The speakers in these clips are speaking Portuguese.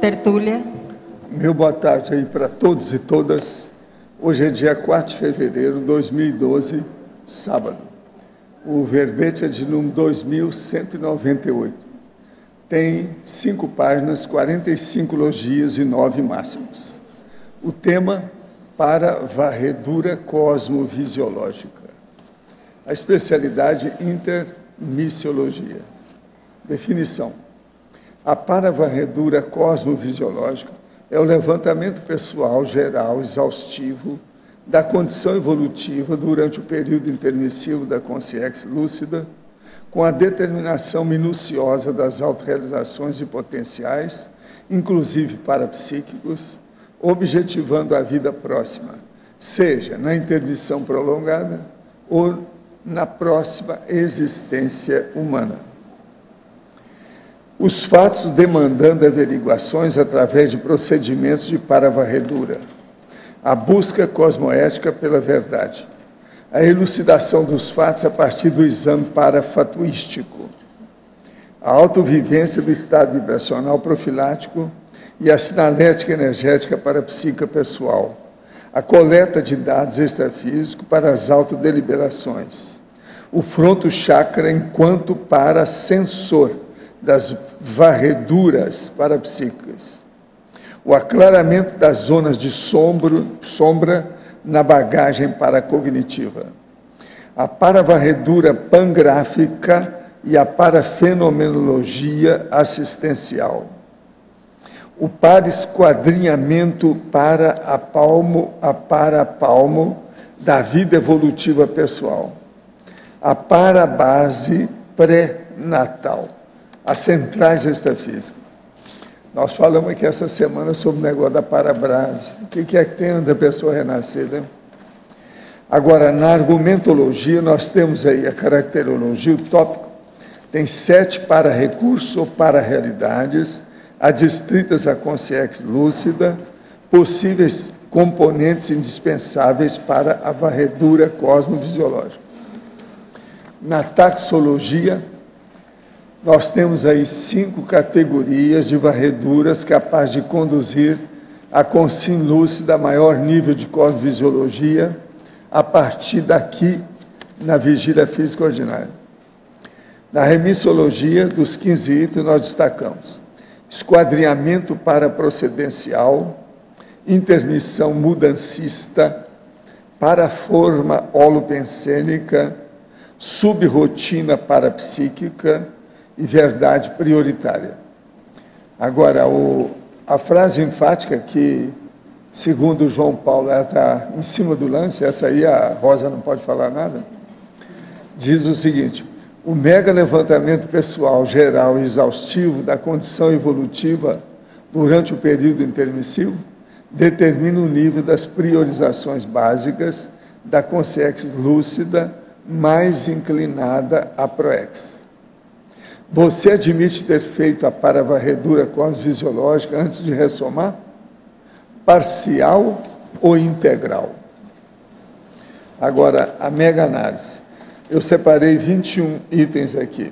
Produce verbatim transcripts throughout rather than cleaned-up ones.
tertúlia. Meu boa tarde aí para todos e todas. Hoje é dia quatro de fevereiro de dois mil e doze, sábado. O verbete é de número dois mil cento e noventa e oito. Tem cinco páginas, quarenta e cinco logias e nove máximos. O tema, para varredura cosmovisiológica. A especialidade, intermissiologia. Definição. A paravarredura cosmovisiológica é o levantamento pessoal geral, exaustivo, da condição evolutiva durante o período intermissivo da consciência lúcida, com a determinação minuciosa das autorrealizações e potenciais, inclusive parapsíquicos, objetivando a vida próxima, seja na intermissão prolongada ou na próxima existência humana. Os fatos demandando averiguações através de procedimentos de paravarredura, a busca cosmoética pela verdade, a elucidação dos fatos a partir do exame parafatuístico, a autovivência do estado vibracional profilático e a sinalética energética parapsíquica pessoal, a coleta de dados extrafísicos para as autodeliberações, o fronto chakra enquanto parasensor das varreduras parapsíquicas, o aclaramento das zonas de sombro, sombra na bagagem paracognitiva, a paravarredura pangráfica e a parafenomenologia assistencial, o para-esquadrinhamento para a palmo a para-palmo da vida evolutiva pessoal, a para-base pré-natal, as centrais extrafísicas. Nós falamos aqui essa semana sobre o negócio da parabrase. O que é que tem da pessoa renascer, né? Agora, na argumentologia, nós temos aí a caracterologia, o tópico, tem sete para-recursos ou para-realidades, adstritas à consciência lúcida, possíveis componentes indispensáveis para a varredura cosmovisiológica. Na taxologia, nós temos aí cinco categorias de varreduras capazes de conduzir a consciência lúcida a maior nível de cosmovisiologia a partir daqui, na vigília física ordinária. Na remissiologia, dos quinze itens, nós destacamos esquadrinhamento paraprocedencial, intermissão mudancista, paraforma holopensênica, subrotina parapsíquica e verdade prioritária. Agora, o, a frase enfática que, segundo João Paulo, ela está em cima do lance, essa aí a Rosa não pode falar nada, diz o seguinte: o mega levantamento pessoal geral e exaustivo da condição evolutiva durante o período intermissivo determina o nível das priorizações básicas da consciência lúcida mais inclinada à proex. Você admite ter feito a paravarredura cosmovisiológica antes de ressomar? Parcial ou integral? Agora, a mega-análise. Eu separei vinte e um itens aqui.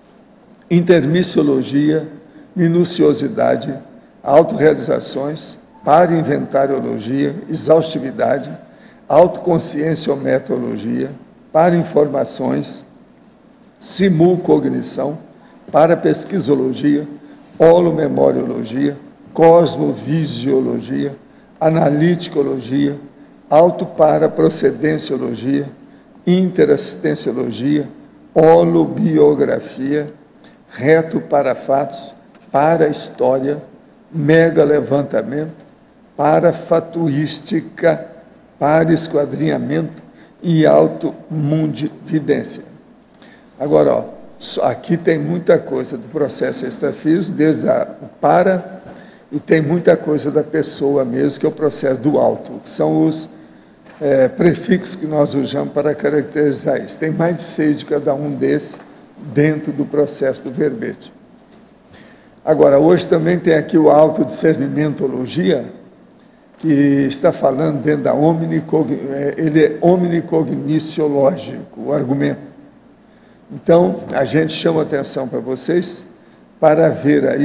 Intermissiologia, minuciosidade, autorrealizações, para-inventariologia, exaustividade, autoconscienciometrologia, para-informações, simulcognição, para-pesquisologia, holomemoriologia, cosmovisiologia, analíticologia, auto-para-procedenciologia, interassistenciologia, holobiografia, reto para fatos, para história, mega levantamento, para fatuística, para esquadrinhamento e automundividência. Agora, ó, aqui tem muita coisa do processo extrafísico, desde a, o para, e tem muita coisa da pessoa mesmo, que é o processo do auto, que são os É, prefixos que nós usamos para caracterizar isso. Tem mais de seis de cada um desses dentro do processo do verbete. Agora, hoje também tem aqui o autodiscernimentologia, que está falando dentro da omnicognição, ele é omnicogniциológico, o argumento. Então, a gente chama atenção para vocês para ver aí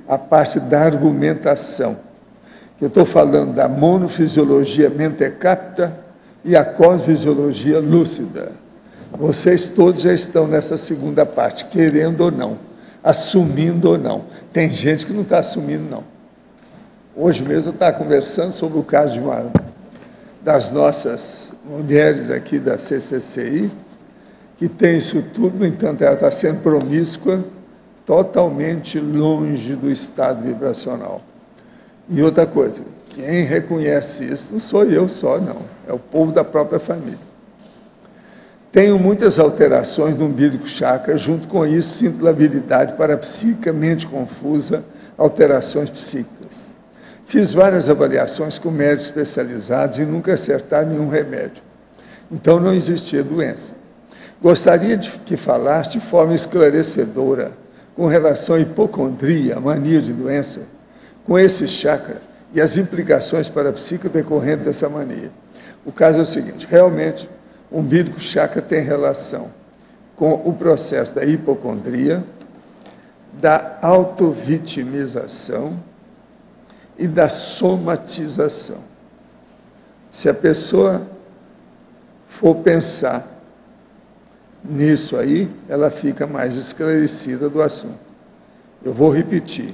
a parte da argumentação, que eu estou falando da monofisiologia mentecapta e a cosfisiologia lúcida. Vocês todos já estão nessa segunda parte, querendo ou não, assumindo ou não. Tem gente que não está assumindo, não. Hoje mesmo eu estava conversando sobre o caso de uma das nossas mulheres aqui da C C C I, que tem isso tudo, no entanto, ela está sendo promíscua, totalmente longe do estado vibracional. E outra coisa, quem reconhece isso não sou eu só, não, é o povo da própria família. Tenho muitas alterações no umbilico chakra, junto com isso sinto labilidade para psíquica, mente confusa, alterações psíquicas. Fiz várias avaliações com médicos especializados e nunca acertaram nenhum remédio. Então não existia doença. Gostaria de que falasse de forma esclarecedora com relação à hipocondria, a mania de doença, com esse chakra e as implicações para a psique decorrentes dessa mania. O caso é o seguinte, realmente, o umbilico chakra tem relação com o processo da hipocondria, da autovitimização e da somatização. Se a pessoa for pensar nisso aí, ela fica mais esclarecida do assunto. Eu vou repetir.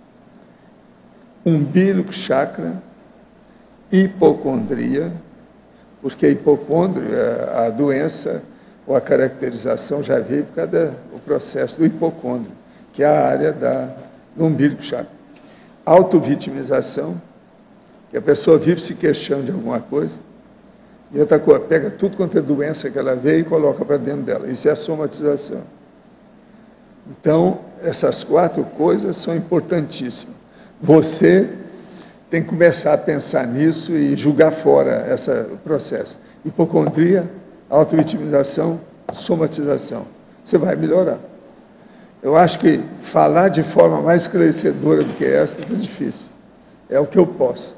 Umbilico chakra, hipocondria, porque hipocôndrio, a doença ou a caracterização já veio por causa do processo do hipocôndrio, que é a área da, do umbilico chakra. Autovitimização, que a pessoa vive se queixando de alguma coisa, e outra coisa, pega tudo quanto é doença que ela vê e coloca para dentro dela. Isso é a somatização. Então, essas quatro coisas são importantíssimas. Você tem que começar a pensar nisso e julgar fora esse processo. Hipocondria, autovitimização, somatização. Você vai melhorar. Eu acho que falar de forma mais esclarecedora do que essa é difícil. É o que eu posso.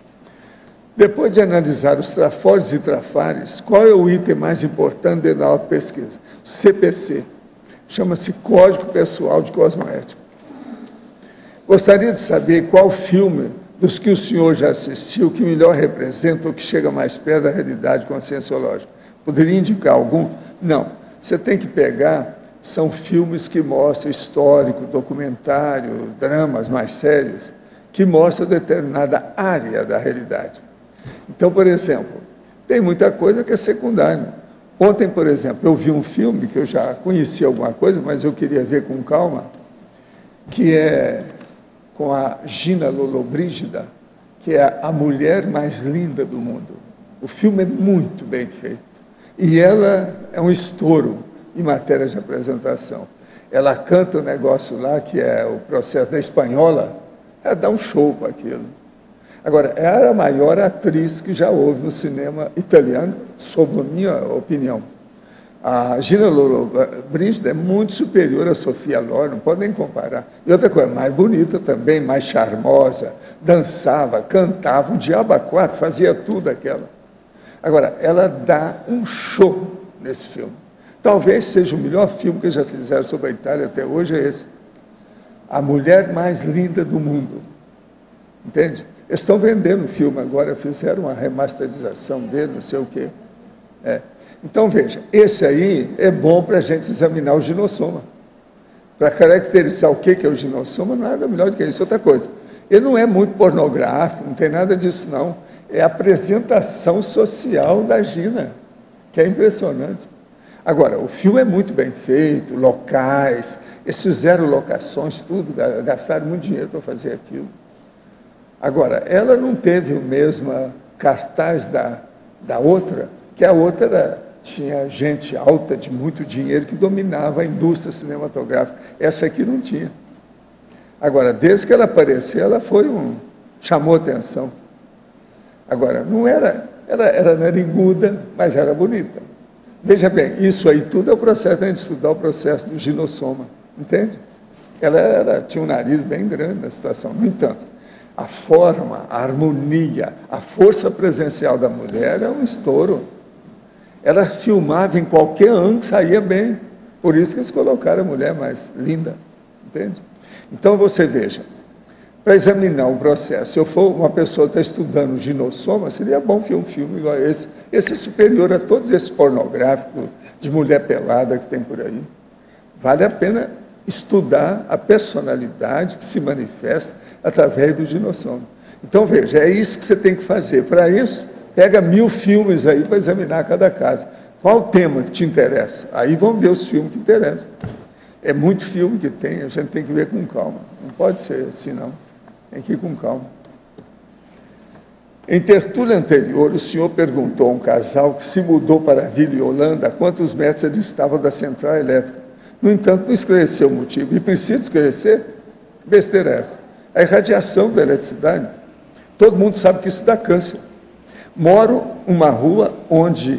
Depois de analisar os trafores e trafares, qual é o item mais importante dentro da autopesquisa? C P C. Chama-se Código Pessoal de Cosmoética. Gostaria de saber qual filme dos que o senhor já assistiu que melhor representa ou que chega mais perto da realidade conscienciológica. Poderia indicar algum? Não. Você tem que pegar, são filmes que mostram histórico, documentário, dramas mais sérios, que mostram determinada área da realidade. Então, por exemplo, tem muita coisa que é secundária. Ontem, por exemplo, eu vi um filme que eu já conhecia alguma coisa, mas eu queria ver com calma, que é com a Gina Lollobrigida, que é a mulher mais linda do mundo. O filme é muito bem feito. E ela é um estouro em matéria de apresentação. Ela canta um negócio lá, que é o processo da espanhola, ela dá um show com aquilo. Agora, ela é a maior atriz que já houve no cinema italiano, sob a minha opinião. A Gina Lollobrigida é muito superior a Sophia Loren, não podem comparar. E outra coisa, mais bonita também, mais charmosa, dançava, cantava, o diabo a quatro, fazia tudo aquela. Agora, ela dá um show nesse filme. Talvez seja o melhor filme que já fizeram sobre a Itália até hoje, é esse. A mulher mais linda do mundo. Entende? Eles estão vendendo o filme agora, fizeram uma remasterização dele, não sei o quê. É. Então, veja, esse aí é bom para a gente examinar o ginossoma. Para caracterizar o que é o ginossoma, nada melhor do que isso. Outra coisa, ele não é muito pornográfico, não tem nada disso, não. É a apresentação social da Gina, que é impressionante. Agora, o filme é muito bem feito, locais, eles fizeram locações, tudo, gastaram muito dinheiro para fazer aquilo. Agora, ela não teve o mesmo cartaz da, da outra, que a outra era, tinha gente alta de muito dinheiro que dominava a indústria cinematográfica. Essa aqui não tinha. Agora, desde que ela apareceu, ela foi um... chamou atenção. Agora, não era... Ela era nariguda, mas era bonita. Veja bem, isso aí tudo é o processo, a gente estudar o processo do ginossoma, entende? Ela era, tinha um nariz bem grande na situação. No entanto, a forma, a harmonia, a força presencial da mulher é um estouro. Ela filmava em qualquer ângulo, saía bem. Por isso que eles colocaram a mulher mais linda, entende? Então, você veja, para examinar o processo. Se eu for uma pessoa que está estudando ginossoma, seria bom ver um filme igual a esse. Esse é superior a todos esses pornográficos de mulher pelada que tem por aí. Vale a pena estudar a personalidade que se manifesta através do ginossoma. Então, veja, é isso que você tem que fazer. Para isso, pega mil filmes aí para examinar cada caso. Qual o tema que te interessa? Aí vamos ver os filmes que interessam. É muito filme que tem, a gente tem que ver com calma. Não pode ser assim, não. Tem que ir com calma. Em tertúlia anterior, o senhor perguntou a um casal que se mudou para a Vila Holanda a quantos metros ele estava da central elétrica. No entanto, não esclareceu o motivo. E precisa esclarecer? Besteira é essa. A irradiação da eletricidade. Todo mundo sabe que isso dá câncer. Moro numa rua onde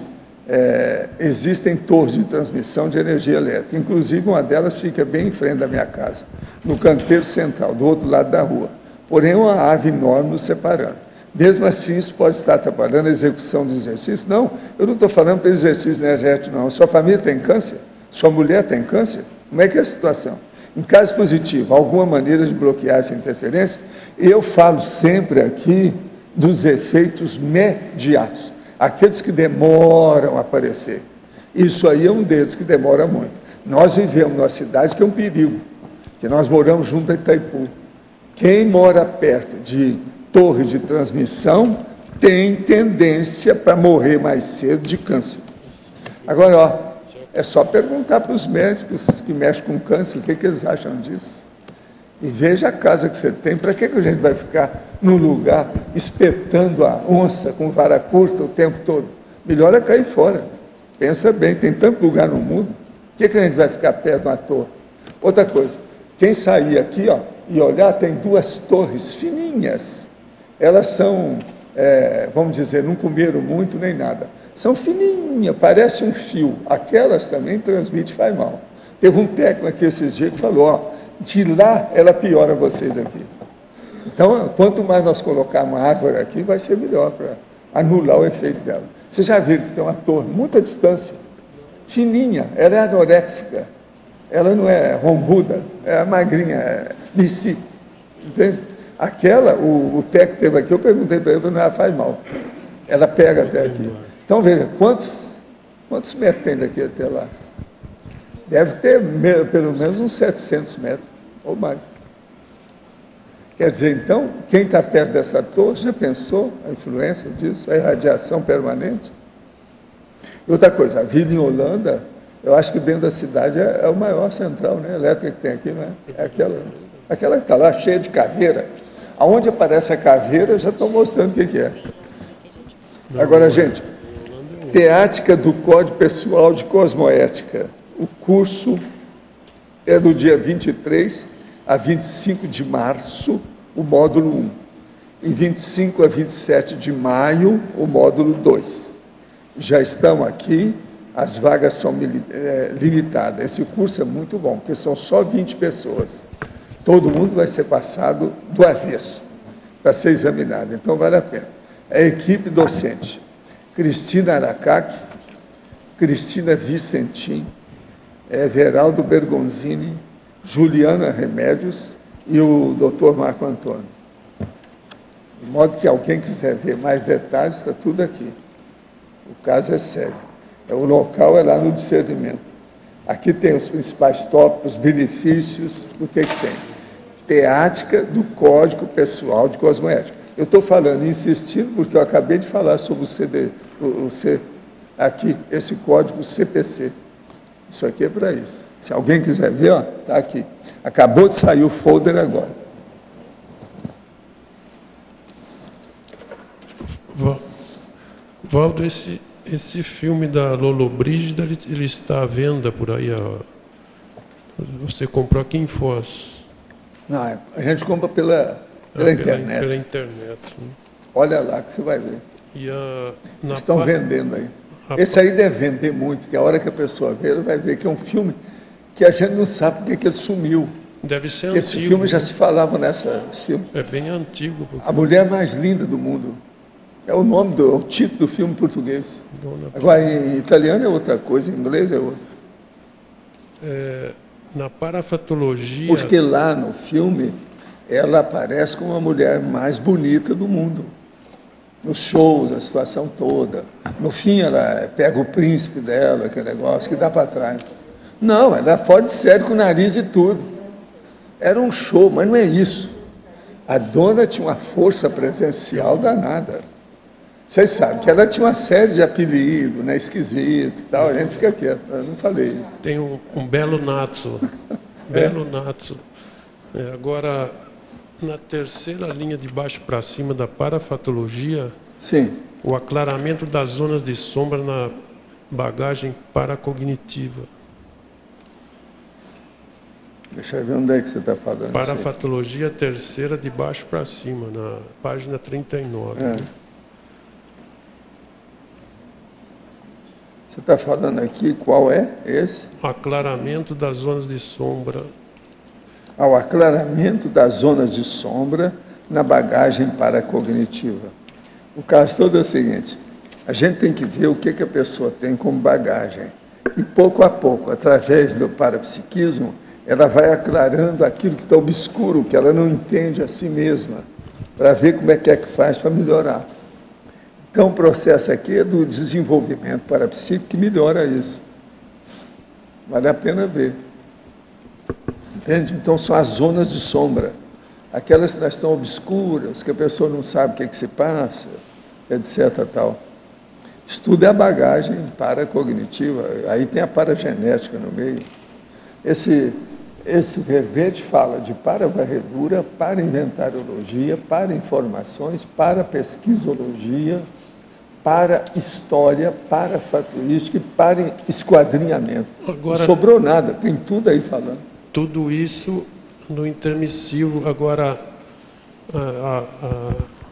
é, existem torres de transmissão de energia elétrica. Inclusive, uma delas fica bem em frente da minha casa, no canteiro central, do outro lado da rua. Porém, uma árvore enorme nos separando. Mesmo assim, isso pode estar atrapalhando a execução dos exercícios? Não, eu não estou falando para exercício energético, não. Sua família tem câncer? Sua mulher tem câncer? Como é que é a situação? Em caso positivo, alguma maneira de bloquear essa interferência? Eu falo sempre aqui dos efeitos imediatos, aqueles que demoram a aparecer. Isso aí é um deles que demora muito. Nós vivemos numa cidade que é um perigo, que nós moramos junto a Itaipu. Quem mora perto de torre de transmissão tem tendência para morrer mais cedo de câncer. Agora, ó, é só perguntar para os médicos que mexem com câncer o que, que eles acham disso. E veja a casa que você tem, para que, que a gente vai ficar no lugar espetando a onça com vara curta o tempo todo? Melhor é cair fora. Pensa bem, tem tanto lugar no mundo, por que, que a gente vai ficar perto de uma torre? Outra coisa, quem sair aqui ó, e olhar, tem duas torres fininhas. Elas são, é, vamos dizer, não comeram muito nem nada. São fininhas, parece um fio. Aquelas também transmitem, faz mal. Teve um técnico aqui esses dias que falou, ó, de lá ela piora vocês aqui. Então, quanto mais nós colocarmos uma árvore aqui, vai ser melhor para anular o efeito dela. Você já viu que tem uma torre, muita distância, fininha, ela é anoréxica, ela não é rombuda, é magrinha, é bici, entende? Aquela, o, o técnico teve aqui, eu perguntei para ele, eu falei, não, faz mal. Ela pega até aqui. Então, veja, quantos, quantos metros tem daqui até lá? Deve ter pelo menos uns setecentos metros, ou mais. Quer dizer, então, quem está perto dessa torre, já pensou a influência disso, a irradiação permanente? E outra coisa, a Vila em Holanda, eu acho que dentro da cidade é, é o maior central, né, elétrica que tem aqui, né? É aquela, aquela que está lá cheia de caveira. Aonde aparece a caveira, eu já estou mostrando o que, que é. Agora, gente, teática do Código Pessoal de Cosmoética. O curso é do dia vinte e três a vinte e cinco de março, o módulo um. Em vinte e cinco a vinte e sete de maio, o módulo dois. Já estão aqui, as vagas são é, limitadas. Esse curso é muito bom, porque são só vinte pessoas. Todo mundo vai ser passado do avesso para ser examinado, então vale a pena. A equipe docente, Cristina Aracaque, Cristina Vicentim, Everaldo Bergonzini, Juliana Remédios e o doutor Marco Antônio. De modo que alguém quiser ver mais detalhes, está tudo aqui. O caso é sério. O local é lá no discernimento. Aqui tem os principais tópicos, benefícios, o que, que tem? Teática do Código Pessoal de Cosmoética. Eu estou falando, insistindo, porque eu acabei de falar sobre o C D, o, o C, aqui, esse código C P C. Isso aqui é para isso. Se alguém quiser ver, ó, está aqui. Acabou de sair o folder agora. Valdo, esse, esse filme da Lolo Brígida, ele, ele está à venda por aí. Ó. Você comprou aqui em Foz? Não, a gente compra pela, pela, ah, internet. Pela, pela internet. Né? Olha lá que você vai ver. E a, na Estão pa... vendendo aí. Esse aí deve vender muito, porque a hora que a pessoa vê, ela vai ver que é um filme que a gente não sabe porque que ele sumiu. Deve ser porque antigo. Esse filme já se falava nessa filme. É bem antigo. Porque... A Mulher Mais Linda do Mundo. É o nome, do, o título do filme português. Dona Agora, em italiano é outra coisa, em inglês é outra. É, na parafatologia... Porque lá no filme ela aparece como a mulher mais bonita do mundo. Nos shows, a situação toda. No fim, ela pega o príncipe dela, aquele negócio que dá para trás. Não, ela é fora de série com o nariz e tudo. Era um show, mas não é isso. A dona tinha uma força presencial danada. Vocês sabem que ela tinha uma série de apelidos, né, esquisito e tal, a gente fica quieto, eu não falei isso. Tem um, um belo Natsu, belo é. Natsu. É, agora, na terceira linha de baixo para cima da parafatologia, sim, o aclaramento das zonas de sombra na bagagem paracognitiva. Deixa eu ver onde é que você está falando. Parafatologia terceira de baixo para cima, na página trinta e nove. É. Você está falando aqui, qual é esse? Aclaramento das zonas de sombra. Ao aclaramento das zonas de sombra na bagagem paracognitiva. O caso todo é o seguinte, a gente tem que ver o que, que a pessoa tem como bagagem. E pouco a pouco, através do parapsiquismo, ela vai aclarando aquilo que está obscuro, que ela não entende a si mesma, para ver como é que é que faz para melhorar. Então, o processo aqui é do desenvolvimento parapsíquico que melhora isso. Vale a pena ver. Entende? Então, são as zonas de sombra. Aquelas que estão obscuras, que a pessoa não sabe o que, é que se passa, etcétera. Tal. Estuda a bagagem paracognitiva, aí tem a paragenética no meio. Esse, esse verbete fala de para-varredura, para-inventariologia, para-informações, para-pesquisologia, para história, para fatuística e para esquadrinhamento. Agora, não sobrou nada, tem tudo aí falando. Tudo isso no intermissivo. Agora, a, a, a,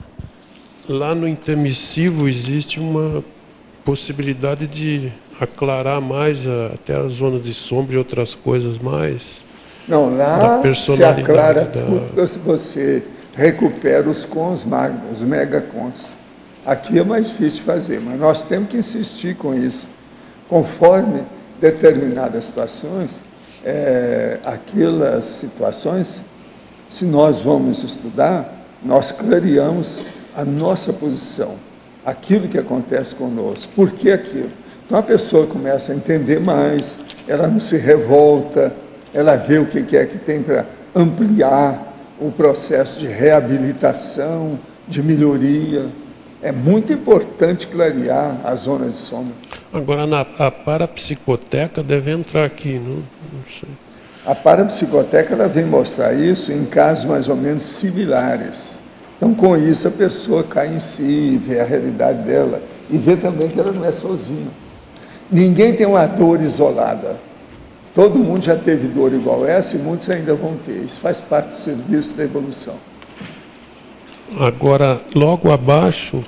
lá no intermissivo existe uma possibilidade de aclarar mais a, até as zonas de sombra e outras coisas mais. Não, lá se aclara da... tudo se você recupera os cons magnos, os megacons. Aqui é mais difícil de fazer, mas nós temos que insistir com isso. Conforme determinadas situações, é, aquelas situações, se nós vamos estudar, nós clareamos a nossa posição, aquilo que acontece conosco. Por que aquilo? Então a pessoa começa a entender mais, ela não se revolta, ela vê o que é que tem para ampliar o processo de reabilitação, de melhoria. É muito importante clarear a zona de sombra. Agora, na, a parapsicoteca deve entrar aqui, não, não sei. A parapsicoteca ela vem mostrar isso em casos mais ou menos similares. Então, com isso, a pessoa cai em si, vê a realidade dela e vê também que ela não é sozinha. Ninguém tem uma dor isolada. Todo mundo já teve dor igual essa e muitos ainda vão ter. Isso faz parte do serviço da evolução. Agora, logo abaixo,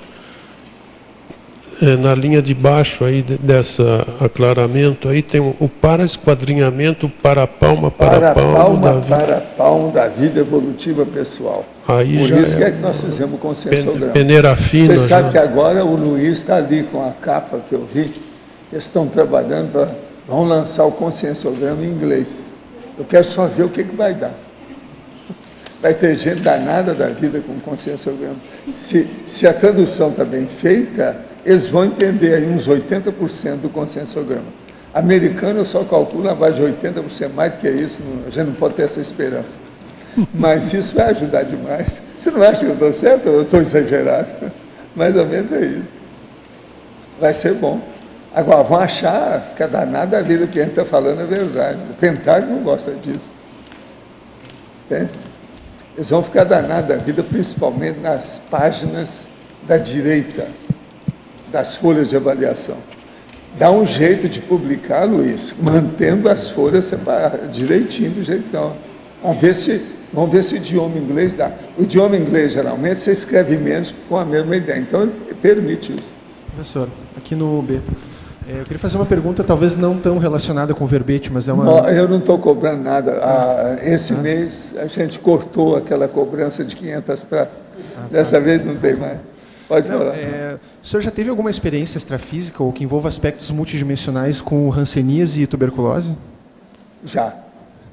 é, na linha de baixo aí dessa aclaramento, aí tem o para-esquadrinhamento, para-palma, para-palma da vida. Para-palma da vida evolutiva pessoal. Aí Por já isso é, que é que nós fizemos o consensograma. Peneira fina. Vocês sabem que agora o Luiz está ali com a capa que eu vi, que eles estão trabalhando para... vão lançar o consensograma em inglês. Eu quero só ver o que, que vai dar. Vai ter gente danada da vida com o consensograma. Se, se a tradução está bem feita, eles vão entender aí uns oitenta por cento do consensograma. Americano eu só calculo abaixo de oitenta por cento, mais do que isso, a gente não pode ter essa esperança. Mas isso vai ajudar demais. Você não acha que eu estou certo ou eu estou exagerado? Mais ou menos é isso. Vai ser bom. Agora, vão achar, fica danada a vida, porque a gente está falando a verdade. O Pentágono não gosta disso. Entende? Eles vão ficar danados a vida, principalmente nas páginas da direita, das folhas de avaliação. Dá um jeito de publicar, Luiz, mantendo as folhas separadas, direitinho do jeito que estão. Vamos ver se, vamos ver se o idioma inglês dá. O idioma inglês, geralmente, você escreve menos com a mesma ideia. Então, ele permite isso. Professor, aqui no B, eu queria fazer uma pergunta, talvez não tão relacionada com o verbete, mas é uma... Não, eu não estou cobrando nada. Ah, esse ah. mês, a gente cortou aquela cobrança de quinhentas pratas. Ah, tá. Dessa vez não tem mais. Pode não, falar. É, o senhor já teve alguma experiência extrafísica ou que envolva aspectos multidimensionais com hanseníase e tuberculose? Já.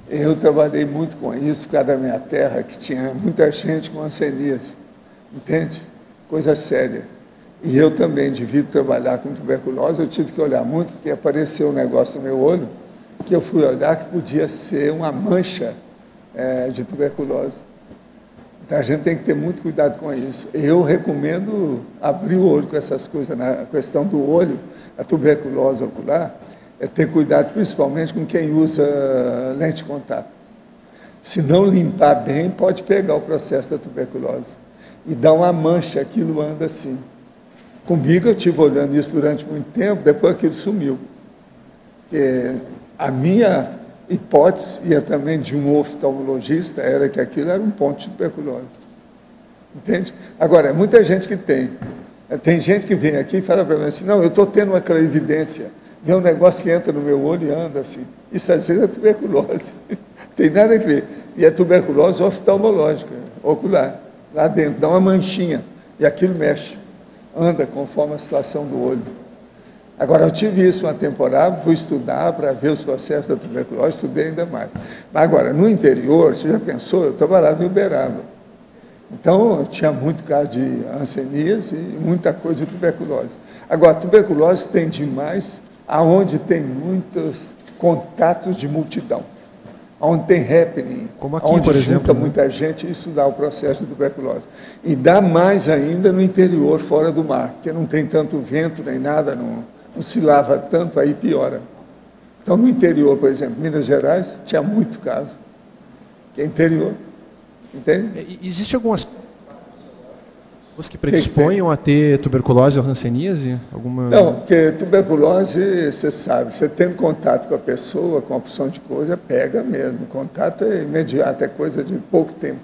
Eu trabalhei muito com isso, por causa da minha terra, que tinha muita gente com hanseníase, entende? Coisa séria. E eu também, devido trabalhar com tuberculose, eu tive que olhar muito, porque apareceu um negócio no meu olho, que eu fui olhar que podia ser uma mancha é, de tuberculose. Então, a gente tem que ter muito cuidado com isso. Eu recomendo abrir o olho com essas coisas. Na questão do olho, a tuberculose ocular, é ter cuidado principalmente com quem usa lente de contato. Se não limpar bem, pode pegar o processo da tuberculose. E dá uma mancha, aquilo anda assim. Comigo, eu estive olhando isso durante muito tempo, depois aquilo sumiu. Porque a minha hipótese, e também de um oftalmologista, era que aquilo era um ponto de tuberculose. Entende? Agora, é muita gente que tem. Tem gente que vem aqui e fala para mim assim, não, eu estou tendo uma clarividência, vem um negócio que entra no meu olho e anda assim. Isso às vezes é tuberculose. Tem nada a ver. E é tuberculose oftalmológica, ocular. Lá dentro, dá uma manchinha, e aquilo mexe, anda conforme a situação do olho. Agora, eu tive isso uma temporada, fui estudar para ver os processos da tuberculose, estudei ainda mais. Mas agora, no interior, você já pensou, eu trabalhava em Uberaba. Então, eu tinha muito caso de hanseníase e muita coisa de tuberculose. Agora, a tuberculose tem demais aonde tem muitos contatos de multidão, onde tem happening, como aqui, onde por junta exemplo, muita gente, isso dá o processo de tuberculose. E dá mais ainda no interior, fora do mar, porque não tem tanto vento nem nada, não, não se lava tanto, aí piora. Então, no interior, por exemplo, Minas Gerais, tinha muito caso, que é interior, entende? Existe algumas pessoas que predisponham a ter tuberculose ou hanseníase? Alguma... Não, porque tuberculose, você sabe, você tendo contato com a pessoa, com a opção de coisa, pega mesmo. O contato é imediato, é coisa de pouco tempo.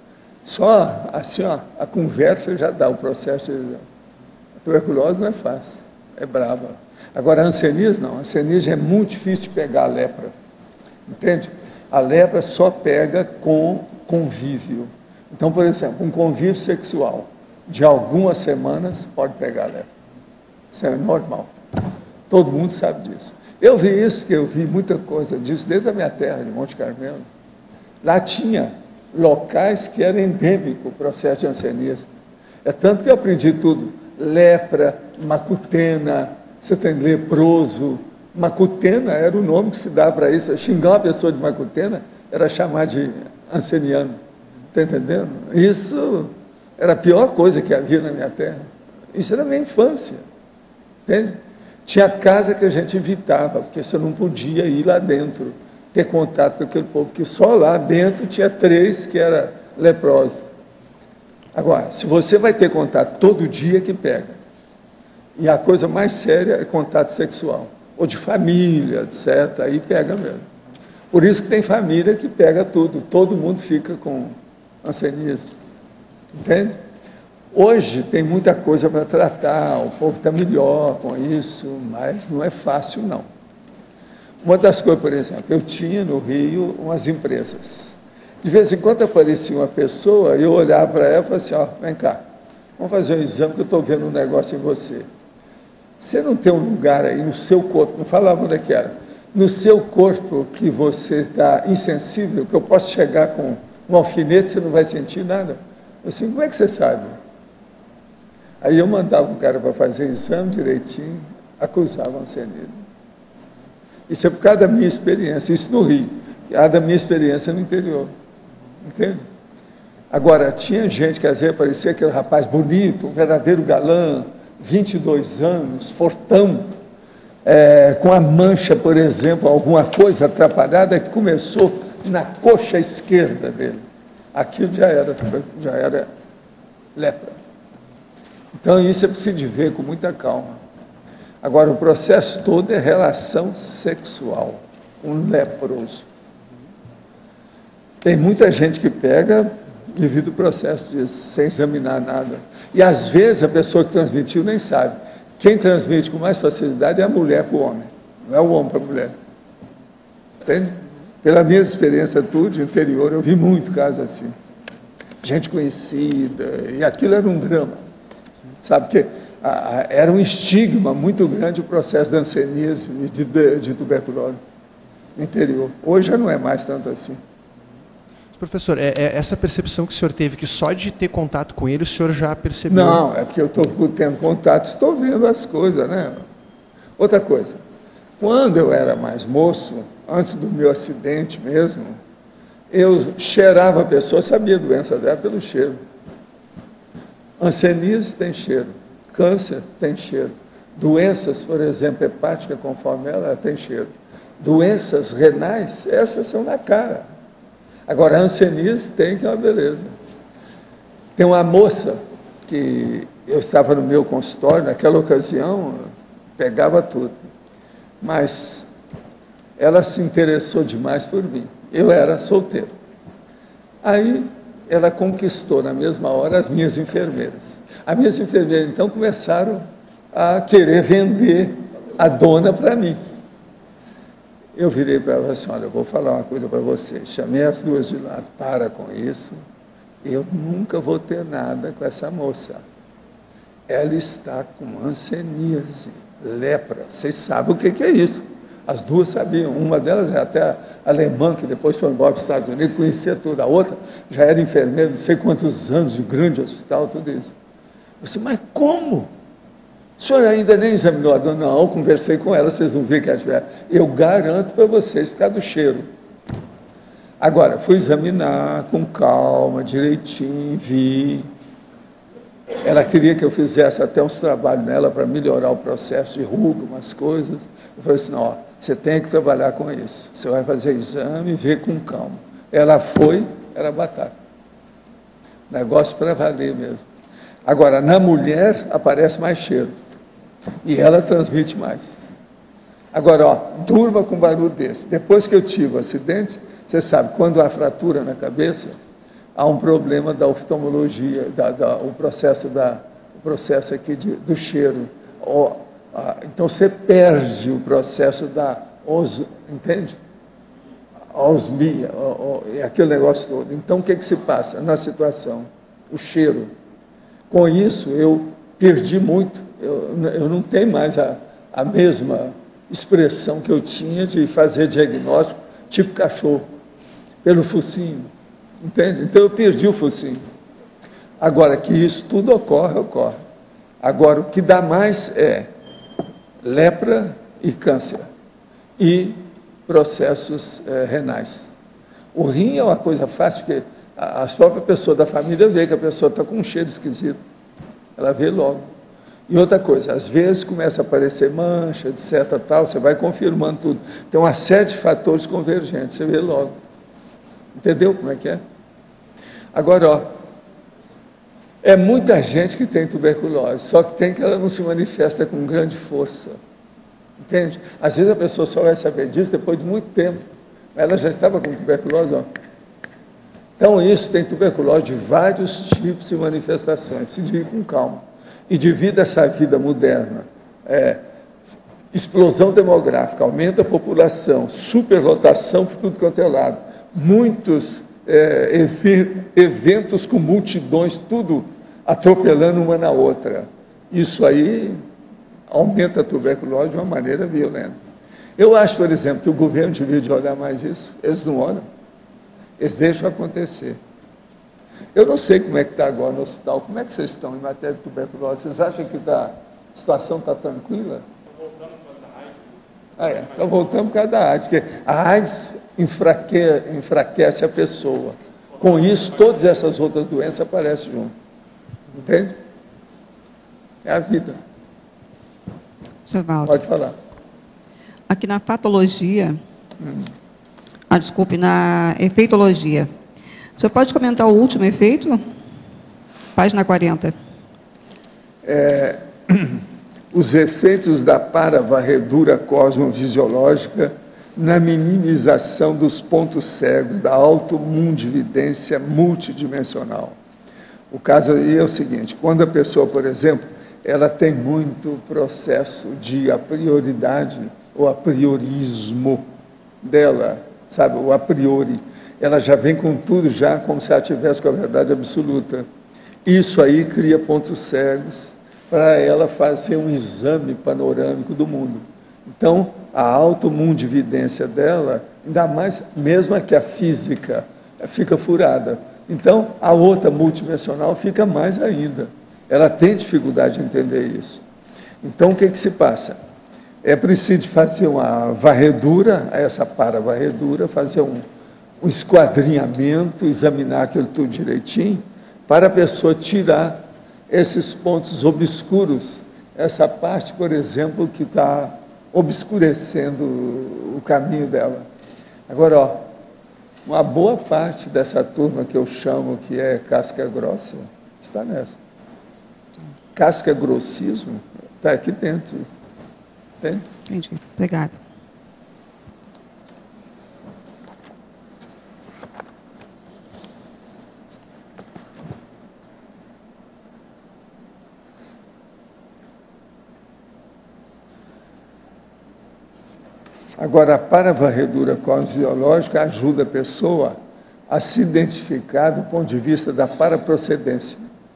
Só assim, ó, a conversa já dá o processo. De... A tuberculose não é fácil, é brava. Agora, a hanseníase não. A hanseníase é muito difícil de pegar a lepra, entende? A lepra só pega com convívio. Então, por exemplo, um convívio sexual de algumas semanas pode pegar a lepra. Isso é normal. Todo mundo sabe disso. Eu vi isso, porque eu vi muita coisa disso desde a minha terra, de Monte Carmelo. Lá tinha locais que eram endêmicos o processo de hanseníase. É tanto que eu aprendi tudo. Lepra, macutena, você tem leproso. Macutena era o nome que se dá para isso. Xingar uma pessoa de macutena era chamar de hanseniano. Está entendendo? Isso era a pior coisa que havia na minha terra. Isso era a minha infância. Entende? Tinha casa que a gente evitava, porque você não podia ir lá dentro, ter contato com aquele povo, porque só lá dentro tinha três que eram leprosos. Agora, se você vai ter contato todo dia, que pega. E a coisa mais séria é contato sexual, ou de família, etcétera, aí pega mesmo. Por isso que tem família que pega tudo, todo mundo fica com hanseníase. Entende? Hoje tem muita coisa para tratar, o povo está melhor com isso, mas não é fácil, não. Uma das coisas, por exemplo, eu tinha no Rio umas empresas. De vez em quando aparecia uma pessoa, eu olhava para ela e falava assim, ó, vem cá, vamos fazer um exame que eu estou vendo um negócio em você. Você não tem um lugar aí no seu corpo, não falava onde é que era, no seu corpo que você está insensível, que eu posso chegar com um alfinete, você não vai sentir nada? Eu assim, como é que você sabe? Aí eu mandava o cara para fazer o exame direitinho, acusava hanseníase. Isso é por causa da minha experiência, isso no Rio, por causa da minha experiência no interior. Entende? Agora, tinha gente que às vezes parecia aquele rapaz bonito, um verdadeiro galã, vinte e dois anos, fortão, é, com a mancha, por exemplo, alguma coisa atrapalhada que começou na coxa esquerda dele. Aquilo já era, já era lepra. Então, isso é preciso de ver com muita calma. Agora, o processo todo é relação sexual, um leproso. Tem muita gente que pega devido ao processo disso, sem examinar nada. E, às vezes, a pessoa que transmitiu nem sabe. Quem transmite com mais facilidade é a mulher para o homem, não é o homem para a mulher. Entende? Pela minha experiência tudo, de interior, eu vi muito caso assim. Gente conhecida, e aquilo era um drama. Sabe, porque a, a, era um estigma muito grande o processo da hanseníase e de, de, de tuberculose. no interior. Hoje já não é mais tanto assim. Professor, é, é essa percepção que o senhor teve, que só de ter contato com ele, o senhor já percebeu? Não, é porque eu estou tendo contato, estou vendo as coisas, né? Outra coisa, quando eu era mais moço, antes do meu acidente mesmo, eu cheirava a pessoa, sabia a doença dela pelo cheiro. Hanseníase tem cheiro, câncer tem cheiro, doenças, por exemplo, hepática, conforme ela, ela tem cheiro. Doenças renais, essas são na cara. Agora, a hanseníase tem, que é uma beleza. Tem uma moça que eu estava no meu consultório, naquela ocasião, pegava tudo. Mas ela se interessou demais por mim. Eu era solteiro. Aí, ela conquistou, na mesma hora, as minhas enfermeiras. As minhas enfermeiras, então, começaram a querer vender a dona para mim. Eu virei para ela assim, olha, eu vou falar uma coisa para você. Chamei as duas de lado, para com isso. Eu nunca vou ter nada com essa moça. Ela está com hanseníase, lepra. Vocês sabem o que, que é isso. As duas sabiam. Uma delas é até alemã, que depois foi embora para os Estados Unidos, conhecia tudo. A outra já era enfermeira, não sei quantos anos, de grande hospital, tudo isso. Eu disse, mas como? O senhor ainda nem examinou a dona? Não, conversei com ela, vocês não viram que ela tiver. Eu garanto para vocês, por causa do cheiro. Agora, fui examinar com calma, direitinho, vi. Ela queria que eu fizesse até uns trabalhos nela para melhorar o processo de ruga, umas coisas. Eu falei assim, não, ó, você tem que trabalhar com isso. Você vai fazer exame e ver com calma. Ela foi, era batata. Negócio para valer mesmo. Agora, na mulher, aparece mais cheiro. E ela transmite mais. Agora, ó, durma com barulho desse. Depois que eu tive o acidente, você sabe, quando há fratura na cabeça, há um problema da oftalmologia, da, da, o processo, da, o processo aqui de, do cheiro. Ó, a, então, você perde o processo da os, entende? A osmia, ó, ó, aquele negócio todo. Então, o que, que se passa na situação? O cheiro. Com isso, eu perdi muito. Eu, eu não tenho mais a, a mesma expressão que eu tinha de fazer diagnóstico, tipo cachorro, pelo focinho. Entende? Então, eu perdi o focinho. Agora, que isso tudo ocorre, ocorre. Agora, o que dá mais é lepra e câncer. E processos é, renais. O rim é uma coisa fácil, porque as próprias pessoas da família veem que a pessoa está com um cheiro esquisito. Ela vê logo. E outra coisa, às vezes começa a aparecer mancha, etc, tal, você vai confirmando tudo. Tem uma série de fatores convergentes, você vê logo. Entendeu como é que é? Agora, ó, é muita gente que tem tuberculose, só que tem que ela não se manifesta com grande força. Entende? Às vezes a pessoa só vai saber disso depois de muito tempo. Ela já estava com tuberculose, ó. Então, isso tem tuberculose de vários tipos de manifestações. Precisa ir com calma. E devido a essa vida moderna, é, explosão demográfica, aumenta a população, superlotação por tudo quanto é lado, muitos é, eventos com multidões, tudo atropelando uma na outra. Isso aí aumenta a tuberculose de uma maneira violenta. Eu acho, por exemplo, que o governo devia olhar mais isso. Eles não olham. Eles deixam acontecer. Eu não sei como é que está agora no hospital. Como é que vocês estão em matéria de tuberculose? Vocês acham que tá, a situação está tranquila? Estão voltando por causa da AIDS. Ah, é. Estão voltando por causa da AIDS. Porque a AIDS enfraque, enfraquece a pessoa. Com isso, todas essas outras doenças aparecem junto. Entende? É a vida. Senhor Valdo. Pode falar. Aqui na patologia, hum. ah, desculpe, na efeitologia, o senhor pode comentar o último efeito? Página quarenta. É, os efeitos da paravarredura cosmovisiológica na minimização dos pontos cegos da automundividência multidimensional. O caso aí é o seguinte, quando a pessoa, por exemplo, ela tem muito processo de a prioridade, ou a priorismo dela, sabe, o a priori, ela já vem com tudo já como se ela tivesse com a verdade absoluta. Isso aí cria pontos cegos para ela fazer um exame panorâmico do mundo. Então, a automundividência dela, ainda mais, mesmo a que a física fica furada. Então, a outra multidimensional fica mais ainda. Ela tem dificuldade de entender isso. Então, o que, que se passa? É preciso fazer uma varredura, essa para-varredura, fazer um, um esquadrinhamento, examinar aquilo tudo direitinho, para a pessoa tirar esses pontos obscuros, essa parte, por exemplo, que está obscurecendo o caminho dela. Agora, ó, uma boa parte dessa turma que eu chamo que é casca grossa, está nessa. Casca grossismo está aqui dentro. Entende? Entendi. Obrigada. Agora, a para-varredura cosmológica ajuda a pessoa a se identificar do ponto de vista da paraprocedência.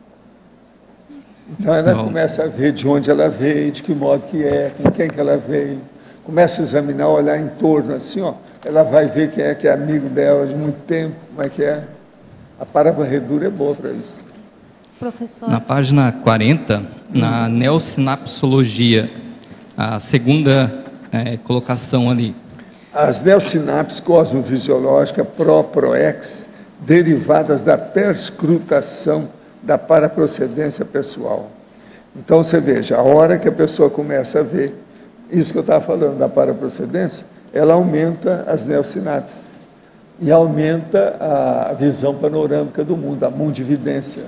Então, ela Não. começa a ver de onde ela veio, de que modo que é, com quem que ela veio. Começa a examinar, olhar em torno, assim, ó, ela vai ver quem é que é amigo dela de muito tempo, como é que é. A para-varredura é boa para isso. Professor. Na página quarenta, hum. na neossinapsologia, a segunda é, colocação ali. As neossinapses cosmofisiológicas pró-proex, derivadas da perscrutação da paraprocedência pessoal. Então, você veja, a hora que a pessoa começa a ver isso que eu estava falando da paraprocedência, ela aumenta as neossinapses e aumenta a visão panorâmica do mundo, a mundividência,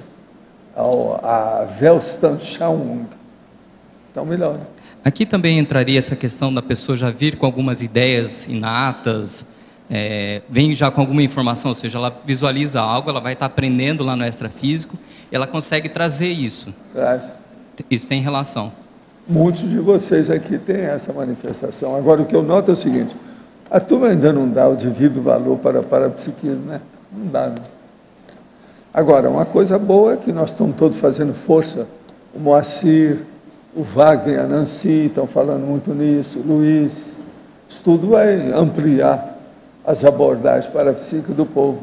a Weltanschauung. Então, melhora. Aqui também entraria essa questão da pessoa já vir com algumas ideias inatas, é, vem já com alguma informação, ou seja, ela visualiza algo, ela vai estar aprendendo lá no extrafísico, ela consegue trazer isso. Traz. Isso tem relação. Muitos de vocês aqui têm essa manifestação. Agora, o que eu noto é o seguinte, a turma ainda não dá o devido valor para, para a psiquismo, né? Não dá, né? Agora, uma coisa boa é que nós estamos todos fazendo força. O Moacir, o Wagner, a Nancy estão falando muito nisso, o Luiz. Isso tudo vai ampliar as abordagens para a psique do povo.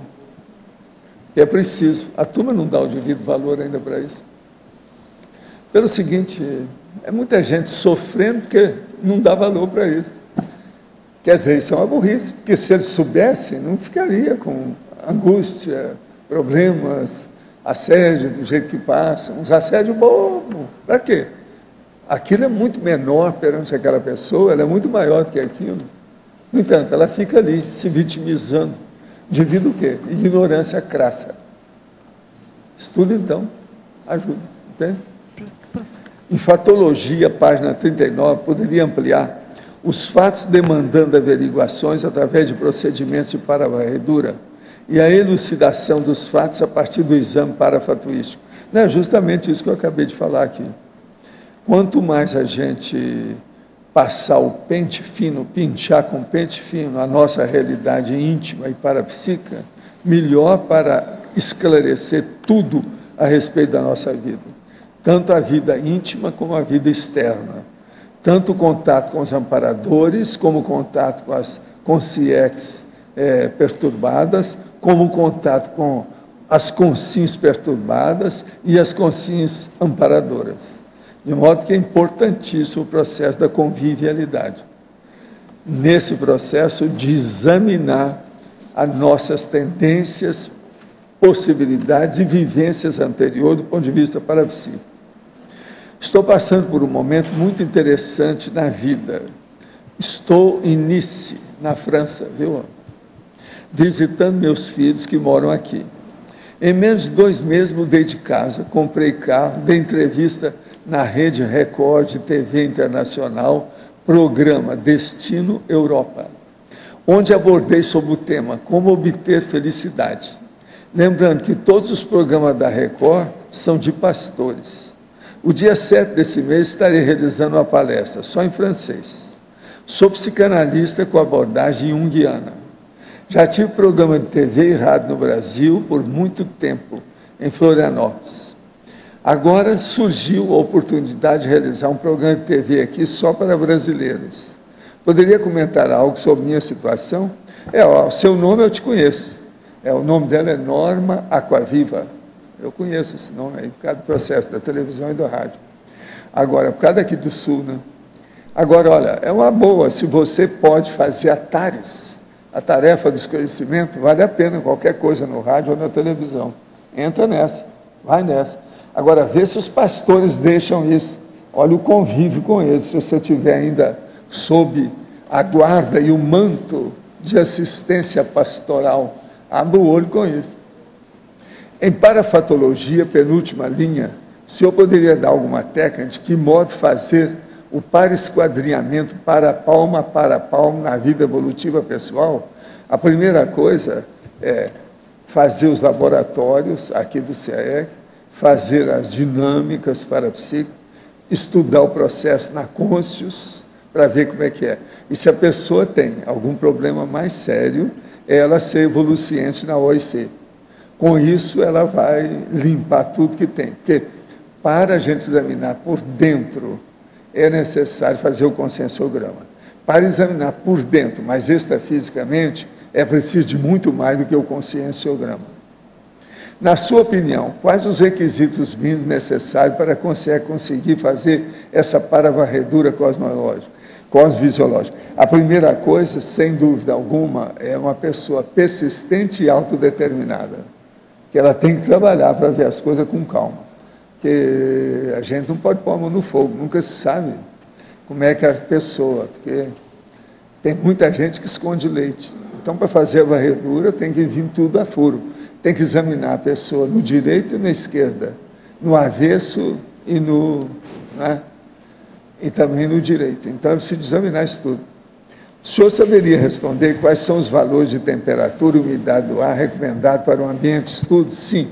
Que é preciso. A turma não dá o devido valor ainda para isso. Pelo seguinte, é muita gente sofrendo porque não dá valor para isso. Quer dizer, isso é uma burrice, porque se eles soubessem, não ficaria com angústia, problemas, assédio do jeito que passam, uns assédios bobos. Para quê? Aquilo é muito menor perante aquela pessoa, ela é muito maior do que aquilo. No entanto, ela fica ali, se vitimizando, devido o quê? Ignorância crassa. Estudo, então, ajuda, entende? Em Fatologia, página trinta e nove, poderia ampliar os fatos demandando averiguações através de procedimentos de para-varredura e a elucidação dos fatos a partir do exame parafatuístico. Não é justamente isso que eu acabei de falar aqui. Quanto mais a gente passar o pente fino, pinchar com pente fino a nossa realidade íntima e parapsíquica, melhor para esclarecer tudo a respeito da nossa vida. Tanto a vida íntima como a vida externa. Tanto o contato com os amparadores, como o contato com as consciências é, perturbadas, como o contato com as consciências perturbadas e as consciências amparadoras. De modo que é importantíssimo o processo da convivialidade. Nesse processo de examinar as nossas tendências, possibilidades e vivências anteriores do ponto de vista parapsíquico. Estou passando por um momento muito interessante na vida. Estou em Nice, na França, viu? Visitando meus filhos que moram aqui. Em menos de dois meses mudei de casa, comprei carro, dei entrevista na Rede Record de T V Internacional, programa Destino Europa, onde abordei sobre o tema Como Obter Felicidade. Lembrando que todos os programas da Record são de pastores. O dia sete desse mês estarei realizando uma palestra, só em francês. Sou psicanalista com abordagem junguiana. Já tive programa de T V e rádio no Brasil por muito tempo, em Florianópolis. Agora surgiu a oportunidade de realizar um programa de T V aqui só para brasileiros. Poderia comentar algo sobre minha situação? É, ó, seu nome eu te conheço. É, o nome dela é Norma Aquaviva. Eu conheço esse nome aí, por causa do processo da televisão e do rádio. Agora, por causa daqui do Sul, né? Agora, olha, é uma boa, se você pode fazer atalhos, a tarefa do esclarecimento, vale a pena qualquer coisa no rádio ou na televisão. Entra nessa, vai nessa. Agora, vê se os pastores deixam isso. Olha o convívio com eles, se você estiver ainda sob a guarda e o manto de assistência pastoral. Abra o olho com isso. Em parafatologia, penúltima linha, o senhor poderia dar alguma técnica de que modo fazer o paraesquadrinhamento para palma para palma na vida evolutiva pessoal? A primeira coisa é fazer os laboratórios aqui do C A E C, fazer as dinâmicas parapsíquicas, estudar o processo na Conscius, para ver como é que é. E se a pessoa tem algum problema mais sério, é ela ser evoluciente na O I C. Com isso, ela vai limpar tudo que tem. Porque, para a gente examinar por dentro, é necessário fazer o conscienciograma. Para examinar por dentro, mas extrafisicamente, é preciso de muito mais do que o conscienciograma. Na sua opinião, quais os requisitos mínimos necessários para conseguir fazer essa paravarredura cosmológica, cosmofisiológica? A primeira coisa, sem dúvida alguma, é uma pessoa persistente e autodeterminada, que ela tem que trabalhar para ver as coisas com calma, porque a gente não pode pôr a mão no fogo, nunca se sabe como é que a pessoa, porque tem muita gente que esconde leite. Então, para fazer a varredura, tem que vir tudo a furo. Tem que examinar a pessoa no direito e na esquerda, no avesso e no, né, e também no direito. Então, é preciso examinar isso tudo. O senhor saberia responder quais são os valores de temperatura e umidade do ar recomendados para o ambiente de estudo? Sim.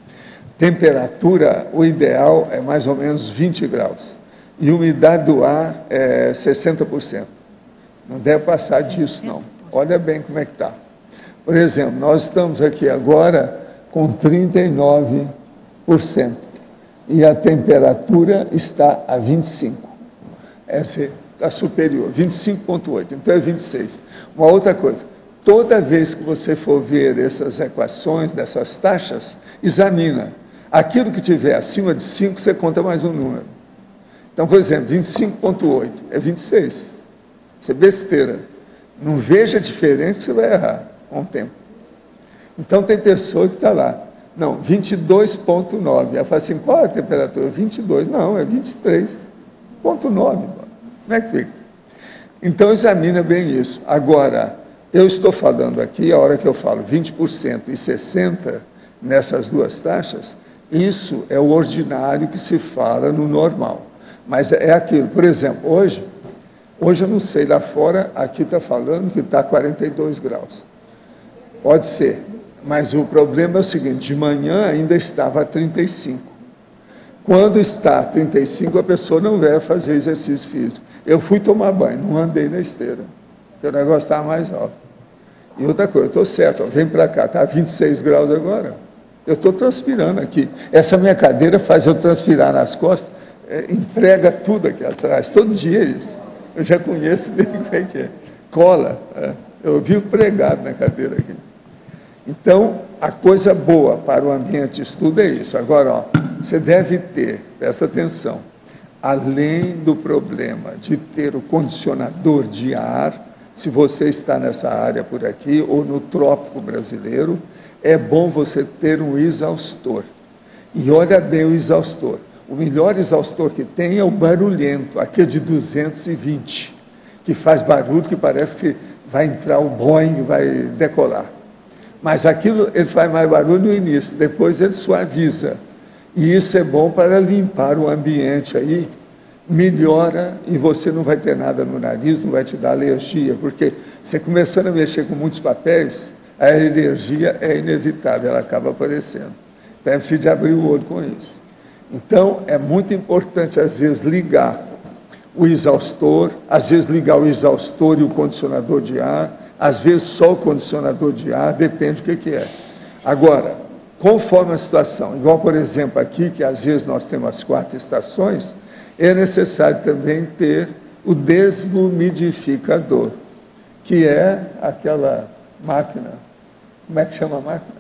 Temperatura, o ideal é mais ou menos vinte graus. E umidade do ar é sessenta por cento. Não deve passar disso, não. Olha bem como é que está. Por exemplo, nós estamos aqui agora com trinta e nove por cento e a temperatura está a vinte e cinco. Essa está superior, vinte e cinco vírgula oito, então é vinte e seis. Uma outra coisa, toda vez que você for ver essas equações, dessas taxas, examina. Aquilo que tiver acima de cinco, você conta mais um número. Então, por exemplo, vinte e cinco vírgula oito é vinte e seis. Isso é besteira. Não veja diferente que você vai errar com o tempo. Então, tem pessoa que está lá. Não, vinte e dois vírgula nove. Ela fala assim, qual é a temperatura? vinte e dois. Não, é vinte e três vírgula nove. Como é que fica? Então, examina bem isso. Agora, eu estou falando aqui, a hora que eu falo vinte por cento e sessenta por cento nessas duas taxas, isso é o ordinário que se fala no normal. Mas é aquilo. Por exemplo, hoje, hoje eu não sei, lá fora, aqui está falando que está quarenta e dois graus. Pode ser, mas o problema é o seguinte, de manhã ainda estava a trinta e cinco. Quando está a trinta e cinco, a pessoa não vai fazer exercício físico. Eu fui tomar banho, não andei na esteira, porque o negócio estava mais alto. E outra coisa, eu estou certo, ó, vem para cá, está a vinte e seis graus agora. Eu estou transpirando aqui. Essa minha cadeira faz eu transpirar nas costas, é, emprega tudo aqui atrás, todo dia isso. Eu já conheço bem como é que é. Cola, é. Eu vivo pregado na cadeira aqui. Então, a coisa boa para o ambiente de estudo é isso. Agora, ó, você deve ter, presta atenção, além do problema de ter o condicionador de ar, se você está nessa área por aqui, ou no trópico brasileiro, é bom você ter um exaustor. E olha bem o exaustor. O melhor exaustor que tem é o barulhento, aquele de duzentos e vinte, que faz barulho que parece que vai entrar o Boeing, vai decolar. Mas aquilo, ele faz mais barulho no início, depois ele suaviza. E isso é bom para limpar o ambiente aí, melhora e você não vai ter nada no nariz, não vai te dar alergia, porque você começando a mexer com muitos papéis, a alergia é inevitável, ela acaba aparecendo. Então é preciso de abrir o olho com isso. Então é muito importante, às vezes, ligar o exaustor, às vezes ligar o exaustor e o condicionador de ar, às vezes só o condicionador de ar, depende do que, que é. Agora, conforme a situação, igual, por exemplo, aqui, que às vezes nós temos as quatro estações, é necessário também ter o deslumidificador, que é aquela máquina, como é que chama a máquina?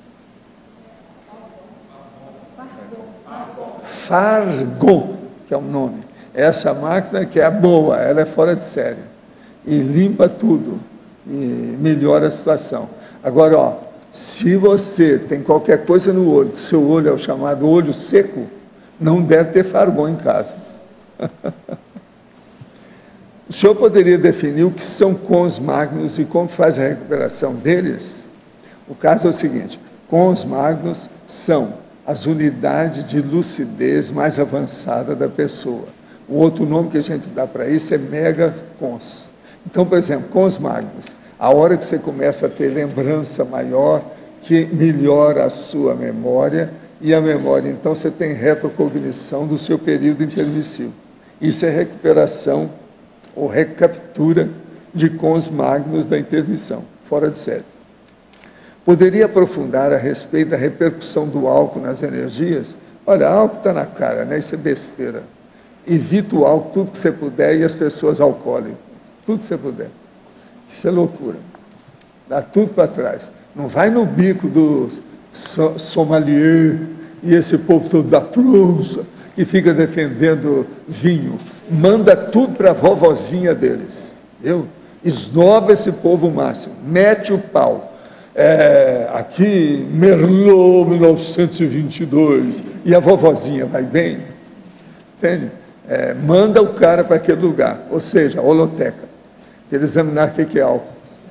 Fargon, que é o nome. Essa máquina que é a boa, ela é fora de série. E limpa tudo, e melhora a situação. Agora, ó, se você tem qualquer coisa no olho, que seu olho é o chamado olho seco, não deve ter Fargon em casa. O senhor poderia definir o que são cons magnos e como faz a recuperação deles? O caso é o seguinte: cons magnos são as unidades de lucidez mais avançada da pessoa. O outro nome que a gente dá para isso é megacons. Então, por exemplo, cons magnos, a hora que você começa a ter lembrança maior, que melhora a sua memória, e a memória, então, você tem retrocognição do seu período intermissivo. Isso é recuperação ou recaptura de cons magnos da intermissão, fora de série. Poderia aprofundar a respeito da repercussão do álcool nas energias? Olha, álcool está na cara, né? Isso é besteira. Evita o álcool tudo que você puder e as pessoas alcoólicas, tudo que você puder. Isso é loucura. Dá tudo para trás. Não vai no bico do sommelier e esse povo todo da França que fica defendendo vinho. Manda tudo para a vovozinha deles. Viu? Esnoba esse povo máximo. Mete o pau. É, aqui, Merlot, mil novecentos e vinte e dois, e a vovozinha vai bem. Entende? É, manda o cara para aquele lugar, ou seja, a holoteca, para ele examinar o que é álcool.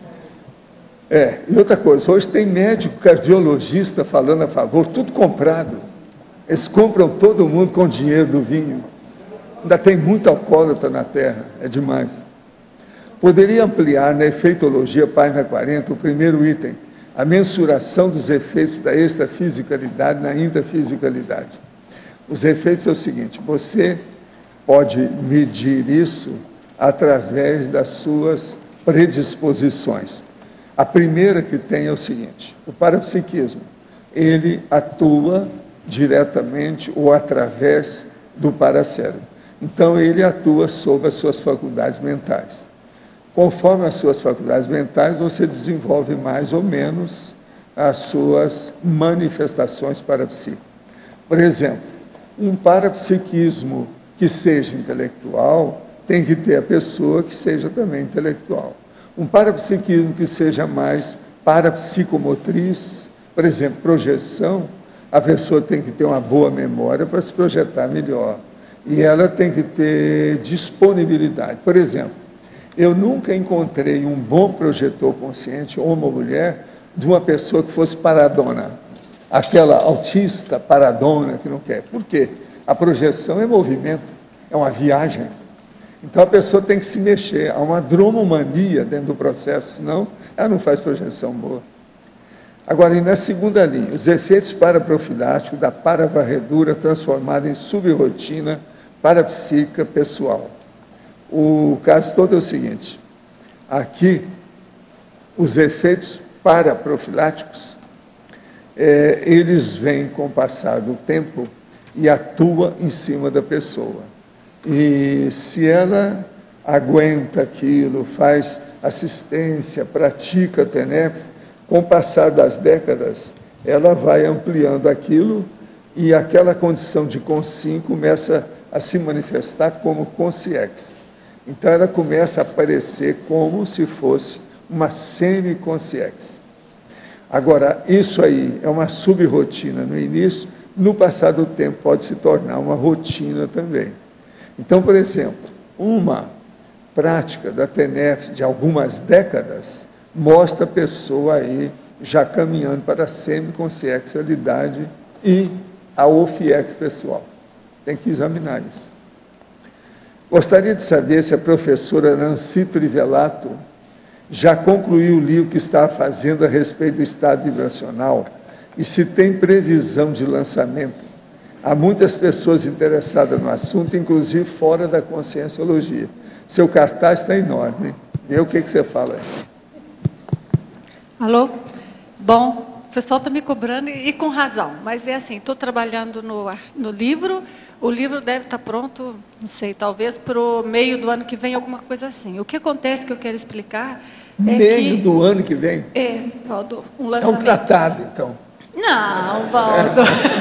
É, e outra coisa, hoje tem médico cardiologista falando a favor, tudo comprado. Eles compram todo mundo com o dinheiro do vinho. Ainda tem muito alcoólatra na terra, é demais. Poderia ampliar na efeitologia, página quarenta, o primeiro item, a mensuração dos efeitos da extrafisicalidade na intrafisicalidade. Os efeitos é o seguinte: você pode medir isso através das suas predisposições. A primeira que tem é o seguinte: o parapsiquismo, ele atua diretamente ou através do paracérebro. Então, ele atua sobre as suas faculdades mentais. Conforme as suas faculdades mentais, você desenvolve mais ou menos as suas manifestações parapsíquicas. Por exemplo, um parapsiquismo que seja intelectual tem que ter a pessoa que seja também intelectual. Um parapsiquismo que seja mais parapsicomotriz, por exemplo, projeção, a pessoa tem que ter uma boa memória para se projetar melhor. E ela tem que ter disponibilidade. Por exemplo, eu nunca encontrei um bom projetor consciente, homem ou mulher, de uma pessoa que fosse paradona. Aquela autista paradona que não quer. Por quê? A projeção é movimento, é uma viagem. Então a pessoa tem que se mexer. Há uma dromomania dentro do processo, senão ela não faz projeção boa. Agora, e na segunda linha, os efeitos paraprofiláticos da paravarredura transformada em subrotina parapsíquica pessoal. O caso todo é o seguinte: aqui, os efeitos paraprofiláticos, é, eles vêm com o passar do tempo e atuam em cima da pessoa. E se ela aguenta aquilo, faz assistência, pratica T N E P S, com o passar das décadas, ela vai ampliando aquilo e aquela condição de Consim começa a se manifestar como Consciex. Então, ela começa a aparecer como se fosse uma semi-consciex. Agora, isso aí é uma sub-rotina no início, no passar do tempo pode se tornar uma rotina também. Então, por exemplo, uma prática da T N E P S de algumas décadas mostra a pessoa aí já caminhando para a semi-consciexialidade e a ofiex pessoal. Tem que examinar isso. Gostaria de saber se a professora Nancy Trivelato já concluiu o livro que está fazendo a respeito do estado vibracional e se tem previsão de lançamento. Há muitas pessoas interessadas no assunto, inclusive fora da conscienciologia. Seu cartaz está enorme, hein? Vê o que, que você fala aí. Alô? Bom, pessoal está me cobrando e, e com razão, mas é assim, estou trabalhando no, no livro, o livro deve estar pronto, não sei, talvez para o meio do ano que vem, alguma coisa assim. O que acontece que eu quero explicar é Meio que, do ano que vem? É, Valdo, um É um lançamento. tratado, então. Não, Valdo.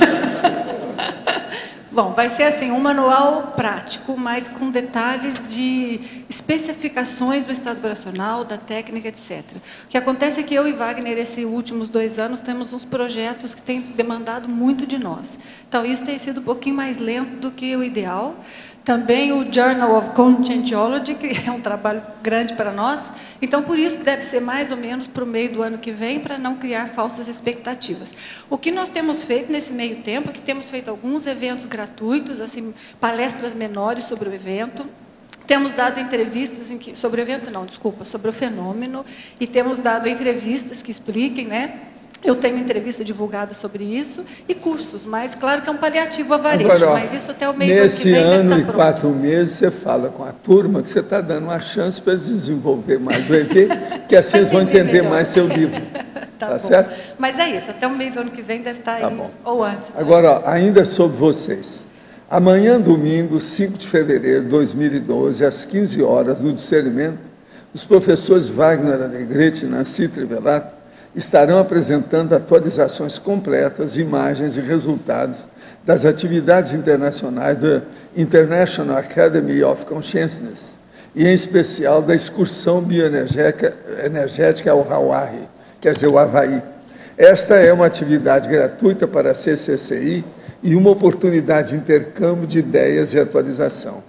Bom, vai ser assim, um manual prático, mas com detalhes de especificações do estado operacional, da técnica, etcétera. O que acontece é que eu e Wagner, esses últimos dois anos, temos uns projetos que têm demandado muito de nós. Então, isso tem sido um pouquinho mais lento do que o ideal. Também o Journal of Conscientiology, que é um trabalho grande para nós. Então, por isso, deve ser mais ou menos para o meio do ano que vem, para não criar falsas expectativas. O que nós temos feito nesse meio tempo é que temos feito alguns eventos gratuitos, assim, palestras menores sobre o evento. Temos dado entrevistas em que, sobre o evento, não, desculpa, sobre o fenômeno, e temos dado entrevistas que expliquem, né? Eu tenho entrevista divulgada sobre isso e cursos, mas claro que é um paliativo a varejo, Agora, ó, mas isso até o meio do ano que nesse vem deve ano estar e pronto. quatro meses, você fala com a turma que você está dando uma chance para eles desenvolver mais o E V, que assim eles vão entender melhor. mais seu livro. Tá, Tá bom. certo? Mas é isso, até o meio do ano que vem deve estar Tá aí, bom. ou antes. né? Agora, ó, ainda sobre vocês. Amanhã, domingo, cinco de fevereiro de dois mil e doze, às quinze horas, no discernimento, os professores Wagner Alegretti e Nancy Trivelato estarão apresentando atualizações completas, imagens e resultados das atividades internacionais da International Academy of Consciousness e, em especial, da excursão bioenergética energética ao Hawaii, quer dizer, o Havaí. Esta é uma atividade gratuita para a C C C I e uma oportunidade de intercâmbio de ideias e atualização.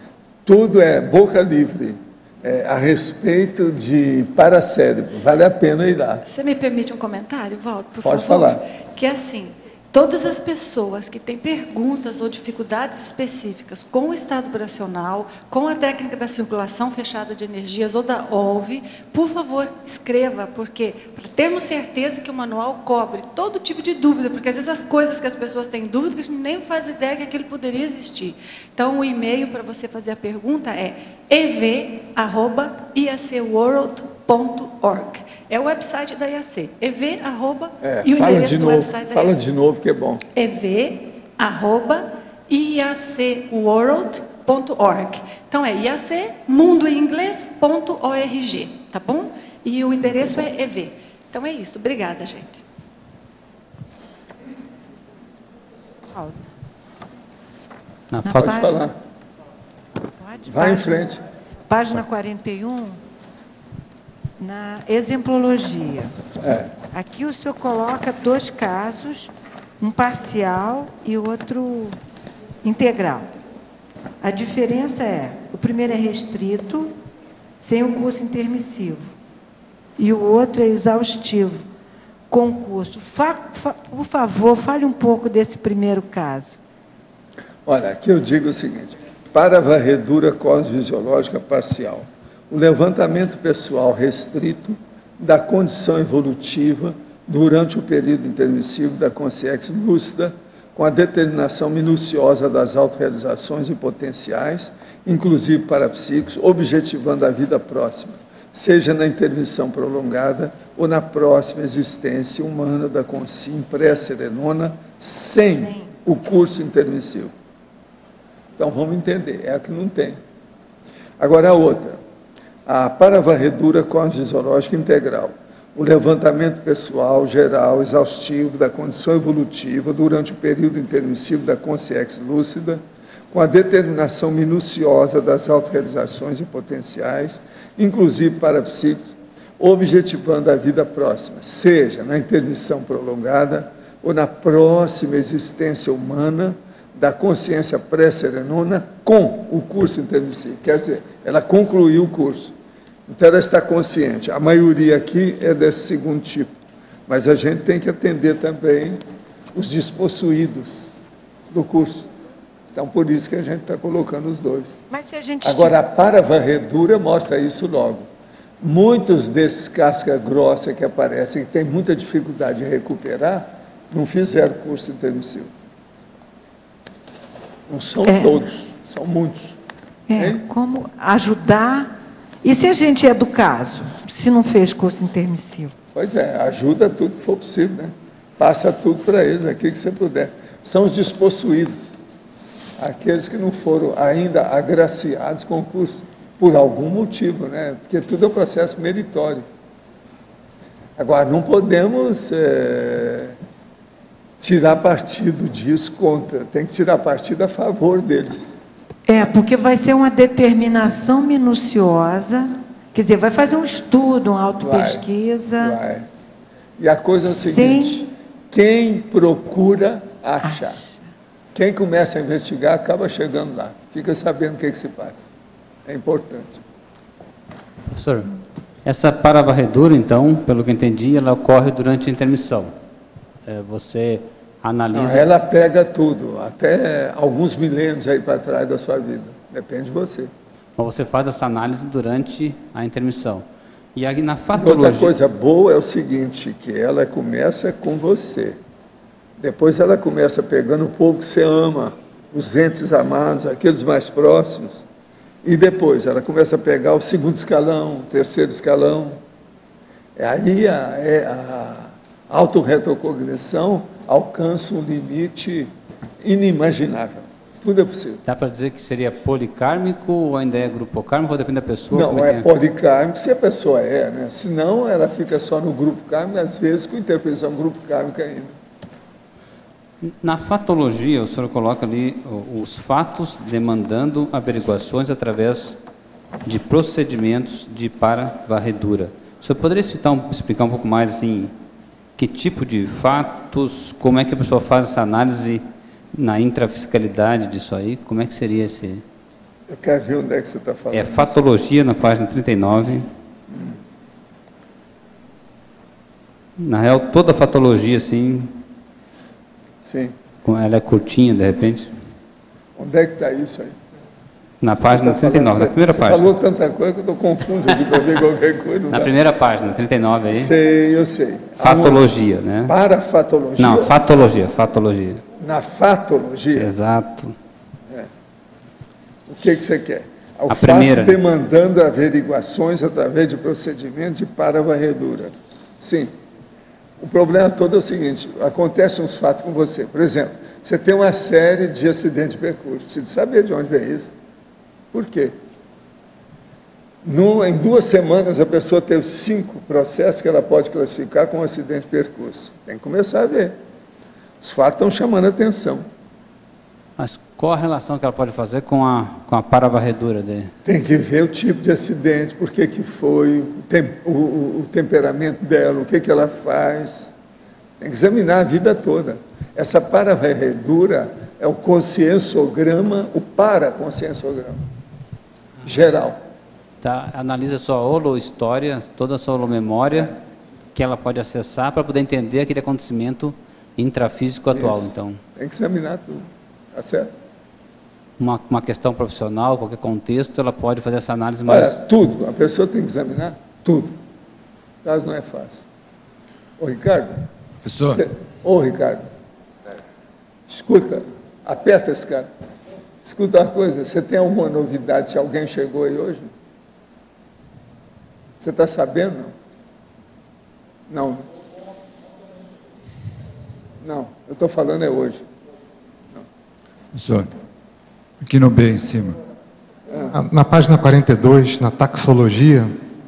Tudo é boca livre. É, a respeito de paracérebro, vale a pena ir lá. Você me permite um comentário, Valdo, por Pode favor? falar. Que é assim, todas as pessoas que têm perguntas ou dificuldades específicas com o estado operacional, com a técnica da circulação fechada de energias ou da O L V, por favor, escreva, porque para termos certeza que o manual cobre todo tipo de dúvida, porque às vezes as coisas que as pessoas têm dúvida, que a gente nem faz ideia que aquilo poderia existir. Então, o e-mail para você fazer a pergunta é e v arroba i a c world ponto org. É o website da I A C. E V arroba É, e o fala endereço de do novo, website da fala I A C. de novo que é bom. E V arroba i a c world ponto org. Então é I A C mundo em inglês ponto org, tá bom? E o endereço é E V. Então é isso. Obrigada, gente. Na Pode foto, falar. Pode? Vai em Página- frente. Página quarenta e um, na exemplologia. É. Aqui o senhor coloca dois casos, um parcial e outro integral. A diferença é, o primeiro é restrito, sem o curso intermissivo, e o outro é exaustivo, com curso. Fa, fa, por favor, fale um pouco desse primeiro caso. Olha, aqui eu digo o seguinte, para a varredura cosfisiológica parcial, o levantamento pessoal restrito da condição evolutiva durante o período intermissivo da consciência lúcida, com a determinação minuciosa das autorrealizações e potenciais, inclusive parapsíquicos, objetivando a vida próxima, seja na intermissão prolongada ou na próxima existência humana da consciência pré-serenona, sem o curso intermissivo. Então, vamos entender, é a que não tem. Agora, a outra, a paravarredura cosfisiológica integral, o levantamento pessoal, geral, exaustivo da condição evolutiva durante o período intermissivo da consciência lúcida, com a determinação minuciosa das autorrealizações e potenciais, inclusive parapsíquicos, objetivando a vida próxima, seja na intermissão prolongada ou na próxima existência humana da consciência pré-serenona com o curso intermissivo. Quer dizer, ela concluiu o curso. Então, ela está consciente. A maioria aqui é desse segundo tipo. Mas a gente tem que atender também os despossuídos do curso. Então, por isso que a gente está colocando os dois. Mas se a gente... Agora, a paravarredura mostra isso logo. Muitos desses casca grossa que aparecem, que têm muita dificuldade de recuperar, não fizeram curso intermissivo. Não são É. todos, são muitos. É, Hein? como ajudar... E se a gente é do caso? se não fez curso intermissivo? Pois é, ajuda tudo que for possível, né? Passa tudo para eles, aqui que você puder. São os despossuídos, aqueles que não foram ainda agraciados com o curso, por algum motivo, né? Porque tudo é um processo meritório. Agora, não podemos é, tirar partido disso contra, tem que tirar partido a favor deles. É, porque vai ser uma determinação minuciosa, quer dizer, vai fazer um estudo, uma autopesquisa. Vai, vai. E a coisa é o seguinte, Sim. quem procura, acha. acha. Quem começa a investigar, acaba chegando lá. Fica sabendo o que, que se passa. É importante. Professor, essa paravarredura, então, pelo que eu entendi, ela ocorre durante a intermissão. É, você analisa... Não, ela pega tudo, até alguns milênios aí para trás da sua vida. Depende de você. Mas você faz essa análise durante a intermissão. E aí na fatologia... Outra coisa boa é o seguinte, que ela começa com você. Depois ela começa pegando o povo que você ama, os entes amados, aqueles mais próximos. E depois ela começa a pegar o segundo escalão, o terceiro escalão. Aí a, a autorretrocognição alcança um limite inimaginável. Tudo é possível. Dá para dizer que seria policármico ou ainda é grupocármico, ou depende da pessoa? Não, é, é, é policármico se a pessoa é, né? Senão ela fica só no grupo kármico, às vezes com interpretação grupo kármico ainda. Na fatologia, o senhor coloca ali os fatos demandando averiguações através de procedimentos de paravarredura. O senhor poderia citar um, explicar um pouco mais assim, que tipo de fatos, como é que a pessoa faz essa análise na intrafiscalidade disso aí? Como é que seria esse... Eu quero ver onde é que você está falando. É fatologia, na página trinta e nove. Hum. Na real, toda a fatologia, assim... Sim. Ela é curtinha, de repente. Onde é que está isso aí? Na página tá trinta e nove, na primeira você página. Você falou tanta coisa que eu estou confuso aqui para ver qualquer coisa. Na dá. primeira página, trinta e nove aí. Sei, eu sei. Fatologia, né? Parafatologia? Não, fatologia, fatologia. Na fatologia? Exato. É. O que, que você quer? O A fato primeira. demandando averiguações através de procedimento de paravarredura. Sim. O problema todo é o seguinte, acontecem uns fatos com você. Por exemplo, você tem uma série de acidentes de percurso. Precisa saber de onde vem isso. Por quê? No, em duas semanas, a pessoa teve cinco processos que ela pode classificar como acidente de percurso. Tem que começar a ver. Os fatos estão chamando a atenção. Mas qual a relação que ela pode fazer com a, com a paravarredura dele? Tem que ver o tipo de acidente, por que que foi, o, tem, o, o, o temperamento dela, o que que ela faz. Tem que examinar a vida toda. Essa paravarredura é o conscienciograma, o paraconscienciograma geral. Tá, analisa sua holohistória, toda a sua holomemória, que ela pode acessar para poder entender aquele acontecimento intrafísico atual. Isso. Então. Tem que examinar tudo. Tá certo? Uma, uma questão profissional, qualquer contexto, ela pode fazer essa análise mais... Olha, tudo. A pessoa tem que examinar tudo. O caso não é fácil. Ô, Ricardo. Professor. Você... Ô, Ricardo. Escuta, aperta esse cara. Escuta uma coisa, você tem alguma novidade se alguém chegou aí hoje? Você está sabendo? Não. Não. Não, eu estou falando é hoje. Professor, aqui no B em cima. Na, na página quarenta e dois, na taxologia,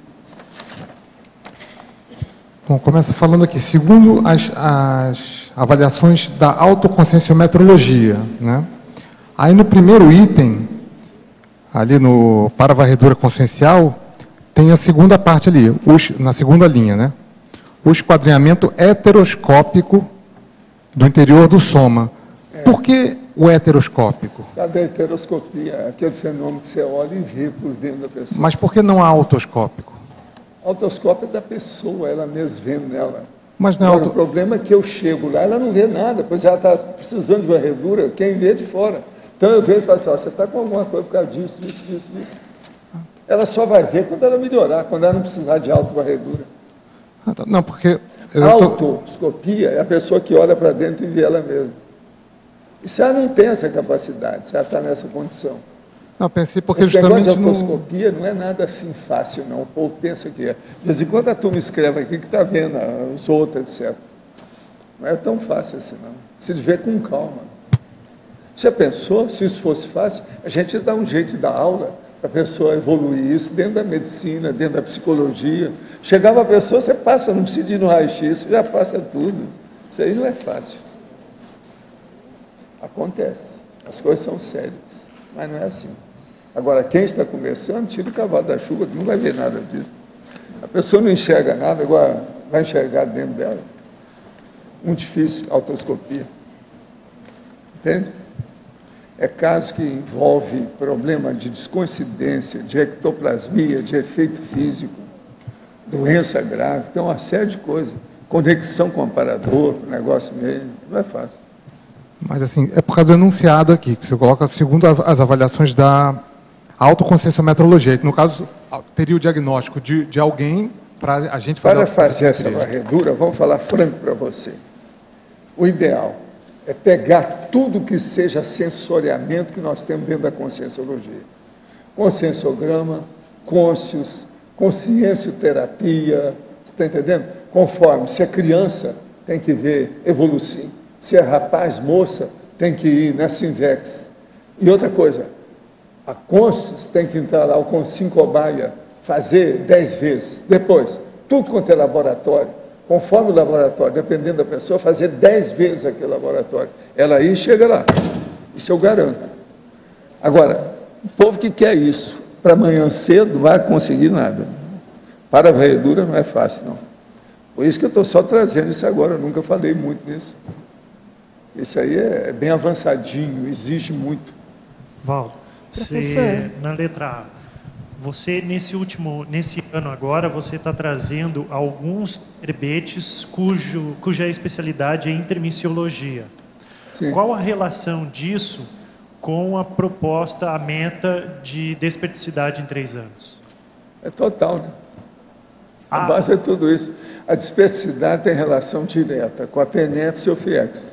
bom, começa falando aqui, segundo as, as avaliações da autoconscienciometrologia, né? Aí no primeiro item, ali no paravarredura consciencial, tem a segunda parte ali, os, na segunda linha, né? O esquadrinhamento heteroscópico do interior do soma. É. Por que o heteroscópico? Cada heteroscopia é aquele fenômeno que você olha e vê por dentro da pessoa. Mas por que não há autoscópico? Autoscópio é da pessoa, ela mesma vendo nela. Mas não é Agora, auto... o problema é que eu chego lá, ela não vê nada, pois ela está precisando de varredura, quem vê de fora. Então eu vejo e falo assim, ó, você está com alguma coisa por causa disso, disso, disso, disso. Ela só vai ver quando ela melhorar, quando ela não precisar de autovarredura. Não, porque... Autoscopia é a pessoa que olha para dentro e vê ela mesma. E se ela não tem essa capacidade, se ela está nessa condição, Não, pensei porque Esse justamente negócio de no... autoscopia não é nada assim fácil, não. O povo pensa que é. De vez em quando a turma escreve aqui que está vendo os outros, etcétera. Não é tão fácil assim, não. Precisa ver com calma. Já pensou, se isso fosse fácil, a gente ia dar um jeito de dar aula para a pessoa evoluir isso dentro da medicina, dentro da psicologia. Chegava a pessoa, você passa, não precisa ir no raio-x, você já passa tudo. Isso aí não é fácil. Acontece. As coisas são sérias, mas não é assim. Agora, quem está começando, tira o cavalo da chuva, que não vai ver nada disso. A pessoa não enxerga nada, agora vai enxergar dentro dela. Muito difícil, autoscopia. Entende? É caso que envolve problema de descoincidência, de ectoplasmia, de efeito físico, doença grave, tem uma série de coisas. Conexão com o amparador, negócio mesmo, não é fácil. Mas, assim, é por causa do enunciado aqui, que você coloca segundo as avaliações da autoconscienciometrologia. No caso, teria o diagnóstico de, de alguém para a gente fazer... Para fazer essa varredura, vamos falar franco para você. O ideal é pegar tudo que seja sensoriamento que nós temos dentro da conscienciologia. Conscienciograma, cônscios, consciencioterapia, você está entendendo? Conforme, se é criança, tem que ver Evolucim. Se é rapaz, moça, tem que ir na Sinvex. E outra coisa, a cônscios tem que entrar lá, o Consim Cobaia, fazer dez vezes. Depois, tudo quanto é laboratório, conforme o laboratório, dependendo da pessoa, fazer dez vezes aquele laboratório. Ela aí chega lá. Isso eu garanto. Agora, o povo que quer isso, para amanhã cedo, não vai conseguir nada. Para a varredura não é fácil, não. Por isso que eu estou só trazendo isso agora, eu nunca falei muito nisso. Isso aí é bem avançadinho, exige muito. Valdo, você, na letra A, você nesse último, nesse ano agora, você está trazendo alguns verbetes cujo, cuja especialidade é intermissiologia. Sim. Qual a relação disso com a proposta, a meta de desperticidade em três anos? É total, né? A ah. base é tudo isso. A desperticidade tem relação direta com a Teneps e o FIEX.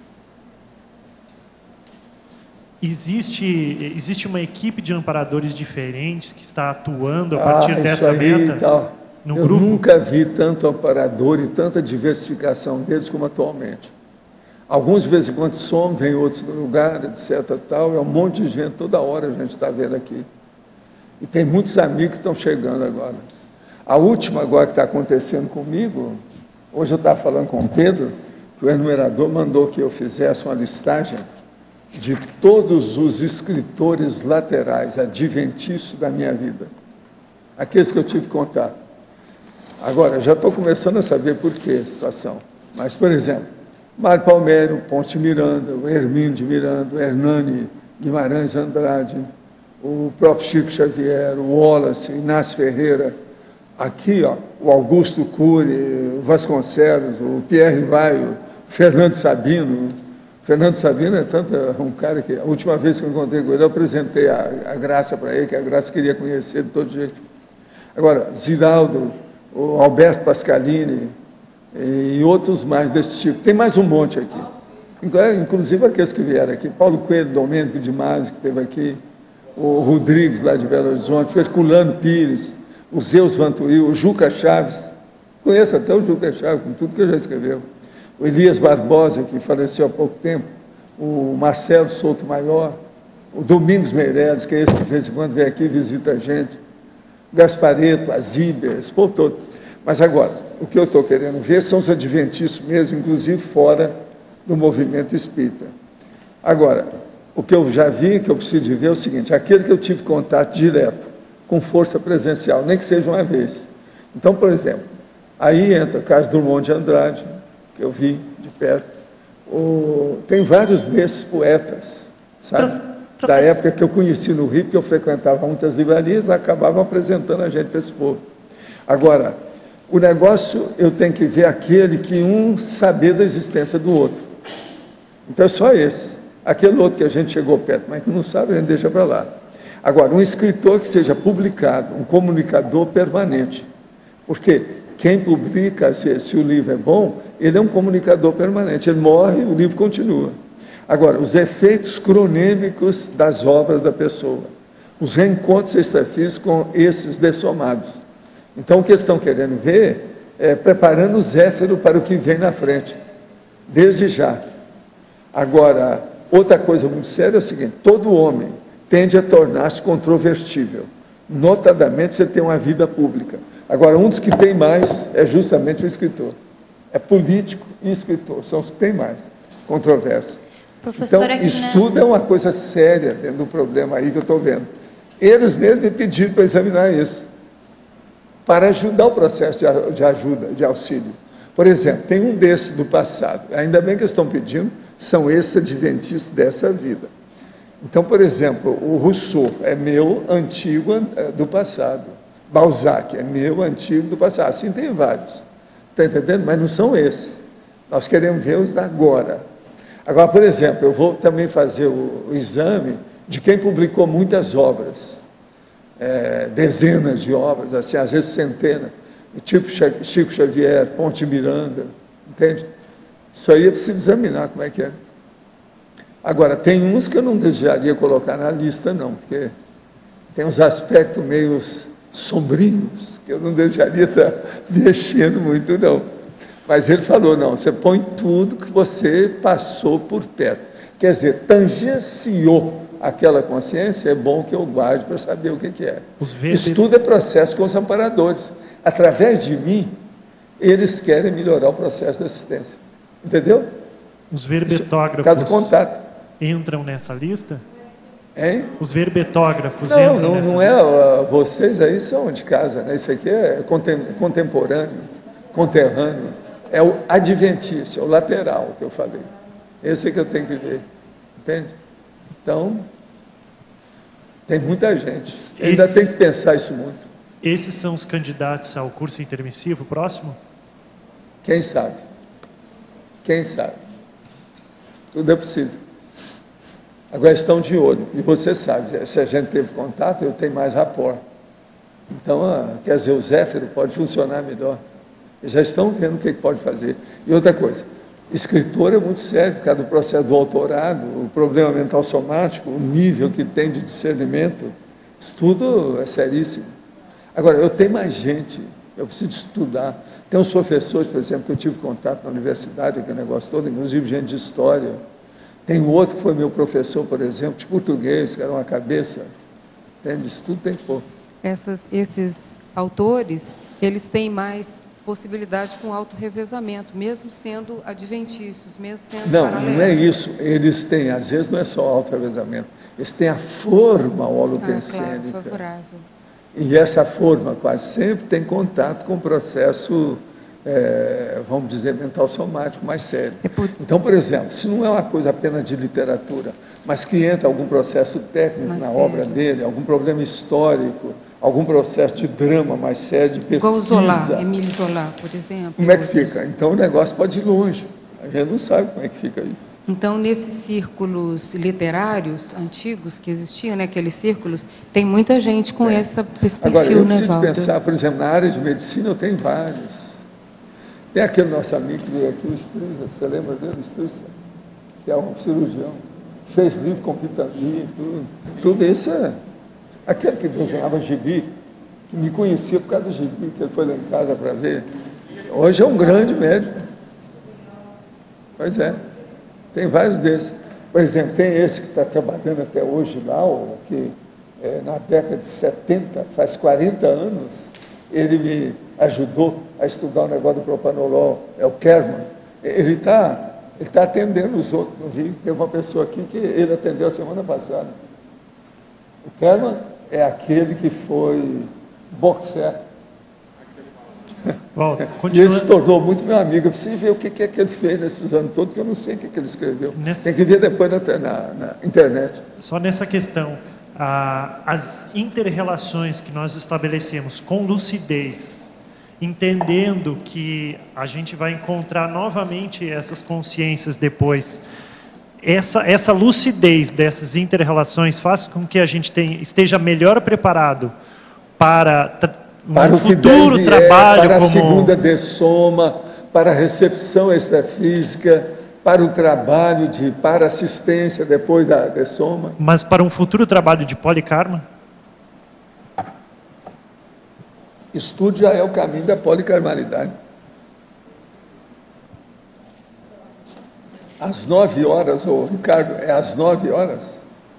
Existe, existe uma equipe de amparadores diferentes que está atuando a ah, partir dessa aí, meta então, no eu grupo? Eu nunca vi tanto amparador e tanta diversificação deles como atualmente. Alguns de vez em quando somem, vêm outros no lugar, etcétera. Tal, é um monte de gente, toda hora a gente está vendo aqui. E tem muitos amigos que estão chegando agora. A última agora que está acontecendo comigo, hoje eu estava falando com o Pedro, que o enumerador mandou que eu fizesse uma listagem de todos os escritores laterais adventícios da minha vida, aqueles que eu tive contato. Agora, já estou começando a saber por que a situação, mas, por exemplo, Mário Palmério, Ponte Miranda, o Hermínio de Miranda, o Hernani Guimarães Andrade, o próprio Chico Xavier, o Wallace, Inácio Ferreira, aqui, ó, o Augusto Cury, o Vasconcelos, o Pierre Vaio, o Fernando Sabino. Fernando Sabino é tanto um cara que, a última vez que eu encontrei com ele, eu apresentei a, a Graça para ele, que a Graça queria conhecer de todo jeito. Agora, Ziraldo, o Alberto Pascalini e outros mais desse tipo. Tem mais um monte aqui. Inclusive aqueles que vieram aqui. Paulo Coelho, Domênico de Masi, que esteve aqui, o Rodrigues, lá de Belo Horizonte, o Herculano Pires, o Zeus Vantuil, o Juca Chaves. Conheço até o Juca Chaves, com tudo que ele já escreveu. O Elias Barbosa, que faleceu há pouco tempo, o Marcelo Souto Maior, o Domingos Meireles, que é esse que de vez em quando vem aqui e visita a gente, o Gaspareto, a Zíbia, esse povo todo. Mas agora, o que eu estou querendo ver são os adventistas mesmo, inclusive fora do movimento espírita. Agora, o que eu já vi, que eu preciso de ver é o seguinte, aquele que eu tive contato direto, com força presencial, nem que seja uma vez. Então, por exemplo, aí entra Carlos Drummond de Andrade, que eu vi de perto. O, tem vários desses poetas, sabe? Pro, da época que eu conheci no Rio, que eu frequentava muitas livrarias, acabavam apresentando a gente para esse povo. Agora, o negócio, eu tenho que ver aquele que um saber da existência do outro. Então é só esse. Aquele outro que a gente chegou perto, mas que não sabe, a gente deixa para lá. Agora, um escritor que seja publicado, um comunicador permanente. Porque quem publica, se, se o livro é bom, ele é um comunicador permanente. Ele morre, o livro continua. Agora, os efeitos cronêmicos das obras da pessoa. os reencontros extrafísicos com esses dessomados. Então, o que eles estão querendo ver é preparando o Zéfiro para o que vem na frente, desde já. Agora, outra coisa muito séria é o seguinte: todo homem tende a tornar-se controvertível, notadamente você tem uma vida pública. Agora, um dos que tem mais é justamente o escritor. É político e escritor, são os que têm mais controvérsia. Então, estudo é uma coisa séria dentro do problema aí que eu estou vendo. Eles mesmos me pediram para examinar isso, para ajudar o processo de ajuda, de auxílio. Por exemplo, tem um desses do passado, ainda bem que eles estão pedindo, são esses adventistas dessa vida. Então, por exemplo, o Rousseau é meu antigo do passado, Balzac é meu antigo do passado, assim tem vários, está entendendo? Mas não são esses, nós queremos ver os da agora. Agora, por exemplo, eu vou também fazer o, o exame de quem publicou muitas obras, é, dezenas de obras, assim, às vezes centenas, tipo Chico Xavier, Ponte Miranda, entende? Isso aí eu preciso examinar como é que é. Agora, tem uns que eu não desejaria colocar na lista, não, porque tem uns aspectos meio sombrios, que eu não desejaria estar mexendo muito, não. Mas ele falou, não, você põe tudo que você passou por perto. Quer dizer, tangenciou aquela consciência, é bom que eu guarde para saber o que, que é. Isso tudo é processo com os amparadores. Através de mim, eles querem melhorar o processo de assistência. Entendeu? Os verbetógrafos caso contato. entram nessa lista? Hein? Os verbetógrafos não, entram não, nessa não lista? Não, é, vocês aí são de casa, né? Isso aqui é contemporâneo, conterrâneo. É o adventício, é o lateral que eu falei. Esse é que eu tenho que ver. Entende? Então, tem muita gente. Esses, ainda tem que pensar isso muito. Esses são os candidatos ao curso intermissivo próximo? Quem sabe? Quem sabe? Tudo é possível. Agora estão de olho. E você sabe, se a gente teve contato, eu tenho mais rapport. Então, ah, quer dizer, o Zéfiro pode funcionar melhor. Eles já estão vendo o que pode fazer. E outra coisa, escritor é muito sério, por causa do processo do autorado, o problema mental somático, o nível que tem de discernimento, isso tudo é seríssimo. Agora, eu tenho mais gente, eu preciso estudar. Tem uns professores, por exemplo, que eu tive contato na universidade, aquele negócio todo, inclusive gente de história. Tem outro que foi meu professor, por exemplo, de português, que era uma cabeça. Entende? Isso tudo tem que pôr. Essas, esses autores, eles têm mais possibilidade com autorrevezamento, mesmo sendo adventícios, mesmo sendo Não, paralelos. não é isso. Eles têm, às vezes não é só autorrevezamento, eles têm a forma holopensênica. Ah, claro, favorável. E essa forma quase sempre tem contato com o processo, é, vamos dizer, mental somático mais sério. É por... Então, por exemplo, se não é uma coisa apenas de literatura, mas que entra algum processo técnico mais na sério. Obra dele, algum problema histórico, algum processo de drama mais sério, de pesquisa. Igual o Zola, Emile Zola, por exemplo. Como é que fica? Então o negócio pode ir longe. A gente não sabe como é que fica isso. Então, nesses círculos literários antigos que existiam, né, aqueles círculos, tem muita gente com é. essa perspectiva. Agora, eu né, preciso Walter? pensar, por exemplo, na área de medicina eu tenho vários. Tem aquele nosso amigo que veio aqui, o Struza, você lembra dele, o Struza? Que é um cirurgião. Fez livro com vitamina, tudo. Tudo isso é... Aquele que desenhava gibi, que me conhecia por causa do gibi, que ele foi lá em casa para ver. Hoje é um grande médico. Pois é. Tem vários desses. Por exemplo, tem esse que está trabalhando até hoje lá, o que é, na década de setenta, faz quarenta anos, ele me ajudou a estudar o negócio do propanolol, é o Kerman. Ele está ele tá atendendo os outros no Rio. Tem uma pessoa aqui que ele atendeu a semana passada. O Kerman é aquele que foi boxer. Volta, e ele se tornou muito meu amigo. Eu preciso ver o que é que ele fez nesses anos todos, que eu não sei o que, é que ele escreveu. Nessa... Tem que ver depois na, na, na internet. Só nessa questão, ah, as inter-relações que nós estabelecemos com lucidez, entendendo que a gente vai encontrar novamente essas consciências depois, essa, essa lucidez dessas inter-relações faz com que a gente tenha, esteja melhor preparado para... Para um o que futuro deve trabalho é, para como... a segunda dessoma, para a recepção extrafísica, para o trabalho de para assistência depois da dessoma. Mas para um futuro trabalho de polikarma? Estudo já é o caminho da policarmalidade. Às nove horas, ô Ricardo, é às nove horas?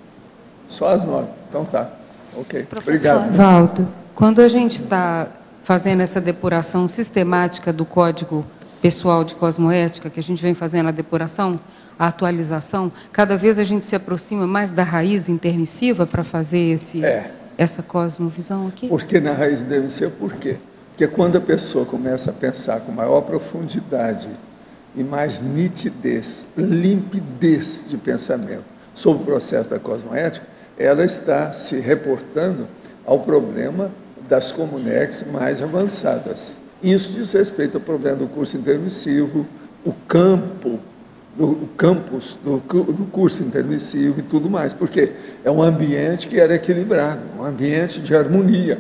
Só às nove. Então tá. Ok. Obrigado. Valdo, quando a gente está fazendo essa depuração sistemática do Código Pessoal de Cosmoética, que a gente vem fazendo a depuração, a atualização, cada vez a gente se aproxima mais da raiz intermissiva para fazer esse, é. essa cosmovisão aqui? Porque na raiz intermissiva, por quê? Porque quando a pessoa começa a pensar com maior profundidade e mais nitidez, limpidez de pensamento sobre o processo da cosmoética, ela está se reportando ao problema das comunex mais avançadas. Isso diz respeito ao problema do curso intermissivo, o campo, do o campus do, do curso intermissivo e tudo mais, porque é um ambiente que era equilibrado, um ambiente de harmonia.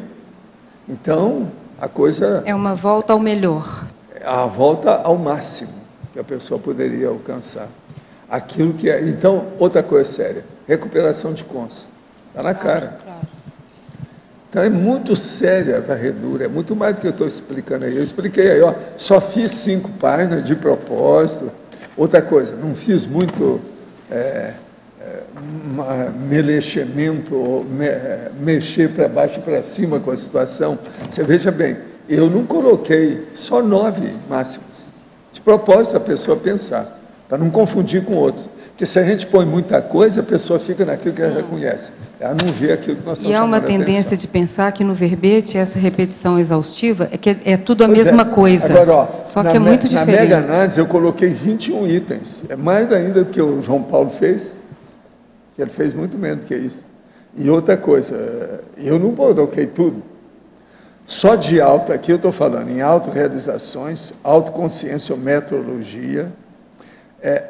Então, a coisa... É uma volta ao melhor. A volta ao máximo que a pessoa poderia alcançar. Aquilo que é... Então, outra coisa séria, recuperação de cons. Está na cara. Claro. Então, é muito séria a varredura, é muito mais do que eu estou explicando aí. Eu expliquei aí, ó, só fiz cinco páginas de propósito. Outra coisa, não fiz muito é, é, melexamento, me, é, mexer para baixo e para cima com a situação. Você veja bem, eu não coloquei só nove máximas. De propósito, a pessoa pensar, para não confundir com outros. Porque se a gente põe muita coisa, a pessoa fica naquilo que ela já conhece. Ela não vê aquilo que nós estamos E há uma tendência de pensar que no verbete, essa repetição exaustiva, é que é tudo a pois mesma é. coisa. Agora, ó, só que é muito diferente. Na mega análise, eu coloquei vinte e um itens. É mais ainda do que o João Paulo fez, que ele fez muito menos do que isso. E outra coisa, eu não coloquei tudo. Só de alto aqui eu estou falando em autorrealizações, autoconsciência ou metrologia, é,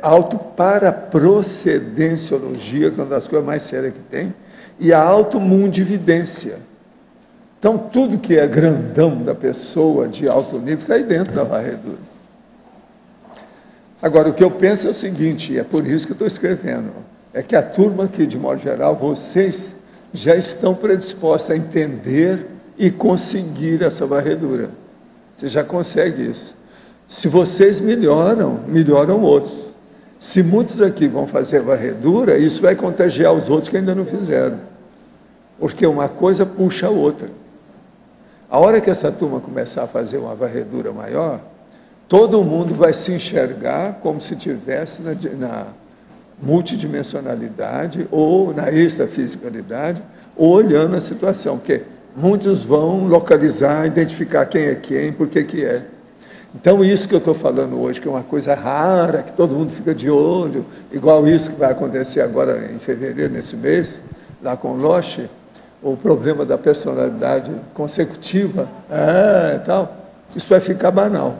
autoparaprocedenciologia, que é uma das coisas mais sérias que tem, e a automundividência. Então, tudo que é grandão da pessoa de alto nível está aí dentro da varredura. Agora, o que eu penso é o seguinte, e é por isso que eu estou escrevendo, é que a turma aqui, de modo geral, vocês já estão predispostos a entender e conseguir essa varredura. Você já consegue isso. Se vocês melhoram, melhoram outros. Se muitos aqui vão fazer varredura, isso vai contagiar os outros que ainda não fizeram. Porque uma coisa puxa a outra. A hora que essa turma começar a fazer uma varredura maior, todo mundo vai se enxergar como se estivesse na, na multidimensionalidade ou na extrafisicalidade, ou olhando a situação, porque muitos vão localizar, identificar quem é quem, por que que é. Então, isso que eu estou falando hoje, que é uma coisa rara, que todo mundo fica de olho, igual isso que vai acontecer agora em fevereiro, nesse mês, lá com o Loche, o problema da personalidade consecutiva, ah, e tal, isso vai ficar banal.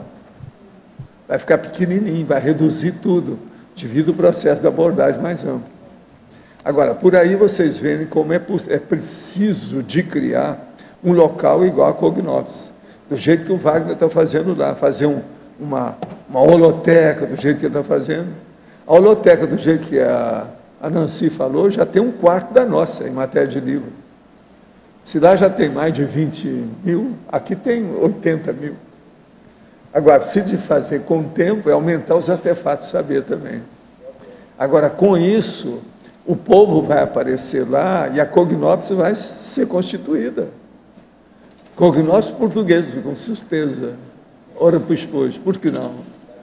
Vai ficar pequenininho, vai reduzir tudo, devido ao processo da abordagem mais ampla. Agora, por aí vocês veem como é, é preciso de criar um local igual a Cognops. Do jeito que o Wagner está fazendo lá, fazer um, uma, uma holoteca do jeito que ele está fazendo. A holoteca, do jeito que a, a Nancy falou, já tem um quarto da nossa em matéria de livro. Se lá já tem mais de vinte mil, aqui tem oitenta mil. Agora, se de fazer com o tempo, é aumentar os artefatos saber também. Agora, com isso, o povo vai aparecer lá e a Cognops vai ser constituída. Cognops portugueses, com certeza. Ora, pois, pois, por que não?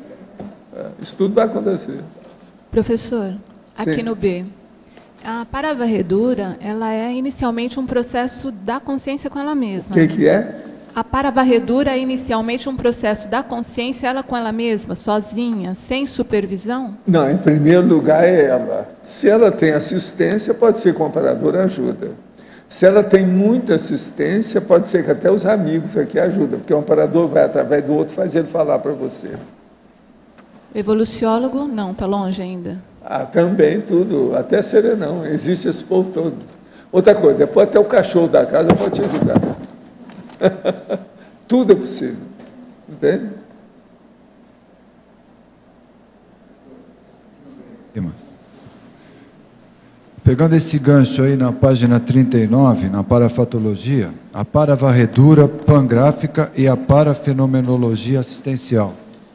Isso tudo vai acontecer. Professor, aqui Sim. no B, a paravarredura, ela é inicialmente um processo da consciência com ela mesma. O que, que é? A paravarredura é inicialmente um processo da consciência, ela com ela mesma, sozinha, sem supervisão? Não, em primeiro lugar é ela. Se ela tem assistência, pode ser que o amparador ajuda. Se ela tem muita assistência, pode ser que até os amigos aqui ajudam, porque o amparador vai através do outro fazer ele falar para você. Evoluciólogo, não, está longe ainda. Ah, também, tudo, até serenão, existe esse povo todo. Outra coisa, depois até o cachorro da casa pode te ajudar. Tudo é possível, entende? pegando esse gancho aí na página trinta e nove, na parafatologia, a paravarredura pangráfica e a parafenomenologia assistencial.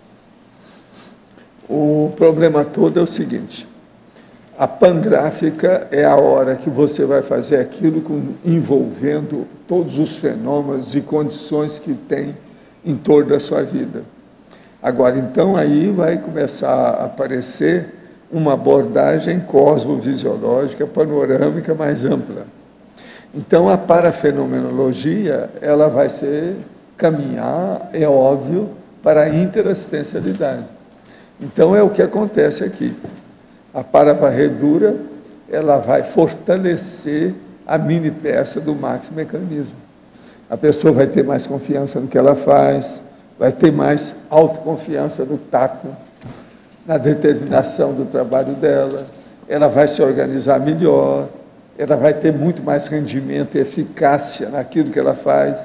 O problema todo é o seguinte: a pangráfica é a hora que você vai fazer aquilo com, envolvendo todos os fenômenos e condições que tem em torno da sua vida. Agora, então, aí vai começar a aparecer uma abordagem cosmovisiológica, panorâmica mais ampla. Então, a parafenomenologia, ela vai ser, caminhar, é óbvio, para a interassistencialidade. Então, é o que acontece aqui. A paravarredura, ela vai fortalecer a mini peça do maxi-mecanismo. A pessoa vai ter mais confiança no que ela faz, vai ter mais autoconfiança no taco, na determinação do trabalho dela, ela vai se organizar melhor, ela vai ter muito mais rendimento e eficácia naquilo que ela faz.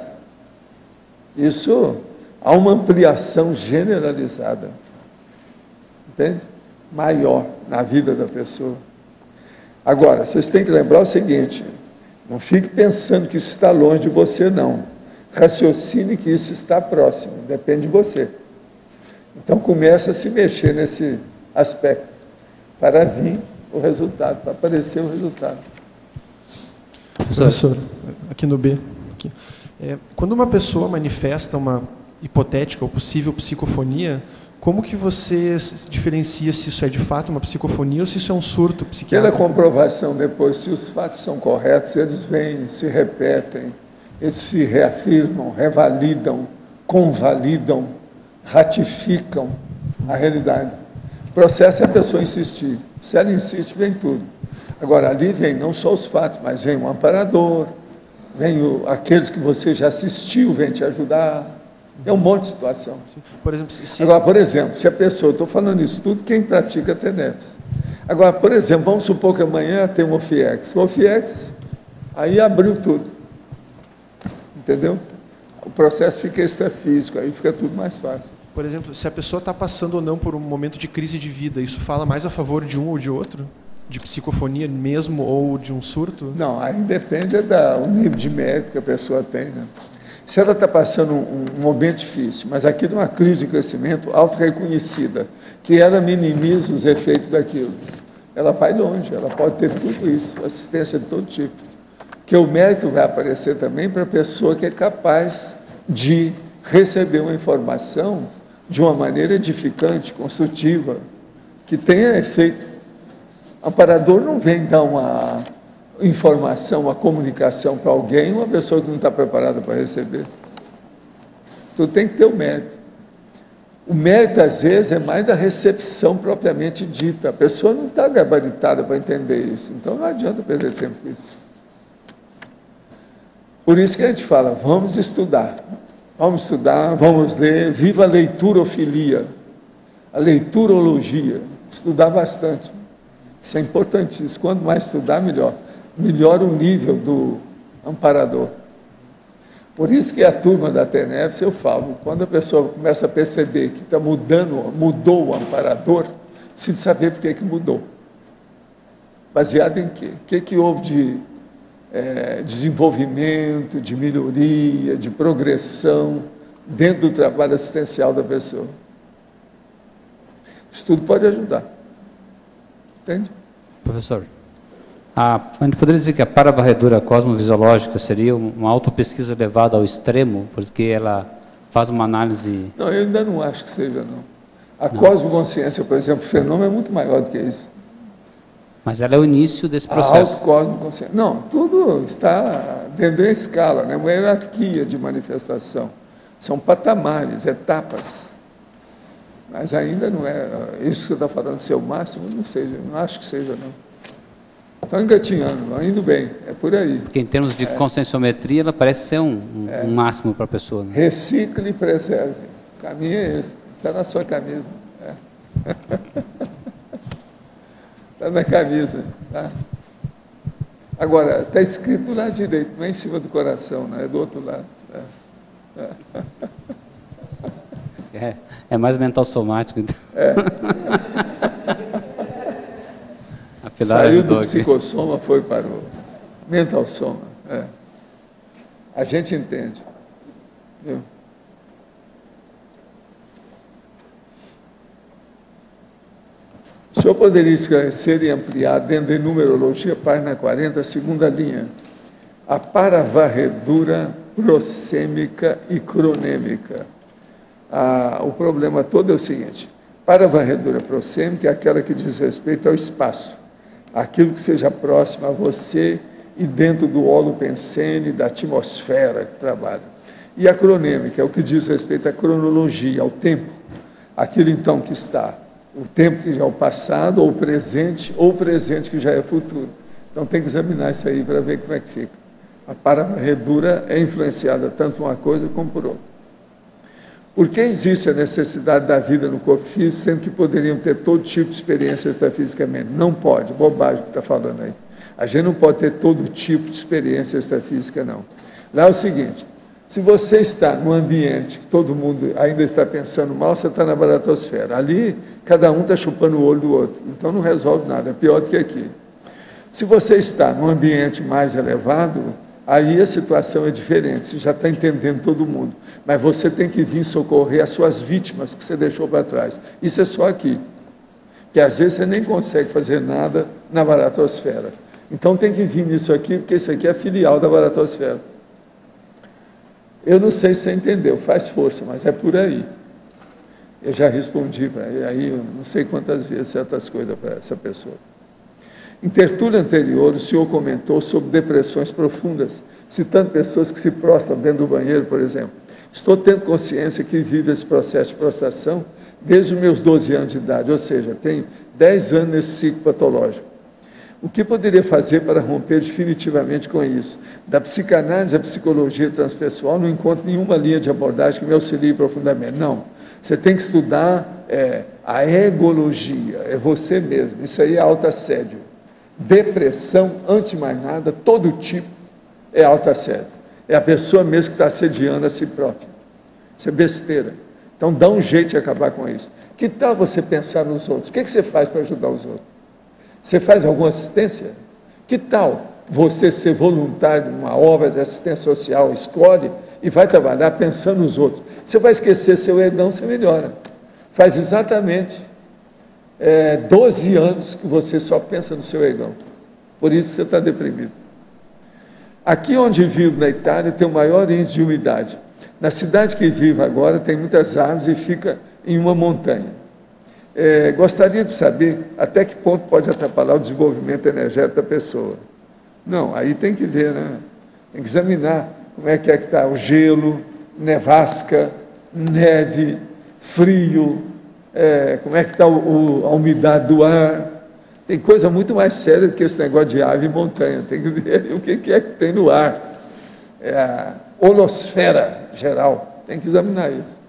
Isso, há uma ampliação generalizada, entende? Maior na vida da pessoa. Agora, vocês têm que lembrar o seguinte: não fique pensando que isso está longe de você, não. Raciocine que isso está próximo, depende de você. Então, começa a se mexer nesse aspecto, para vir o resultado, para aparecer o resultado. Professor, aqui no B. Aqui. É, quando uma pessoa manifesta uma hipotética ou possível psicofonia, como que você diferencia se isso é de fato uma psicofonia ou se isso é um surto psiquiátrico? Pela comprovação depois, se os fatos são corretos, eles vêm, se repetem, eles se reafirmam, revalidam, convalidam, ratificam a realidade. O processo é a pessoa insistir. Se ela insiste, vem tudo. Agora, ali vem não só os fatos, mas vem o amparador, vem o, aqueles que você já assistiu, vem te ajudar. É um monte de situação. Por exemplo, se... Agora, por exemplo, se a pessoa, estou falando isso tudo, quem pratica T N E P S. Agora, por exemplo, vamos supor que amanhã tem um OFIEX. O OFIEX, aí abriu tudo. Entendeu? O processo fica extrafísico, aí fica tudo mais fácil. Por exemplo, se a pessoa está passando ou não por um momento de crise de vida, isso fala mais a favor de um ou de outro? De psicofonia mesmo ou de um surto? Não, aí depende do nível de mérito que a pessoa tem, né? Se ela está passando um, um momento difícil, mas aquilo é uma crise de crescimento auto-reconhecida, que ela minimiza os efeitos daquilo, ela vai longe, ela pode ter tudo isso, assistência de todo tipo. Que o mérito vai aparecer também para a pessoa que é capaz de receber uma informação de uma maneira edificante, construtiva, que tenha efeito. O amparador não vem dar uma informação, uma comunicação para alguém, uma pessoa que não está preparada para receber. Então tem que ter o mérito. O mérito, às vezes, é mais da recepção propriamente dita. A pessoa não está gabaritada para entender isso, então não adianta perder tempo com isso. Por isso que a gente fala, vamos estudar, vamos estudar, vamos ler, viva a leiturofilia, a leiturologia, estudar bastante. Isso é importantíssimo, quanto mais estudar, melhor. Melhora o nível do amparador. Por isso que a turma da T N E P S, eu falo, quando a pessoa começa a perceber que está mudando, mudou o amparador, precisa saber por que que mudou. Baseado em quê? O que que houve de é, desenvolvimento, de melhoria, de progressão dentro do trabalho assistencial da pessoa. Isso tudo pode ajudar. Entende? Professor, a, a gente poderia dizer que a paravarredura cosmovisiológica seria uma autopesquisa levada ao extremo, porque ela faz uma análise... Não, eu ainda não acho que seja, não. A não. Cosmoconsciência, por exemplo, o fenômeno é muito maior do que isso. Mas ela é o início desse processo. A autocosmoconsciência. Não, tudo está dentro da escala, né? Uma hierarquia de manifestação. São patamares, etapas. Mas ainda não é isso que você está falando ser o máximo, não seja, não acho que seja, não. Está engatinhando, indo bem, é por aí. Porque em termos de é. conscienciometria, ela parece ser um, um, é. um máximo para a pessoa. Né? Recicle e preserve. O caminho é esse, está na sua camisa. Está na camisa. Tá? Agora, está escrito lá direito, não é em cima do coração, não é do outro lado. É, é, é mais mental somático, então. É. Saiu do psicossoma, foi para o mental soma. É. A gente entende. Viu? O senhor poderia esclarecer e ampliar, dentro da numerologia, página quarenta, segunda linha, a paravarredura prosêmica e cronêmica. Ah, o problema todo é o seguinte: paravarredura prosêmica é aquela que diz respeito ao espaço, aquilo que seja próximo a você e dentro do holopensene, da atmosfera que trabalha. E a cronêmica é o que diz respeito à cronologia, ao tempo, aquilo então que está, o tempo que já é o passado, ou o presente, ou o presente que já é futuro. Então tem que examinar isso aí para ver como é que fica. A paravarredura é influenciada tanto por uma coisa como por outra. Por que existe a necessidade da vida no corpo físico, sendo que poderiam ter todo tipo de experiência extrafisicamente? Não pode, bobagem que está falando aí. A gente não pode ter todo tipo de experiência extrafísica, não. Lá é o seguinte: se você está num ambiente que todo mundo ainda está pensando mal, você está na baratosfera. Ali, cada um está chupando o olho do outro. Então não resolve nada, é pior do que aqui. Se você está num ambiente mais elevado, aí a situação é diferente, você já está entendendo todo mundo. Mas você tem que vir socorrer as suas vítimas que você deixou para trás. Isso é só aqui. Que às vezes você nem consegue fazer nada na baratosfera. Então tem que vir nisso aqui, porque isso aqui é a filial da baratosfera. Eu não sei se você entendeu, faz força, mas é por aí. Eu já respondi para ele, aí eu não sei quantas vezes certas coisas para essa pessoa. Em tertúlia anterior, o senhor comentou sobre depressões profundas, citando pessoas que se prostram dentro do banheiro, por exemplo. Estou tendo consciência que vivo esse processo de prostração desde os meus doze anos de idade, ou seja, tenho dez anos nesse ciclo patológico. O que poderia fazer para romper definitivamente com isso? Da psicanálise à psicologia transpessoal, não encontro nenhuma linha de abordagem que me auxilie profundamente. Não. Você tem que estudar é, a egologia, é você mesmo. Isso aí é autoassédio. Depressão, antes de mais nada, todo tipo é autoassédio. É a pessoa mesmo que está assediando a si própria. Isso é besteira. Então dá um jeito de acabar com isso. Que tal você pensar nos outros? O que, que você faz para ajudar os outros? Você faz alguma assistência? Que tal você ser voluntário numa obra de assistência social, escolhe e vai trabalhar pensando nos outros? Você vai esquecer seu egão, você melhora. Faz exatamente é, doze anos que você só pensa no seu egão. Por isso você está deprimido. Aqui onde vivo, na Itália, tem o maior índice de umidade. Na cidade que vivo agora, tem muitas árvores e fica em uma montanha. É, gostaria de saber até que ponto pode atrapalhar o desenvolvimento energético da pessoa. Não, aí tem que ver, né? Tem que examinar como é que é que está o gelo, nevasca, neve, frio, é, como é que está o, o, a umidade do ar. Tem coisa muito mais séria do que esse negócio de ave e montanha. Tem que ver o que, que é que tem no ar. É a holosfera geral. Tem que examinar isso.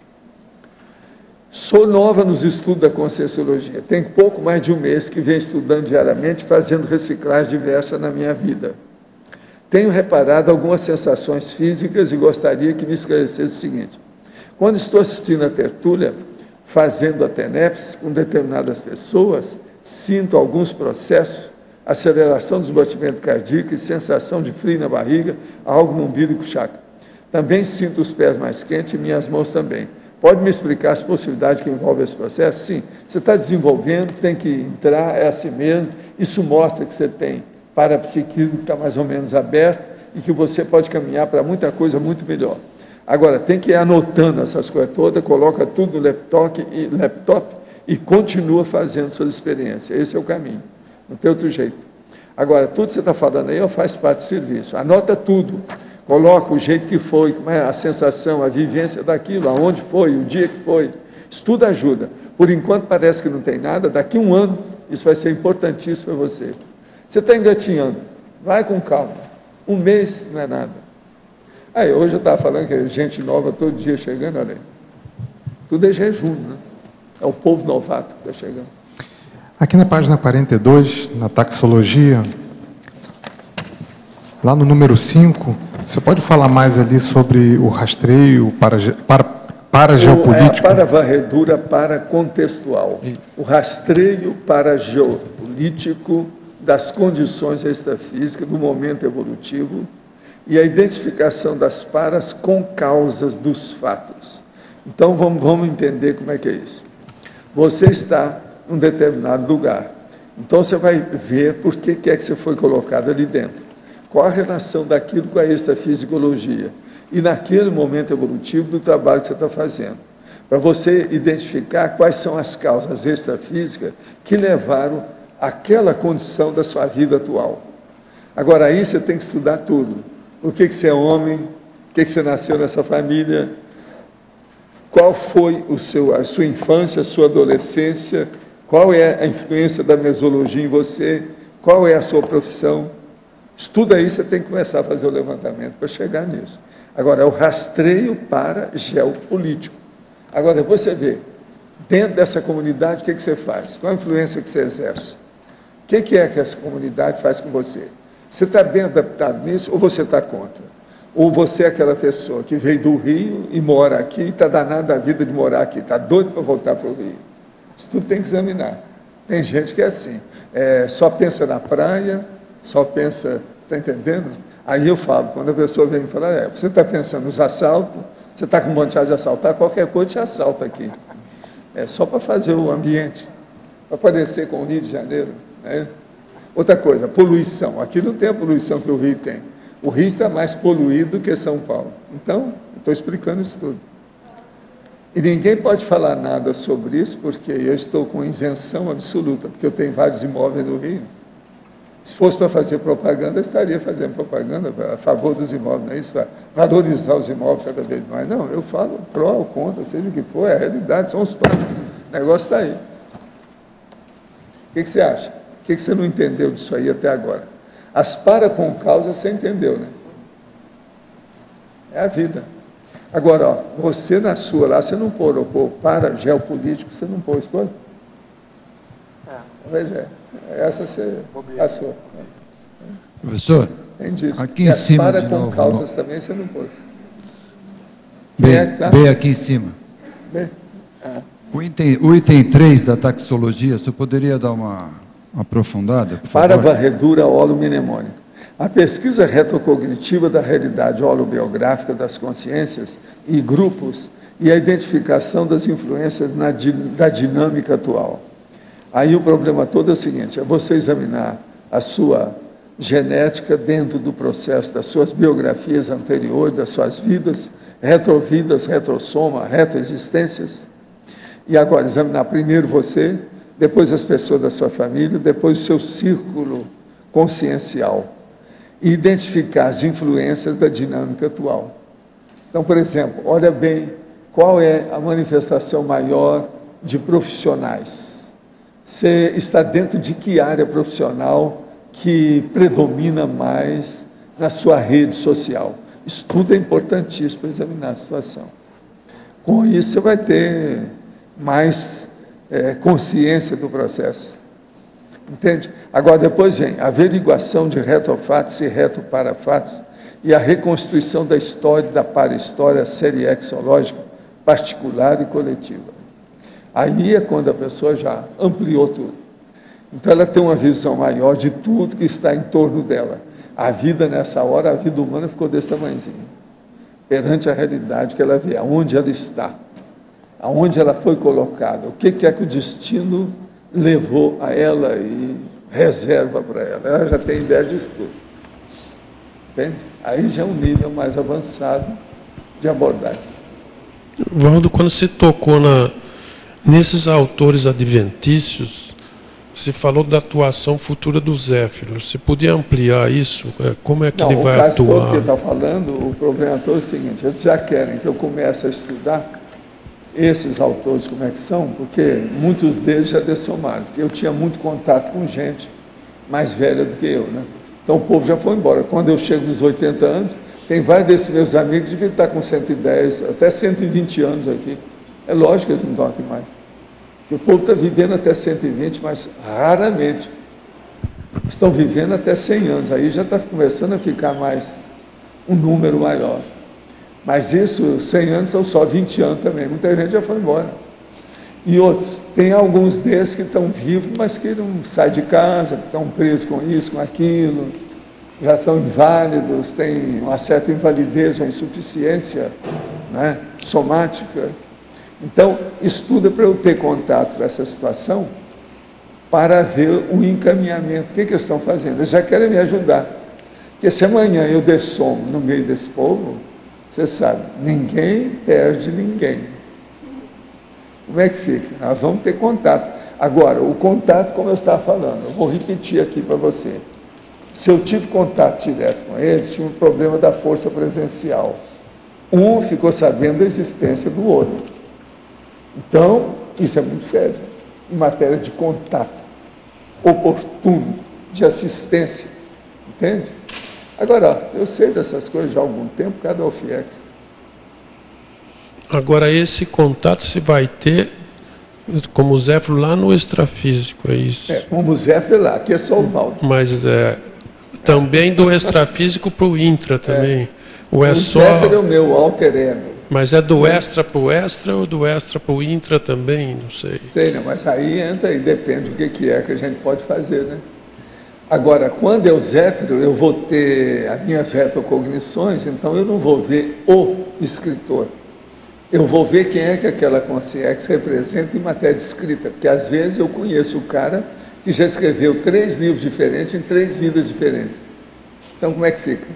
Sou nova nos estudos da Conscienciologia. Tenho pouco mais de um mês que venho estudando diariamente, fazendo reciclagem diversa na minha vida. Tenho reparado algumas sensações físicas e gostaria que me esclarecesse o seguinte. Quando estou assistindo a tertúlia, fazendo a TENEPS com determinadas pessoas, sinto alguns processos, aceleração dos batimentos cardíacos e sensação de frio na barriga, algo no umbigo chakra. Também sinto os pés mais quentes e minhas mãos também. Pode me explicar as possibilidades que envolvem esse processo? Sim, você está desenvolvendo, tem que entrar, é assim mesmo. Isso mostra que você tem parapsiquismo que está mais ou menos aberto e que você pode caminhar para muita coisa muito melhor. Agora, tem que ir anotando essas coisas todas, coloca tudo no laptop e, laptop e continua fazendo suas experiências. Esse é o caminho, não tem outro jeito. Agora, tudo que você está falando aí faz parte do serviço. Anota tudo. Coloca o jeito que foi, como é a sensação, a vivência daquilo, aonde foi, o dia que foi. Isso tudo ajuda. Por enquanto parece que não tem nada, daqui a um ano isso vai ser importantíssimo para você. Você está engatinhando, vai com calma. Um mês não é nada. Aí, hoje eu estava falando que é gente nova todo dia chegando, olha aí. Tudo é jejum, né? É o povo novato que está chegando. Aqui na página quarenta e dois, na taxologia, lá no número cinco, você pode falar mais ali sobre o rastreio para, para, para geopolítico? É a paravarredura para contextual. Isso. O rastreio para geopolítico. geopolítico das condições extrafísicas, do momento evolutivo, e a identificação das paras com causas dos fatos. Então, vamos, vamos entender como é que é isso. Você está em um determinado lugar. Então, você vai ver por que, que é que você foi colocado ali dentro. Qual a relação daquilo com a extrafisicologia. E naquele momento evolutivo do trabalho que você está fazendo. Para você identificar quais são as causas extrafísicas que levaram àquela condição da sua vida atual. Agora, aí você tem que estudar tudo. Por que, que você é homem? Por que, que você nasceu nessa família? Qual foi o seu, a sua infância, a sua adolescência? Qual é a influência da mesologia em você? Qual é a sua profissão? Estuda aí, você tem que começar a fazer o levantamento para chegar nisso. Agora, é o rastreio para geopolítico. Agora, depois você vê, dentro dessa comunidade, o que, que você faz? Qual a influência que você exerce? O que, que é que essa comunidade faz com você? Você está bem adaptado nisso ou você está contra? Ou você é aquela pessoa que veio do Rio e mora aqui e está danado da vida de morar aqui, está doido para voltar para o Rio? Isso tudo tem que examinar. Tem gente que é assim, é, só pensa na praia, só pensa, está entendendo? Aí eu falo, quando a pessoa vem me falar, é, você está pensando nos assaltos, você está com vontade de assaltar, qualquer coisa te assalta aqui. É só para fazer o ambiente, para parecer com o Rio de Janeiro. Né? Outra coisa, poluição. Aqui não tem a poluição que o Rio tem. O Rio está mais poluído do que São Paulo. Então, estou explicando isso tudo. E ninguém pode falar nada sobre isso, porque eu estou com isenção absoluta, porque eu tenho vários imóveis no Rio. Se fosse para fazer propaganda, eu estaria fazendo propaganda a favor dos imóveis, não é isso? Para valorizar os imóveis cada vez mais. Não, eu falo pró ou contra, seja o que for, é a realidade, são os fatos. O negócio está aí. O que, que você acha? O que, que você não entendeu disso aí até agora? As para com causa você entendeu, né? É a vida. Agora, ó, você na sua lá, você não colocou para geopolítico, você não pôs, foi? É. Pois é. Essa você passou. Professor, entendi. Aqui em cima para de com novo, causas não. também você não pôs. B, é que tá? B aqui em cima. B? Ah. O item, o item três da taxologia, você poderia dar uma, uma aprofundada? Por Para favor? varredura holomnemônica. A pesquisa retrocognitiva da realidade holobiográfica das consciências e grupos e a identificação das influências na, da dinâmica atual. Aí o problema todo é o seguinte, é você examinar a sua genética dentro do processo das suas biografias anteriores, das suas vidas, retrovidas, retrosoma, retroexistências, e agora examinar primeiro você, depois as pessoas da sua família, depois o seu círculo consciencial, e identificar as influências da dinâmica atual. Então, por exemplo, olha bem qual é a manifestação maior de profissionais. Você está dentro de que área profissional que predomina mais na sua rede social? Isso tudo é importantíssimo para examinar a situação. Com isso, você vai ter mais é, consciência do processo. Entende? Agora, depois vem a averiguação de retrofatos e retroparafatos e a reconstituição da história e da para-história seriexológica, particular e coletiva. Aí é quando a pessoa já ampliou tudo. Então, ela tem uma visão maior de tudo que está em torno dela. A vida, nessa hora, a vida humana ficou desse tamanhozinho, perante a realidade que ela vê, aonde ela está, aonde ela foi colocada, o que é que o destino levou a ela e reserva para ela. Ela já tem ideia disso tudo. Entende? Aí já é um nível mais avançado de abordagem. Valdo, quando você tocou na, nesses autores adventícios, você falou da atuação futura do Zéfiro. Você podia ampliar isso? Como é que Não, ele vai o caso atuar? todo que ele está falando, o problema todo é o seguinte, eles já querem que eu comece a estudar esses autores, como é que são, porque muitos deles já dessomaram, porque eu tinha muito contato com gente mais velha do que eu, né? Então o povo já foi embora. Quando eu chego nos oitenta anos, tem vários desses meus amigos que deviam estar com cento e dez, até cento e vinte anos aqui. É lógico que eles não estão aqui mais. Porque o povo está vivendo até cento e vinte, mas raramente. Estão vivendo até cem anos. Aí já está começando a ficar mais um número maior. Mas isso, cem anos são só vinte anos também. Muita gente já foi embora. E outros, tem alguns desses que estão vivos, mas que não saem de casa, que estão presos com isso, com aquilo, já são inválidos, têm uma certa invalidez, uma insuficiência, né, somática. Então, estuda para eu ter contato com essa situação, para ver o encaminhamento. O que, que eles estão fazendo? Eles já querem me ajudar. Porque se amanhã eu der som no meio desse povo, você sabe, ninguém perde ninguém. Como é que fica? Nós vamos ter contato. Agora, o contato, como eu estava falando, eu vou repetir aqui para você. Se eu tive contato direto com ele, tinha um problema da força presencial. Um ficou sabendo da existência do outro. Então, isso é muito sério. Em matéria de contato oportuno, de assistência. Entende? Agora, eu sei dessas coisas já há algum tempo, por causa da O F I E X. Agora, esse contato se vai ter como Zéfiro lá no extrafísico, é isso? É, como Zéfiro lá, aqui é só o Valdo. Mas é, também do extrafísico para o intra também. É. Ou é o só... Zéfiro é o meu alter ego. Mas é do extra para o extra ou do extra para o intra também? Não sei. Sei, não, mas aí entra e depende do que, que é que a gente pode fazer, né? Agora, quando eu Zéfiro, eu vou ter as minhas retrocognições, então eu não vou ver o escritor. Eu vou ver quem é que aquela consciência representa em matéria de escrita, porque às vezes eu conheço o cara que já escreveu três livros diferentes em três vidas diferentes. Então, como é que fica?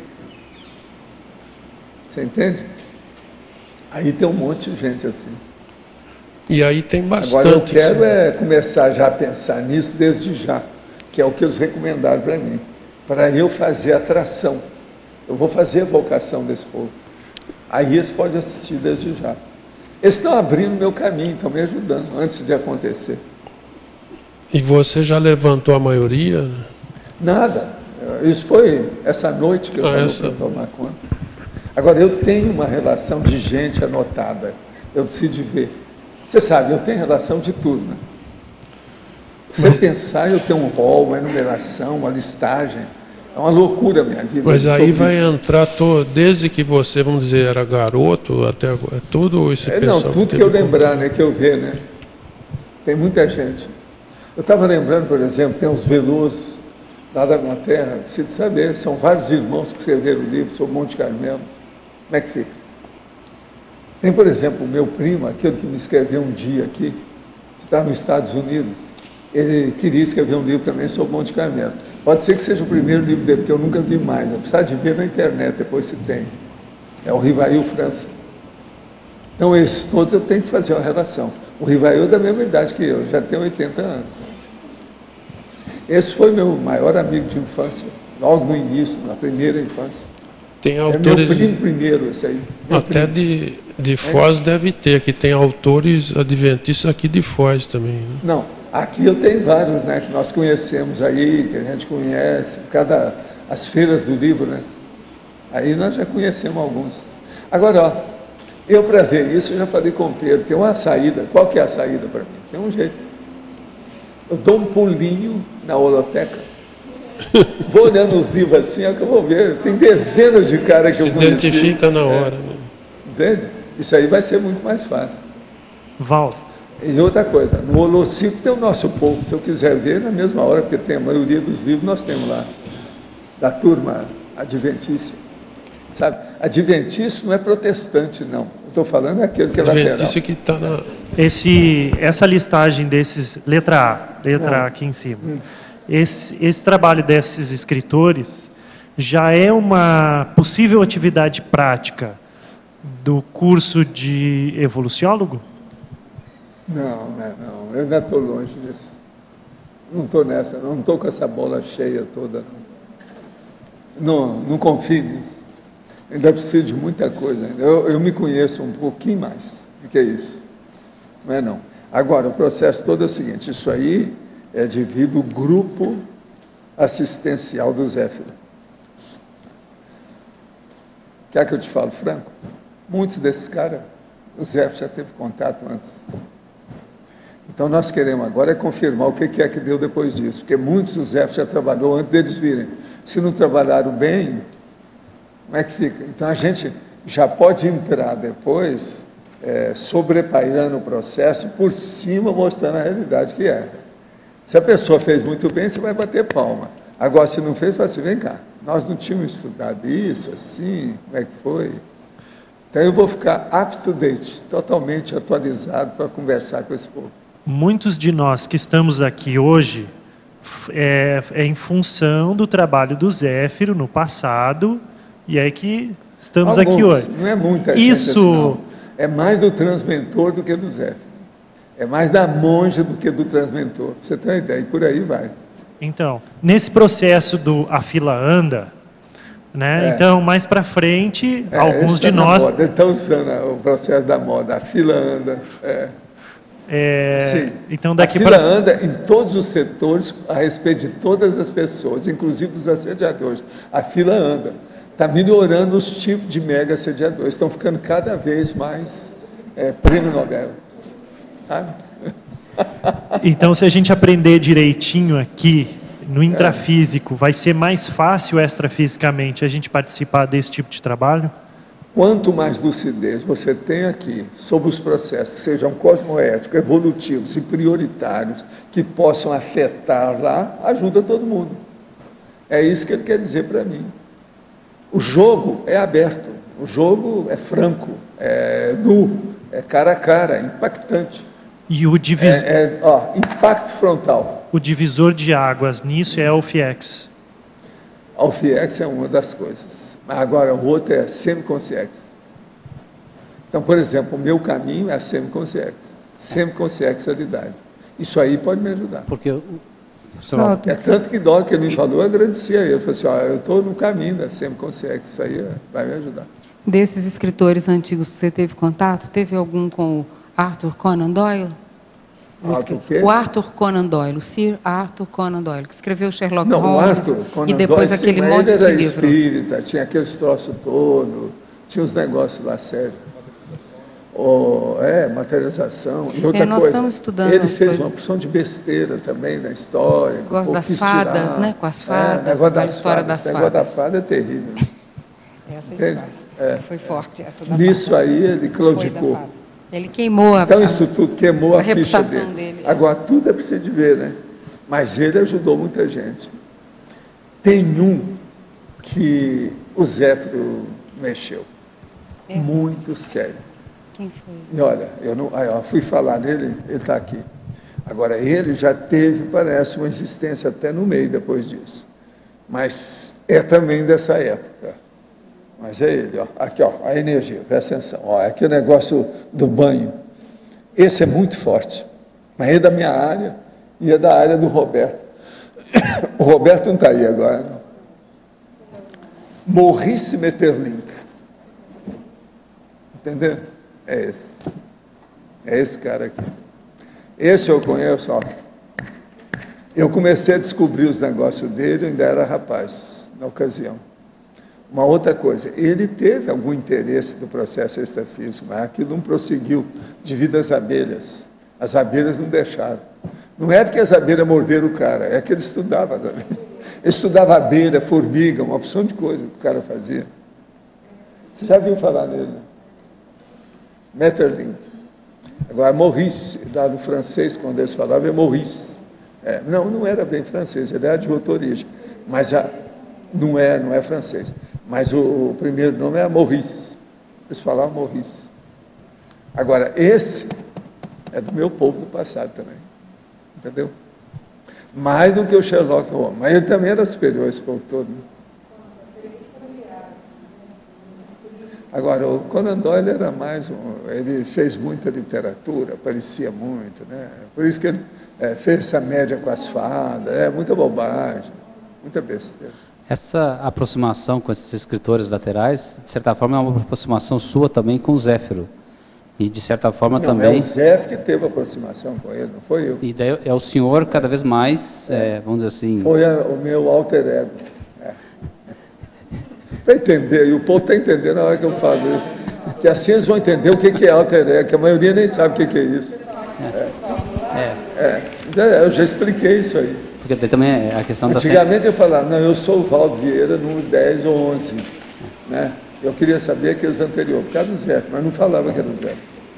Você entende? Aí tem um monte de gente assim. E aí tem bastante. Agora eu quero é começar já a pensar nisso desde já, que é o que eles recomendaram para mim, para eu fazer atração. Eu vou fazer a vocação desse povo. Aí eles podem assistir desde já. Eles estão abrindo meu caminho, estão me ajudando antes de acontecer. E você já levantou a maioria? Nada. Isso foi essa noite que eu ah, estava para tomar conta. Agora, eu tenho uma relação de gente anotada. Eu preciso ver. Você sabe, eu tenho relação de tudo, né? Você Mas... pensar, eu tenho um rol, uma enumeração, uma listagem. É uma loucura a minha vida. Mas aí vai isso. entrar, todo, desde que você, vamos dizer, era garoto, até agora, tudo esse é, pessoal... Não, tudo que, que eu lembrar, né, que eu ver, né? Tem muita gente. Eu estava lembrando, por exemplo, tem os Veloso, lá da minha terra, preciso saber, são vários irmãos que escreveram o livro sobre Monte Carmelo. Como é que fica? Tem, por exemplo, o meu primo, aquele que me escreveu um dia aqui, que está nos Estados Unidos, ele queria escrever um livro também sobre Monte Carmelo. Pode ser que seja o primeiro livro dele, porque eu nunca vi mais. Eu preciso de ver na internet, depois se tem. É o Rivail França. Então, esses todos eu tenho que fazer uma relação. O Rivail é da mesma idade que eu, já tem oitenta anos. Esse foi meu maior amigo de infância, logo no início, na primeira infância. Tem autores... É meu primo primeiro, esse aí. Até primo. de, de Foz é. deve ter, que tem autores adventistas aqui de Foz também. Né? Não, aqui eu tenho vários, né, que nós conhecemos aí, que a gente conhece, por causa das feiras do livro, né? Aí nós já conhecemos alguns. Agora, ó, eu para ver isso, eu já falei com o Pedro, tem uma saída. Qual que é a saída para mim? Tem um jeito. Eu dou um pulinho na holoteca. Vou olhando os livros assim, é que eu vou ver. Tem dezenas de caras que Se eu conheci. Se identifica na hora. É. Né? Entende? Isso aí vai ser muito mais fácil. Val. E outra coisa, no Holocico tem o nosso povo. Se eu quiser ver, na mesma hora, porque tem a maioria dos livros, nós temos lá. Da turma adventícia. Sabe? Adventício não é protestante, não. Estou falando é aquele que é lateral. Adventício que está na... Esse, essa listagem desses... Letra A, letra A aqui em cima. Hum. Esse, esse trabalho desses escritores já é uma possível atividade prática do curso de evoluciólogo? Não, não, não. Eu ainda estou longe disso. Não estou nessa, não estou com essa bola cheia toda. Não, não confio nisso. Ainda preciso de muita coisa. Eu, eu me conheço um pouquinho mais do que isso. Não é não. Agora, o processo todo é o seguinte, isso aí é devido ao grupo assistencial do Zéfiro. Quer que eu te falo, Franco? Muitos desses caras, o Zéfiro já teve contato antes. Então, nós queremos agora é confirmar o que é que deu depois disso, porque muitos do Zéfiro já trabalhou antes deles virem. Se não trabalharam bem, como é que fica? Então, a gente já pode entrar depois é, sobrepairando o processo, por cima mostrando a realidade que é. Se a pessoa fez muito bem, você vai bater palma. Agora, se não fez, fala assim, vem cá, nós não tínhamos estudado isso, assim, como é que foi? Então eu vou ficar up to date, totalmente atualizado para conversar com esse povo. Muitos de nós que estamos aqui hoje é, é em função do trabalho do Zéfiro no passado, e é que estamos Alguns, aqui hoje. Não é muita Isso... gente assim, não. É mais do transmentor do que do Zéfiro. É mais da monja do que do transmentor. Você tem uma ideia, e por aí vai. Então, nesse processo do A Fila Anda, né? É. Então, mais para frente, é, alguns de tá nós... Moda. Ele está usando o processo da moda, a fila anda. É. É, Sim. Então, daqui a fila pra... anda em todos os setores, a respeito de todas as pessoas, inclusive dos assediadores. A fila anda. Está melhorando os tipos de mega assediadores. Estão ficando cada vez mais é, prêmio Nobel. Sabe? Então, se a gente aprender direitinho aqui, no intrafísico, vai ser mais fácil extrafisicamente a gente participar desse tipo de trabalho? Quanto mais lucidez você tem aqui sobre os processos que sejam cosmoéticos, evolutivos e prioritários, que possam afetar lá, ajuda todo mundo. É isso que ele quer dizer para mim. O jogo é aberto, o jogo é franco, é nu, é cara a cara, é impactante. E o divisor... É, é, ó, impacto frontal. O divisor de águas nisso é a Alfiex. A Alfiex é uma das coisas. Mas agora o outro é a semiconsciência. Então, por exemplo, o meu caminho é a semiconsciência. Semiconsciencialidade. Isso aí pode me ajudar. Porque o É tanto que Dó, que ele me falou, eu agradeci a ele. Eu falei assim, ó, eu estou no caminho da semiconsciência, isso aí vai me ajudar. Desses escritores antigos que você teve contato, teve algum com o Arthur Conan Doyle? O, Arthur o, quê? o Arthur Conan Doyle, o Sir Arthur Conan Doyle, que escreveu Sherlock Não, Holmes o Arthur Conan e depois Doyle, aquele sim, monte ele de era livro. espírita, tinha aqueles troços todo, tinha os negócios lá sérios. Oh, é, materialização. E outra é, nós coisa, estamos estudando ele fez coisas. uma opção de besteira também na história. Gosto das fadas, tirar. né? Com as fadas, é, negócio da das história fadas, das negócio fadas. da fada é terrível. Essa Entende? é. Foi forte essa da Nisso fada. aí ele claudicou. Foi da fada. Ele queimou a Então isso tudo queimou a, a ficha reputação dele. dele. Agora tudo é preciso de ver, né? Mas ele ajudou muita gente. Tem um que o Zéfiro mexeu. É. Muito sério. Quem foi? E olha, eu não, aí, ó, fui falar nele, ele está aqui. Agora, ele já teve, parece, uma existência até no meio depois disso. Mas é também dessa época. Mas é ele, ó. Aqui, ó, a energia, presta atenção. Ó, aqui o negócio do banho. Esse é muito forte. Mas é da minha área e é da área do Roberto. O Roberto não está aí agora, não. Maurice Maeterlinck. Entendeu? É esse. É esse cara aqui. Esse eu conheço, ó. Eu comecei a descobrir os negócios dele, eu ainda era rapaz, na ocasião. Uma outra coisa, ele teve algum interesse do processo extrafísico, mas aquilo não prosseguiu devido às abelhas. As abelhas não deixaram. Não é porque as abelhas morderam o cara, é que ele estudava. Ele estudava abelha, formiga, uma opção de coisa que o cara fazia. Você já viu falar nele? Maeterlinck. Agora, Maurice, lá no francês, quando eles falavam, é Maurice. É, não, não era bem francês, ele era de outra origem. Mas já, não, é, não é francês. Mas o, o primeiro nome é Maurice. Eles falavam Maurice. Agora, esse é do meu povo do passado também. Entendeu? Mais do que o Sherlock Holmes. Mas ele também era superior a esse povo todo. Né? Agora, o Conan Doyle era mais um, ele fez muita literatura, aparecia muito, né? Por isso que ele é, fez essa média com as fadas, é muita bobagem, muita besteira. Essa aproximação com esses escritores laterais, de certa forma, é uma aproximação sua também com o Zéfiro. E, de certa forma, não, também... é o Zéfiro que teve aproximação com ele, não foi eu. E daí é o senhor cada vez mais, é. É, vamos dizer assim... Foi a, o meu alter ego. É. Para entender, e o povo está entendendo na hora que eu falo isso, que assim eles vão entender o que é alter ego, que a maioria nem sabe o que é isso. É. É. É. Eu já expliquei isso aí. Porque daí também é a questão da... Antigamente eu falava, não, eu sou o Valdo Vieira no dez ou onze, né? Eu queria saber aqueles anteriores, por causa do Zé, mas não falava que era o Zé.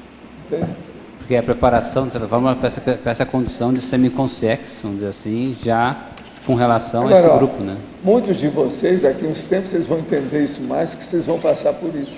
Entende? Porque a preparação, de certa forma, para essa, para essa condição de semiconsciex, vamos dizer assim, já com relação Agora, a esse ó, grupo, né? Muitos de vocês, daqui a uns tempos, vocês vão entender isso mais, que vocês vão passar por isso.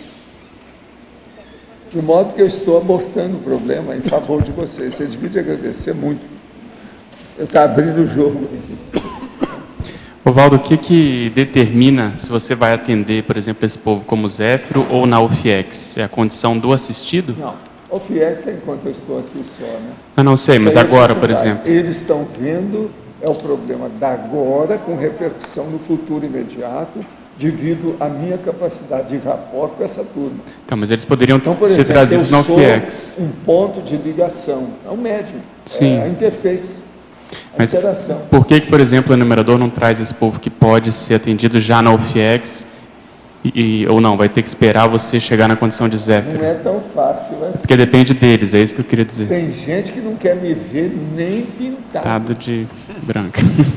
De modo que eu estou abortando o problema em favor de vocês. Vocês deviam agradecer muito. Eu estou abrindo o jogo aqui. Ovaldo, o que, que determina se você vai atender, por exemplo, esse povo como Zéfiro ou na U F I E X? É a condição do assistido? Não, o F I E X é enquanto eu estou aqui só, né? Eu não sei, mas agora, por exemplo. Eles estão vendo, é o problema da agora, com repercussão no futuro imediato, devido à minha capacidade de rapport com essa turma. Então, mas eles poderiam então, por ser exemplo, trazidos na U F I E X. Um ponto de ligação, é o médium, Sim. é a interface. Mas por que, por exemplo, o enumerador não traz esse povo que pode ser atendido já na U F I E X, e, e, ou não, vai ter que esperar você chegar na condição de Zéfiro? Não é tão fácil assim. Porque depende deles, é isso que eu queria dizer. Tem gente que não quer me ver nem pintado. Pintado de branca.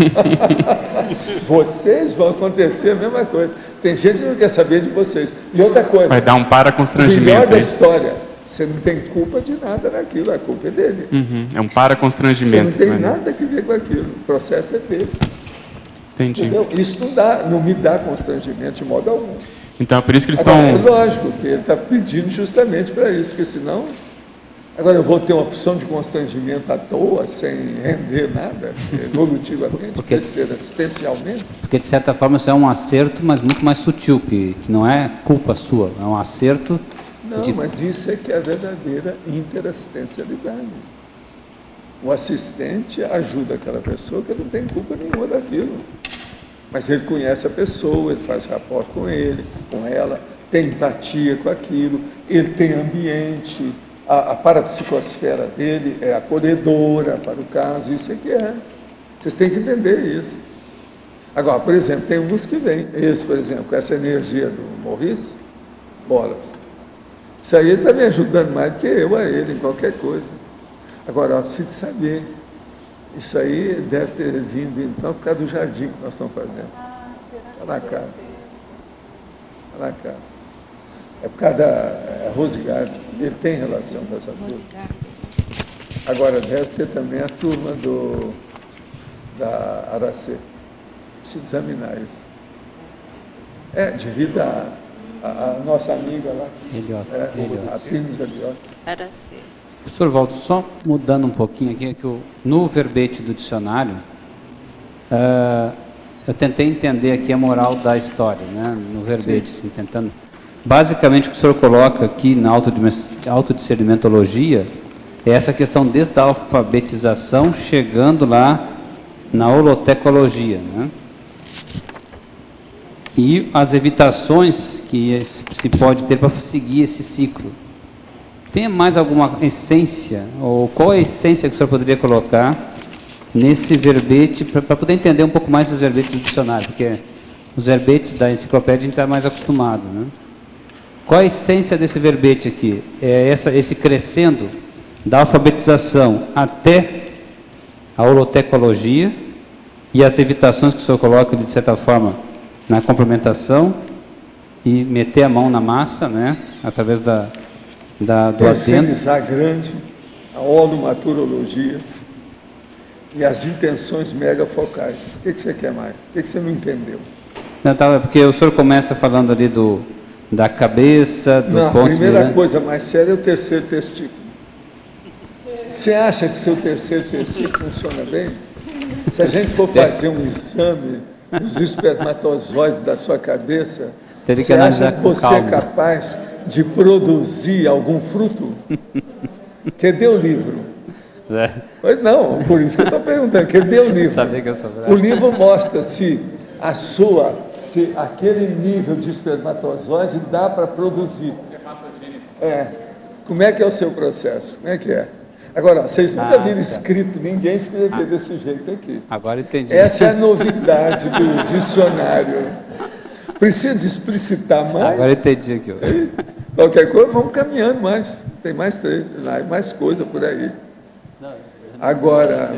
Vocês vão acontecer a mesma coisa. Tem gente que não quer saber de vocês. E outra coisa. Vai dar um para-constrangimento. O melhor da é isso? história. Você não tem culpa de nada naquilo, a culpa é dele. Uhum, é um para-constrangimento. Você não tem mas... nada a ver com aquilo, o processo é dele. Entendi. Entendeu? Isso não, dá, não me dá constrangimento de modo algum. Então é por isso que eles Agora, estão... É lógico que ele está pedindo justamente para isso, porque senão... Agora eu vou ter uma opção de constrangimento à toa, sem render nada, evolutivamente, porque, crescer assistencialmente. Porque, de certa forma, isso é um acerto, mas muito mais sutil, que, que não é culpa sua, é um acerto... Não, de... mas isso é que é a verdadeira interassistencialidade. O assistente ajuda aquela pessoa que não tem culpa nenhuma daquilo. Mas ele conhece a pessoa, ele faz rapport com ele, com ela, tem empatia com aquilo, ele tem ambiente, a, a parapsicosfera dele é acolhedora para o caso, isso é que é. Vocês têm que entender isso. Agora, por exemplo, tem uns que vêm, esse, por exemplo, com essa energia do Maurice, bolas. Isso aí está me ajudando mais do que eu a ele, em qualquer coisa. Agora, eu preciso saber. Isso aí deve ter vindo, então, por causa do jardim que nós estamos fazendo. Está na cara. Está na cara. É por causa da é, Rose Garden. Ele tem relação com essa turma. Agora, deve ter também a turma do, da Aracê. Preciso examinar isso. É, devido a... A, a nossa amiga lá, Eliota, é, Eliota. a Pires Eliota. Era ser. Professor Waldo, só mudando um pouquinho aqui, que o, no verbete do dicionário, uh, eu tentei entender aqui a moral da história, né, no verbete, assim, tentando... Basicamente, o que o senhor coloca aqui na autodiscernimentologia é essa questão desde a alfabetização, chegando lá na holotecologia, né? E as evitações que se pode ter para seguir esse ciclo. Tem mais alguma essência, ou qual é a essência que o senhor poderia colocar nesse verbete, para poder entender um pouco mais esses verbetes do dicionário, porque os verbetes da enciclopédia a gente está mais acostumado, né? Qual a essência desse verbete aqui? É essa, esse crescendo da alfabetização até a holotecologia e as evitações que o senhor coloca, de certa forma, na complementação e meter a mão na massa, né, através da, da, do adendo. Terceirizar grande, a holomaturologia e as intenções megafocais. O que, que você quer mais? O que, que você não entendeu? Não, tá, porque o senhor começa falando ali do, da cabeça, do não, ponto... A primeira né? coisa mais séria é o terceiro testículo. Você acha que o seu terceiro testículo funciona bem? Se a gente for fazer um exame dos espermatozoides da sua cabeça, Teria você que acha que você calma. é capaz de produzir algum fruto? Cadê o livro? É. Pois não, por isso que eu estou perguntando, cadê o livro? Sabia que eu sou bravo. O livro mostra se a sua, se aquele nível de espermatozoide dá para produzir. É. Como é que é o seu processo? Como é que é? Agora, vocês nunca Ah, viram tá. escrito ninguém escrever Ah. desse jeito aqui. Agora entendi. Essa é a novidade do dicionário. Precisa explicitar mais? Agora entendi aqui. Ó. Qualquer coisa, vamos caminhando mais. Tem mais, trecho, mais coisa por aí. Agora,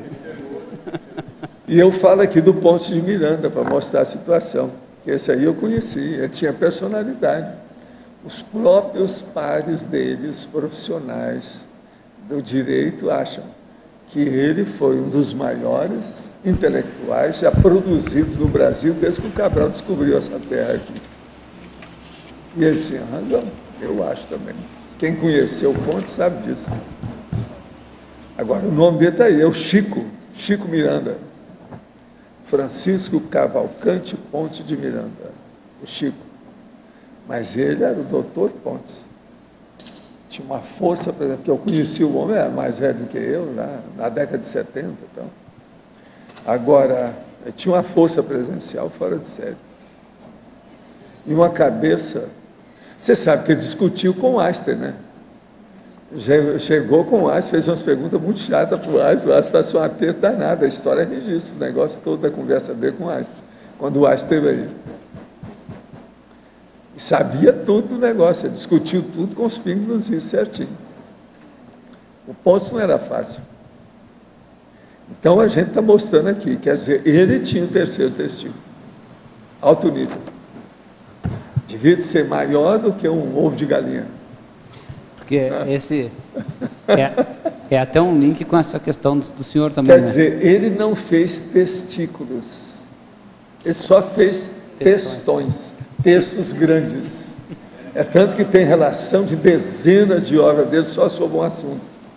e eu falo aqui do Ponte de Miranda, para mostrar a situação. Esse aí eu conheci, ele tinha personalidade. Os próprios pares deles, profissionais do direito, acham que ele foi um dos maiores intelectuais já produzidos no Brasil desde que o Cabral descobriu essa terra aqui. E eles tinham razão, eu acho também. Quem conheceu o Ponte sabe disso. Agora, o nome dele está aí, é o Chico, Chico Miranda. Francisco Cavalcante Ponte de Miranda, o Chico. Mas ele era o doutor Pontes. Tinha uma força, por exemplo, que eu conheci o homem, era mais velho do que eu, lá, na década de setenta. Então. Agora, ele tinha uma força presencial fora de série. E uma cabeça... Você sabe que ele discutiu com o Einstein, né? Chegou com o Einstein, fez umas perguntas muito chatas para o Einstein, o Einstein passou uma aperto danada, a história é registro, o negócio todo da conversa dele com o Einstein, quando o Einstein esteve aí. E sabia tudo do negócio, ele discutiu tudo com os pingos nos is certinho. O ponto não era fácil. Então a gente está mostrando aqui, quer dizer, ele tinha o terceiro testigo, alto nível. Devia ser maior do que um ovo de galinha. Porque esse é, é até um link com essa questão do, do senhor também. Quer né? dizer, ele não fez testículos, ele só fez textões, textos grandes. É tanto que tem relação de dezenas de obras dele só sobre um assunto.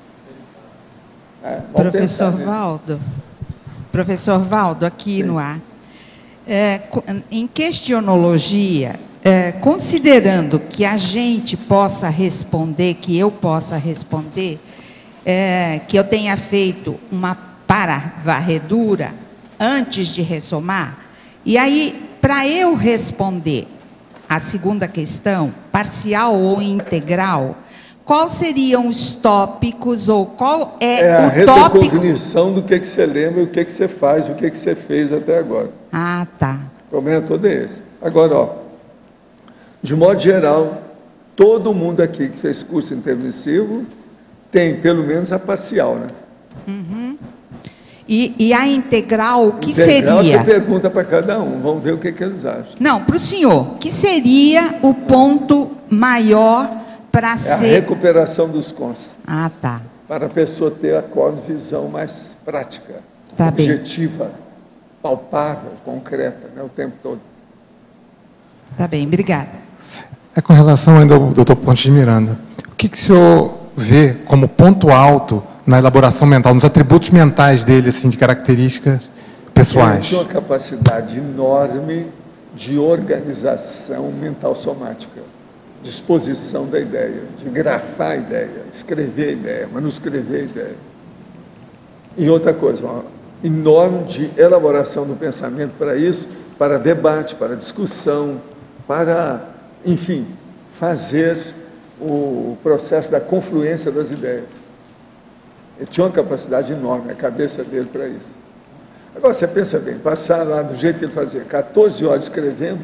É, professor Valdo, professor Valdo, aqui Sim. no ar. É, em questionologia, é, considerando que a gente possa responder, que eu possa responder, é, que eu tenha feito uma para-varredura antes de ressomar, e aí, para eu responder a segunda questão, parcial ou integral, quais seriam os tópicos, ou qual é, é a o tópico... recognição do que, que você lembra, o que, que você faz, o que, que você fez até agora. Ah, tá. O problema todo é esse. Agora, ó, de modo geral, todo mundo aqui que fez curso intermissivo tem pelo menos a parcial, né? Uhum. E, e a integral, o que integral, seria? Você pergunta para cada um, vamos ver o que, que eles acham. Não, para o senhor, que seria o ponto maior para é ser... a recuperação dos cons. Ah, tá. Para a pessoa ter a visão mais prática, tá objetiva, bem. palpável, concreta, né, o tempo todo. Tá bem, obrigada. É com relação ainda ao doutor Ponte de Miranda. O que, que o senhor vê como ponto alto na elaboração mental, nos atributos mentais dele, assim, de características pessoais? Ele tinha uma capacidade enorme de organização mental somática, de exposição da ideia, de grafar a ideia, escrever a ideia, manuscrever a ideia. E outra coisa, uma enorme de elaboração do pensamento para isso, para debate, para discussão, para, enfim, fazer o processo da confluência das ideias. Ele tinha uma capacidade enorme, a cabeça dele para isso. Agora, você pensa bem, passar lá do jeito que ele fazia, quatorze horas escrevendo,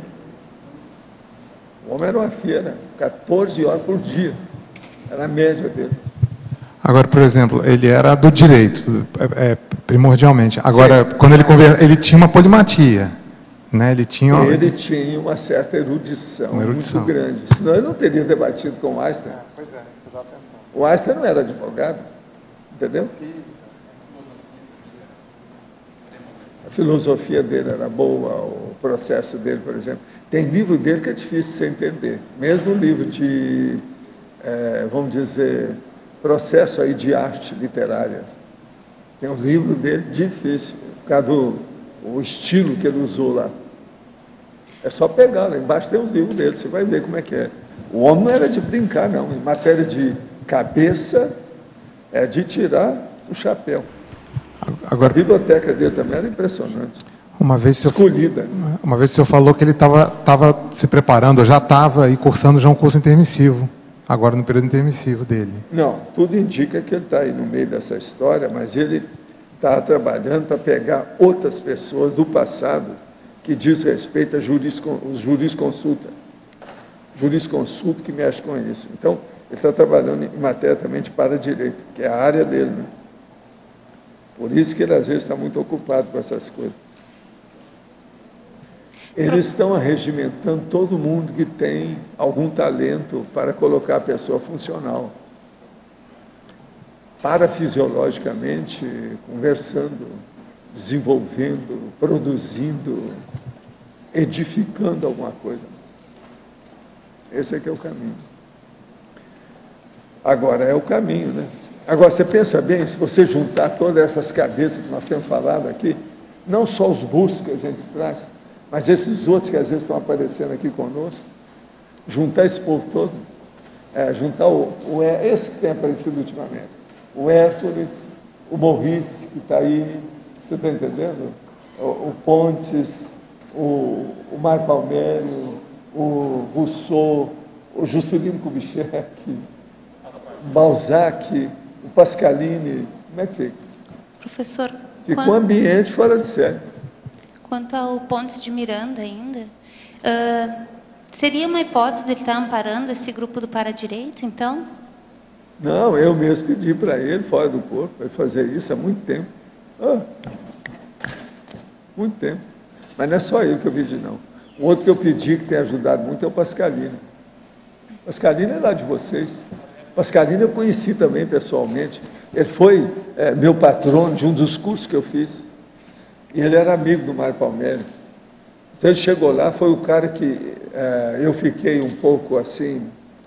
o homem era uma fiera, quatorze horas por dia, era a média dele. Agora, por exemplo, ele era do direito, é, é, primordialmente. Agora, Sim. quando ele conver... ele tinha uma polimatia, né? Ele tinha uma... ele tinha uma certa erudição, uma erudição muito grande, senão ele não teria debatido com o Einstein. É, pois é, o Einstein não era advogado, entendeu? A filosofia dele era boa, o processo dele, por exemplo. Tem livro dele que é difícil de você entender, mesmo livro de, é, vamos dizer, processo aí de arte literária. Tem um livro dele difícil, por causa do o estilo que ele usou lá. É só pegar, lá embaixo tem os livros dele, você vai ver como é que é. O homem não era de brincar, não. Em matéria de cabeça, é de tirar o chapéu. Agora, a biblioteca dele também era impressionante. Uma vez escolhida. Senhor, uma vez o senhor falou que ele estava tava se preparando, já estava aí cursando já um curso intermissivo, agora no período intermissivo dele. Não, tudo indica que ele está aí no meio dessa história, mas ele está trabalhando para pegar outras pessoas do passado que diz respeito a jurisconsulta, jurisconsulta, jurisconsulta que mexe com isso. Então, ele está trabalhando em matéria também de para-direito, que é a área dele, né? Por isso que ele, às vezes, está muito ocupado com essas coisas. Eles estão arregimentando todo mundo que tem algum talento para colocar a pessoa funcional. Parafisiologicamente, conversando, desenvolvendo, produzindo, edificando alguma coisa. Esse é que é o caminho. Agora, é o caminho, né? Agora, você pensa bem, se você juntar todas essas cabeças que nós temos falado aqui, não só os bustos que a gente traz, mas esses outros que às vezes estão aparecendo aqui conosco, juntar esse povo todo, é, juntar o, o, esse que tem aparecido ultimamente, o Hércules, o Morris, que está aí, você está entendendo? O, o Pontes, o, o Marco Palmério, o Rousseau, o Juscelino Kubitschek, o Balzac, o Pascalini, como é que fica? Professor, fica um ambiente fora de série. Quanto ao Pontes de Miranda ainda, uh, seria uma hipótese dele estar amparando esse grupo do para-direito, então? Não, eu mesmo pedi para ele, fora do corpo, para ele fazer isso há muito tempo. Ah, muito tempo. Mas não é só ele que eu pedi, não. O outro que eu pedi, que tem ajudado muito, é o Pascalino. Pascalino é lá de vocês. Pascalino eu conheci também pessoalmente. Ele foi é, meu patrono de um dos cursos que eu fiz. E ele era amigo do Mário Palmério. Então ele chegou lá, foi o cara que é, eu fiquei um pouco assim,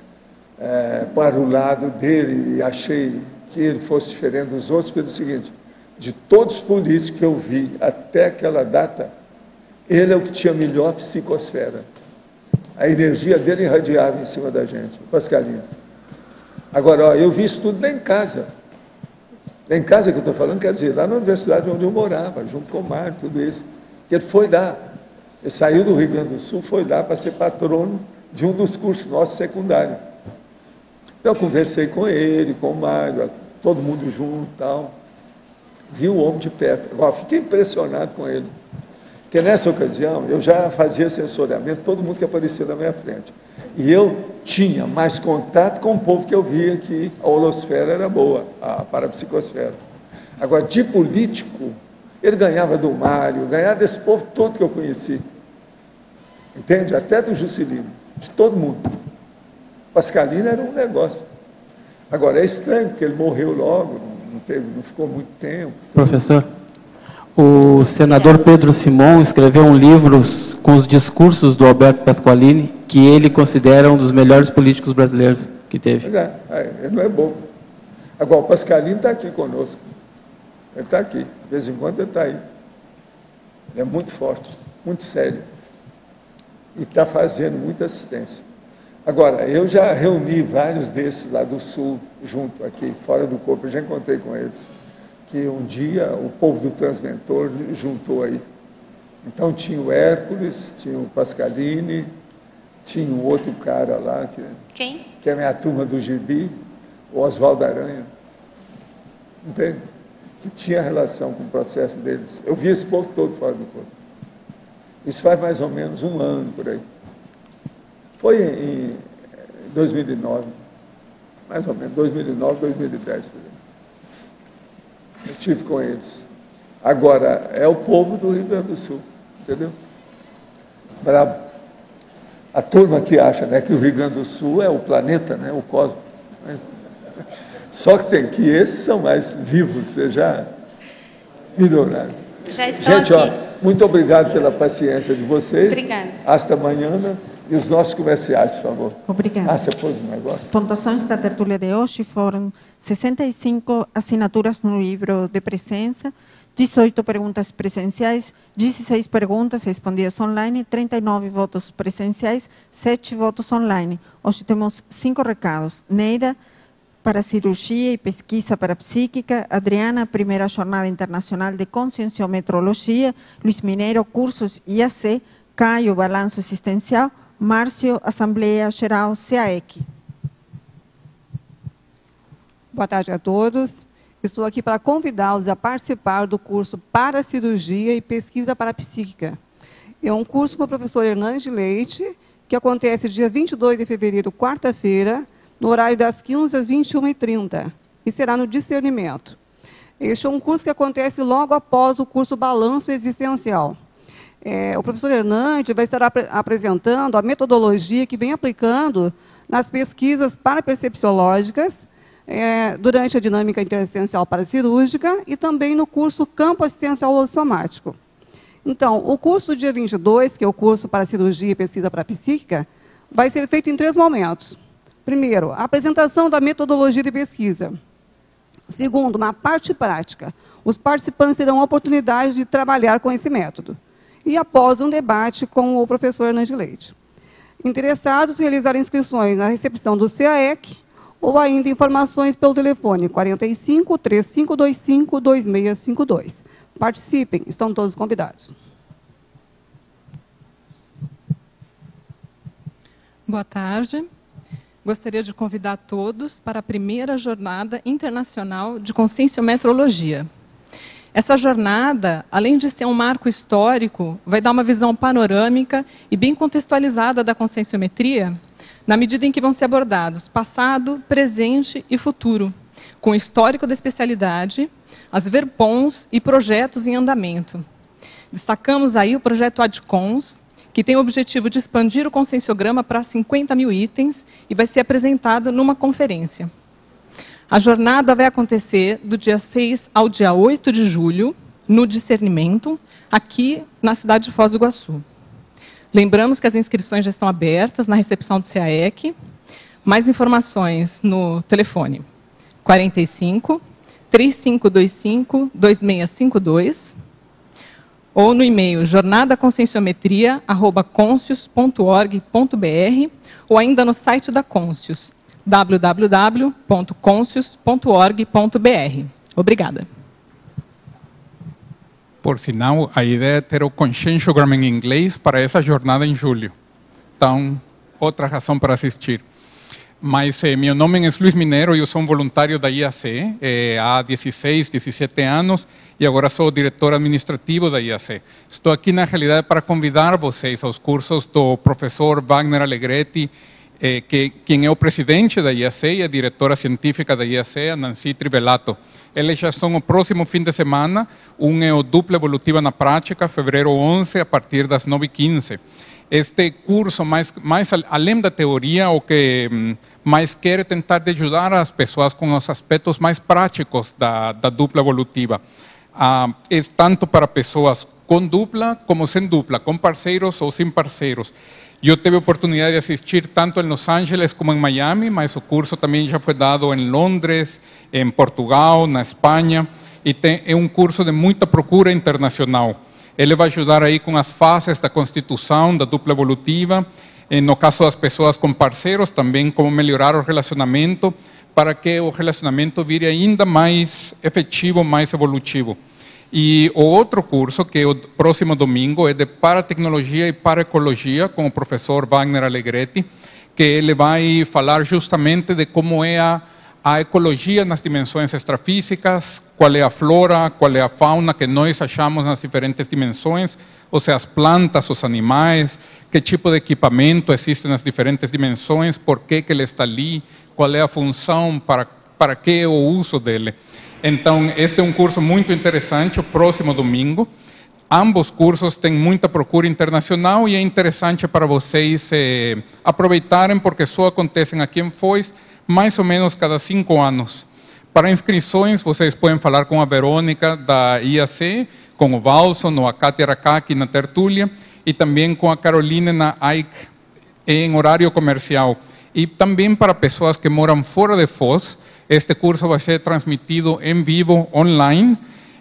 é, para o lado dele, e achei que ele fosse diferente dos outros, pelo seguinte, de todos os políticos que eu vi até aquela data, ele é o que tinha a melhor psicosfera. A energia dele irradiava em cima da gente, o Pascalino. Agora, ó, eu vi isso tudo lá em casa. Lá em casa que eu estou falando, quer dizer, lá na universidade onde eu morava, junto com o Mário, tudo isso. Que ele foi lá, ele saiu do Rio Grande do Sul, foi lá para ser patrono de um dos cursos nossos secundários. Então, eu conversei com ele, com o Mário, todo mundo junto e tal. Vi o homem de perto. Agora, fiquei impressionado com ele. Porque nessa ocasião, eu já fazia sensoriamento, todo mundo que aparecia na minha frente. E eu tinha mais contato com o povo que eu via que a holosfera era boa, a parapsicosfera. Agora, de político, ele ganhava do Mário, ganhava desse povo todo que eu conheci. Entende? Até do Juscelino, de todo mundo. Pascalino era um negócio. Agora, é estranho, porque ele morreu logo, não, teve, não ficou muito tempo. Professor, o senador Pedro Simon escreveu um livro com os discursos do Alberto Pasqualini, que ele considera um dos melhores políticos brasileiros que teve. É, ele não é bobo. Agora, o Pascalino está aqui conosco. Ele está aqui. De vez em quando ele está aí. Ele é muito forte, muito sério. E está fazendo muita assistência. Agora, eu já reuni vários desses lá do Sul, junto aqui, fora do corpo. Eu já encontrei com eles. Que um dia o povo do Transmentor juntou aí. Então tinha o Hércules, tinha o Pascalini, tinha um outro cara lá, que, Quem? que é a minha turma do Gibi, o Oswaldo Aranha. Entende? Que tinha relação com o processo deles. Eu vi esse povo todo fora do corpo. Isso faz mais ou menos um ano por aí. Foi em, em dois mil e nove, mais ou menos, dois mil e nove, dois mil e dez, por aí. Eu estive com eles. Agora, é o povo do Rio Grande do Sul, entendeu? Brabo. A turma que acha, né, que o Rio Grande do Sul é o planeta, né, o cosmos. Só que tem que esses são mais vivos, já melhoraram. Já estão Gente, aqui. ó, muito obrigado pela paciência de vocês. Obrigada. Hasta amanhã. E os nossos comerciais, por favor. Obrigada. Ah, você pôs um negócio? As pontuações da tertúlia de hoje foram sessenta e cinco assinaturas no livro de presença, dezoito perguntas presenciais, dezesseis perguntas respondidas online, trinta e nove votos presenciais, sete votos online. Hoje temos cinco recados. Neida, para cirurgia e pesquisa para psíquica. Adriana, primeira jornada internacional de conscienciometrologia. Luiz Mineiro, cursos I A C. Caio, balanço existencial. Márcio, Assembleia Geral, C A E C. Boa tarde a todos. Estou aqui para convidá-los a participar do curso para cirurgia e pesquisa parapsíquica. É um curso com o professor Hernandes Leite, que acontece dia vinte e dois de fevereiro, quarta-feira, no horário das quinze às vinte e uma e trinta, e será no discernimento. Este é um curso que acontece logo após o curso Balanço Existencial. É, o professor Hernandes vai estar ap apresentando a metodologia que vem aplicando nas pesquisas parapercepciológicas, é, durante a dinâmica interassistencial paracirúrgica e também no curso Campo Assistencial Holossomático. Então, o curso do dia vinte e dois, que é o curso para cirurgia e pesquisa parapsíquica, vai ser feito em três momentos. Primeiro, a apresentação da metodologia de pesquisa. Segundo, uma parte prática. Os participantes terão a oportunidade de trabalhar com esse método. E após um debate com o professor Hernandes Leite. Interessados realizarem inscrições na recepção do C A E C ou ainda informações pelo telefone quarenta e cinco, três cinco dois cinco, dois seis cinco dois. Participem, estão todos convidados. Boa tarde. Gostaria de convidar todos para a primeira Jornada Internacional de Conscienciometrologia. Essa jornada, além de ser um marco histórico, vai dar uma visão panorâmica e bem contextualizada da conscienciometria, na medida em que vão ser abordados passado, presente e futuro, com o histórico da especialidade, as verpons e projetos em andamento. Destacamos aí o projeto ADCONS, que tem o objetivo de expandir o conscienciograma para cinquenta mil itens e vai ser apresentado numa conferência. A jornada vai acontecer do dia seis ao dia oito de julho, no Discernimento, aqui na cidade de Foz do Iguaçu. Lembramos que as inscrições já estão abertas na recepção do C A E C. Mais informações no telefone quarenta e cinco, três cinco dois cinco, dois seis cinco dois ou no e-mail jornadaconscienciometria arroba conscius ponto org ponto br ou ainda no site da Conscius, w w w ponto conscius ponto org ponto br. Obrigada. Por sinal, a ideia é ter o Conscienciogram em inglês para essa jornada em julho. Então, outra razão para assistir. Mas eh, meu nome é Luiz Mineiro e eu sou um voluntário da I A C eh, há dezesseis, dezessete anos e agora sou o diretor administrativo da I A C. Estou aqui, na realidade, para convidar vocês aos cursos do professor Wagner Allegretti, eh, que, quem é o presidente da I A C e a diretora científica da I A C, a Nancy Trivelato. Eles já são o próximo fim de semana, um é o Dupla Evolutiva na Prática, fevereiro onze, a partir das nove e quinze. Este curso, mais, mais além da teoria, o que hum, mais quer é tentar de ajudar as pessoas com os aspectos mais práticos da, da dupla evolutiva. Ah, é tanto para pessoas com dupla como sem dupla, com parceiros ou sem parceiros. Eu tive a oportunidade de assistir tanto em Los Angeles como em Miami, mas o curso também já foi dado em Londres, em Portugal, na Espanha, e tem, é um curso de muita procura internacional. Ele vai ajudar aí com as fases da constituição da dupla evolutiva, e no caso das pessoas com parceiros, também como melhorar o relacionamento, para que o relacionamento vire ainda mais efetivo, mais evolutivo. E o outro curso, que é o próximo domingo, é de Paratecnologia e Paraecologia, com o professor Wagner Allegretti, que ele vai falar justamente de como é a, a ecologia nas dimensões extrafísicas, qual é a flora, qual é a fauna que nós achamos nas diferentes dimensões, ou seja, as plantas, os animais, que tipo de equipamento existe nas diferentes dimensões, por que, que ele está ali, qual é a função, para, para que é o uso dele. Então, este é um curso muito interessante, o próximo domingo. Ambos cursos têm muita procura internacional e é interessante para vocês eh, aproveitarem, porque só acontecem aqui em Foz, mais ou menos cada cinco anos. Para inscrições, vocês podem falar com a Verônica da I A C, com o Valson, ou a Kátia Rakaki na Tertúlia, e também com a Caroline na A I C, em horário comercial. E também para pessoas que moram fora de Foz, este curso vai ser transmitido em vivo, online,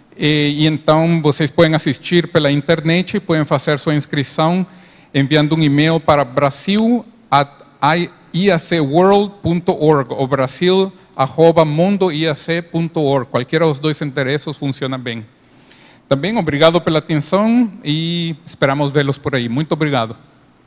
e, e então vocês podem assistir pela internet e podem fazer sua inscrição enviando um e-mail para brasil arroba i a c world ponto org ou brasil arroba mundo i a c ponto org. Qualquer dos dois endereços funciona bem. Também obrigado pela atenção e esperamos vê-los por aí. Muito obrigado.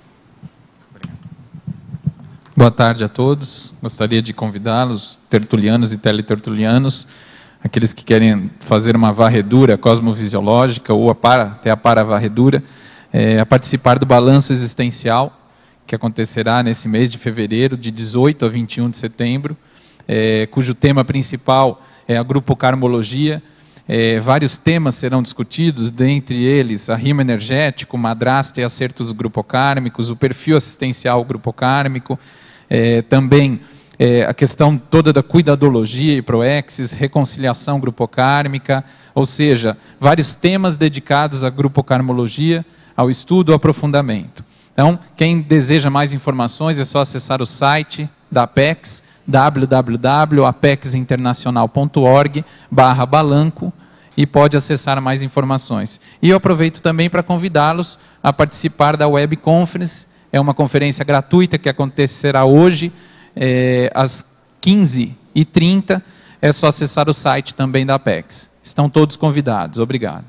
Boa tarde a todos. Gostaria de convidá-los, tertulianos e teletertulianos, aqueles que querem fazer uma varredura cosmovisiológica ou a para, até a para-varredura, é, a participar do balanço existencial, que acontecerá nesse mês de fevereiro, de dezoito a vinte e um de setembro, é, cujo tema principal é a Grupo Karmologia. É, vários temas serão discutidos, dentre eles a rima energético, madrasta e acertos grupocármicos, o perfil assistencial grupocármico, é, também é, a questão toda da cuidadologia e proexis, reconciliação grupocármica, ou seja, vários temas dedicados à grupocarmologia, ao estudo, ao aprofundamento. Então, quem deseja mais informações é só acessar o site da Apex, w w w ponto apex internacional ponto org barra balanco, e pode acessar mais informações. E eu aproveito também para convidá-los a participar da Web Conference. É uma conferência gratuita que acontecerá hoje, é, às quinze e trinta. É só acessar o site também da Apex. Estão todos convidados. Obrigado.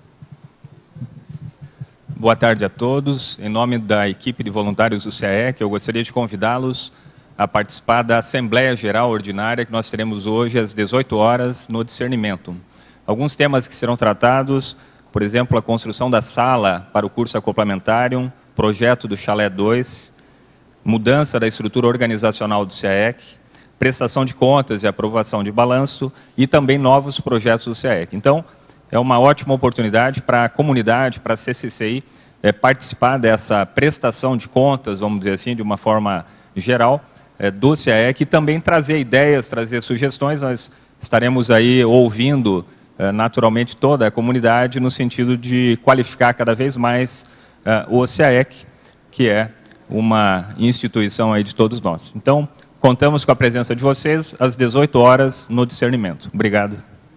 Boa tarde a todos. Em nome da equipe de voluntários do C A E C, eu gostaria de convidá-los a participar da Assembleia Geral Ordinária que nós teremos hoje às dezoito horas no Discernimento. Alguns temas que serão tratados, por exemplo, a construção da sala para o curso Acoplamentário, projeto do Chalé dois, mudança da estrutura organizacional do C A E C, prestação de contas e aprovação de balanço e também novos projetos do C A E C. Então, é uma ótima oportunidade para a comunidade, para a C C C I, é, participar dessa prestação de contas, vamos dizer assim, de uma forma geral, é, do C A E C, e também trazer ideias, trazer sugestões. Nós estaremos aí ouvindo é, naturalmente toda a comunidade no sentido de qualificar cada vez mais é, o C A E C, que é uma instituição aí de todos nós. Então, contamos com a presença de vocês às dezoito horas no Discernimento. Obrigado.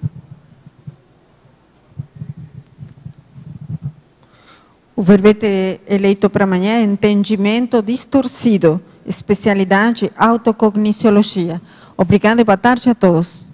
O verbete eleito para amanhã é entendimento distorcido, especialidade autocogniciologia. Obrigada e boa tarde a todos.